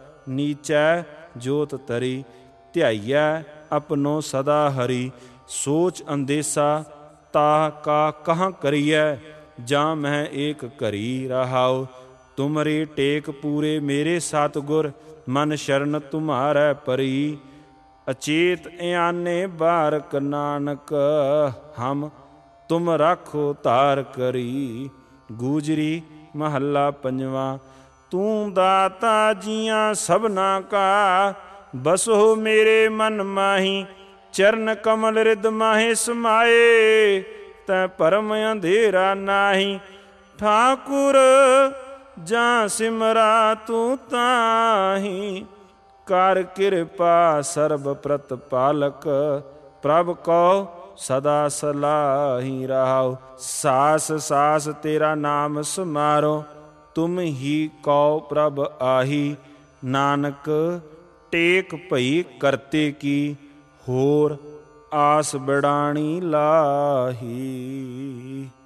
S1: ਨੀਚੈ ਜੋਤ ਤਰੀ। ਧਿਆਈਐ ਆਪਨੋ ਸਦਾ ਹਰੀ, ਸੋਚ ਅੰਦੇਸਾ ਤਾ ਕਾ ਕਹਾਂ ਕਰੀਐ। ਜਾਂ ਮੈਂ ਏਕ ਘਰੀ ਰਹਾਉ, ਤੁਮਰੀ ਟੇਕ ਪੂਰੇ ਮੇਰੇ ਸਤਿਗੁਰ। ਮਨ ਸ਼ਰਨ ਤੁਮਹਾਰੈ ਪਰੀ, ਅਚੇਤ ਇਆਨੇ ਬਾਰਕ। ਨਾਨਕ ਹਮ ਤੁਮ ਰਾਖੋ ਧਾਰ ਕਰੀ। ਗੂਜਰੀ ਮਹੱਲਾ ਪੰਜਵਾ। ਤੂੰ ਦਾਤਾ ਜੀਆਂ ਸਭਨਾ ਕਾ, ਬਸੋ ਮੇਰੇ ਮਨ ਮਾਹੀ। ਚਰਨ ਕਮਲ ਰਿਦ ਮਾਹੇ ਸਮਾਏ, ਤੈ ਭਰਮ ਅੰਧੇਰਾ ਨਾਹੀ। ਠਾਕੁਰ ਜਾਂ ਸਿਮਰਾ ਤੂੰ ਤਾਹੀ, ਕਰ ਕਿਰਪਾ ਸਰਬ ਪ੍ਰਤਪਾਲਕ। ਪ੍ਰਭ ਕਉ ਸਦਾ ਸਲਾਹੀ ਰਹਾਉ, ਸਾਸ ਸਾਸ ਤੇਰਾ ਨਾਮ ਸਮਾਰੋ। ਤੁਮ ਹੀ ਕਉ ਪ੍ਰਭ ਆਹੀ, ਨਾਨਕ ਟੇਕ ਭਈ ਕਰਤੇ ਕੀ। ਹੋਰ ਆਸ ਬਿੜਾਣੀ ਲਾਹੀ।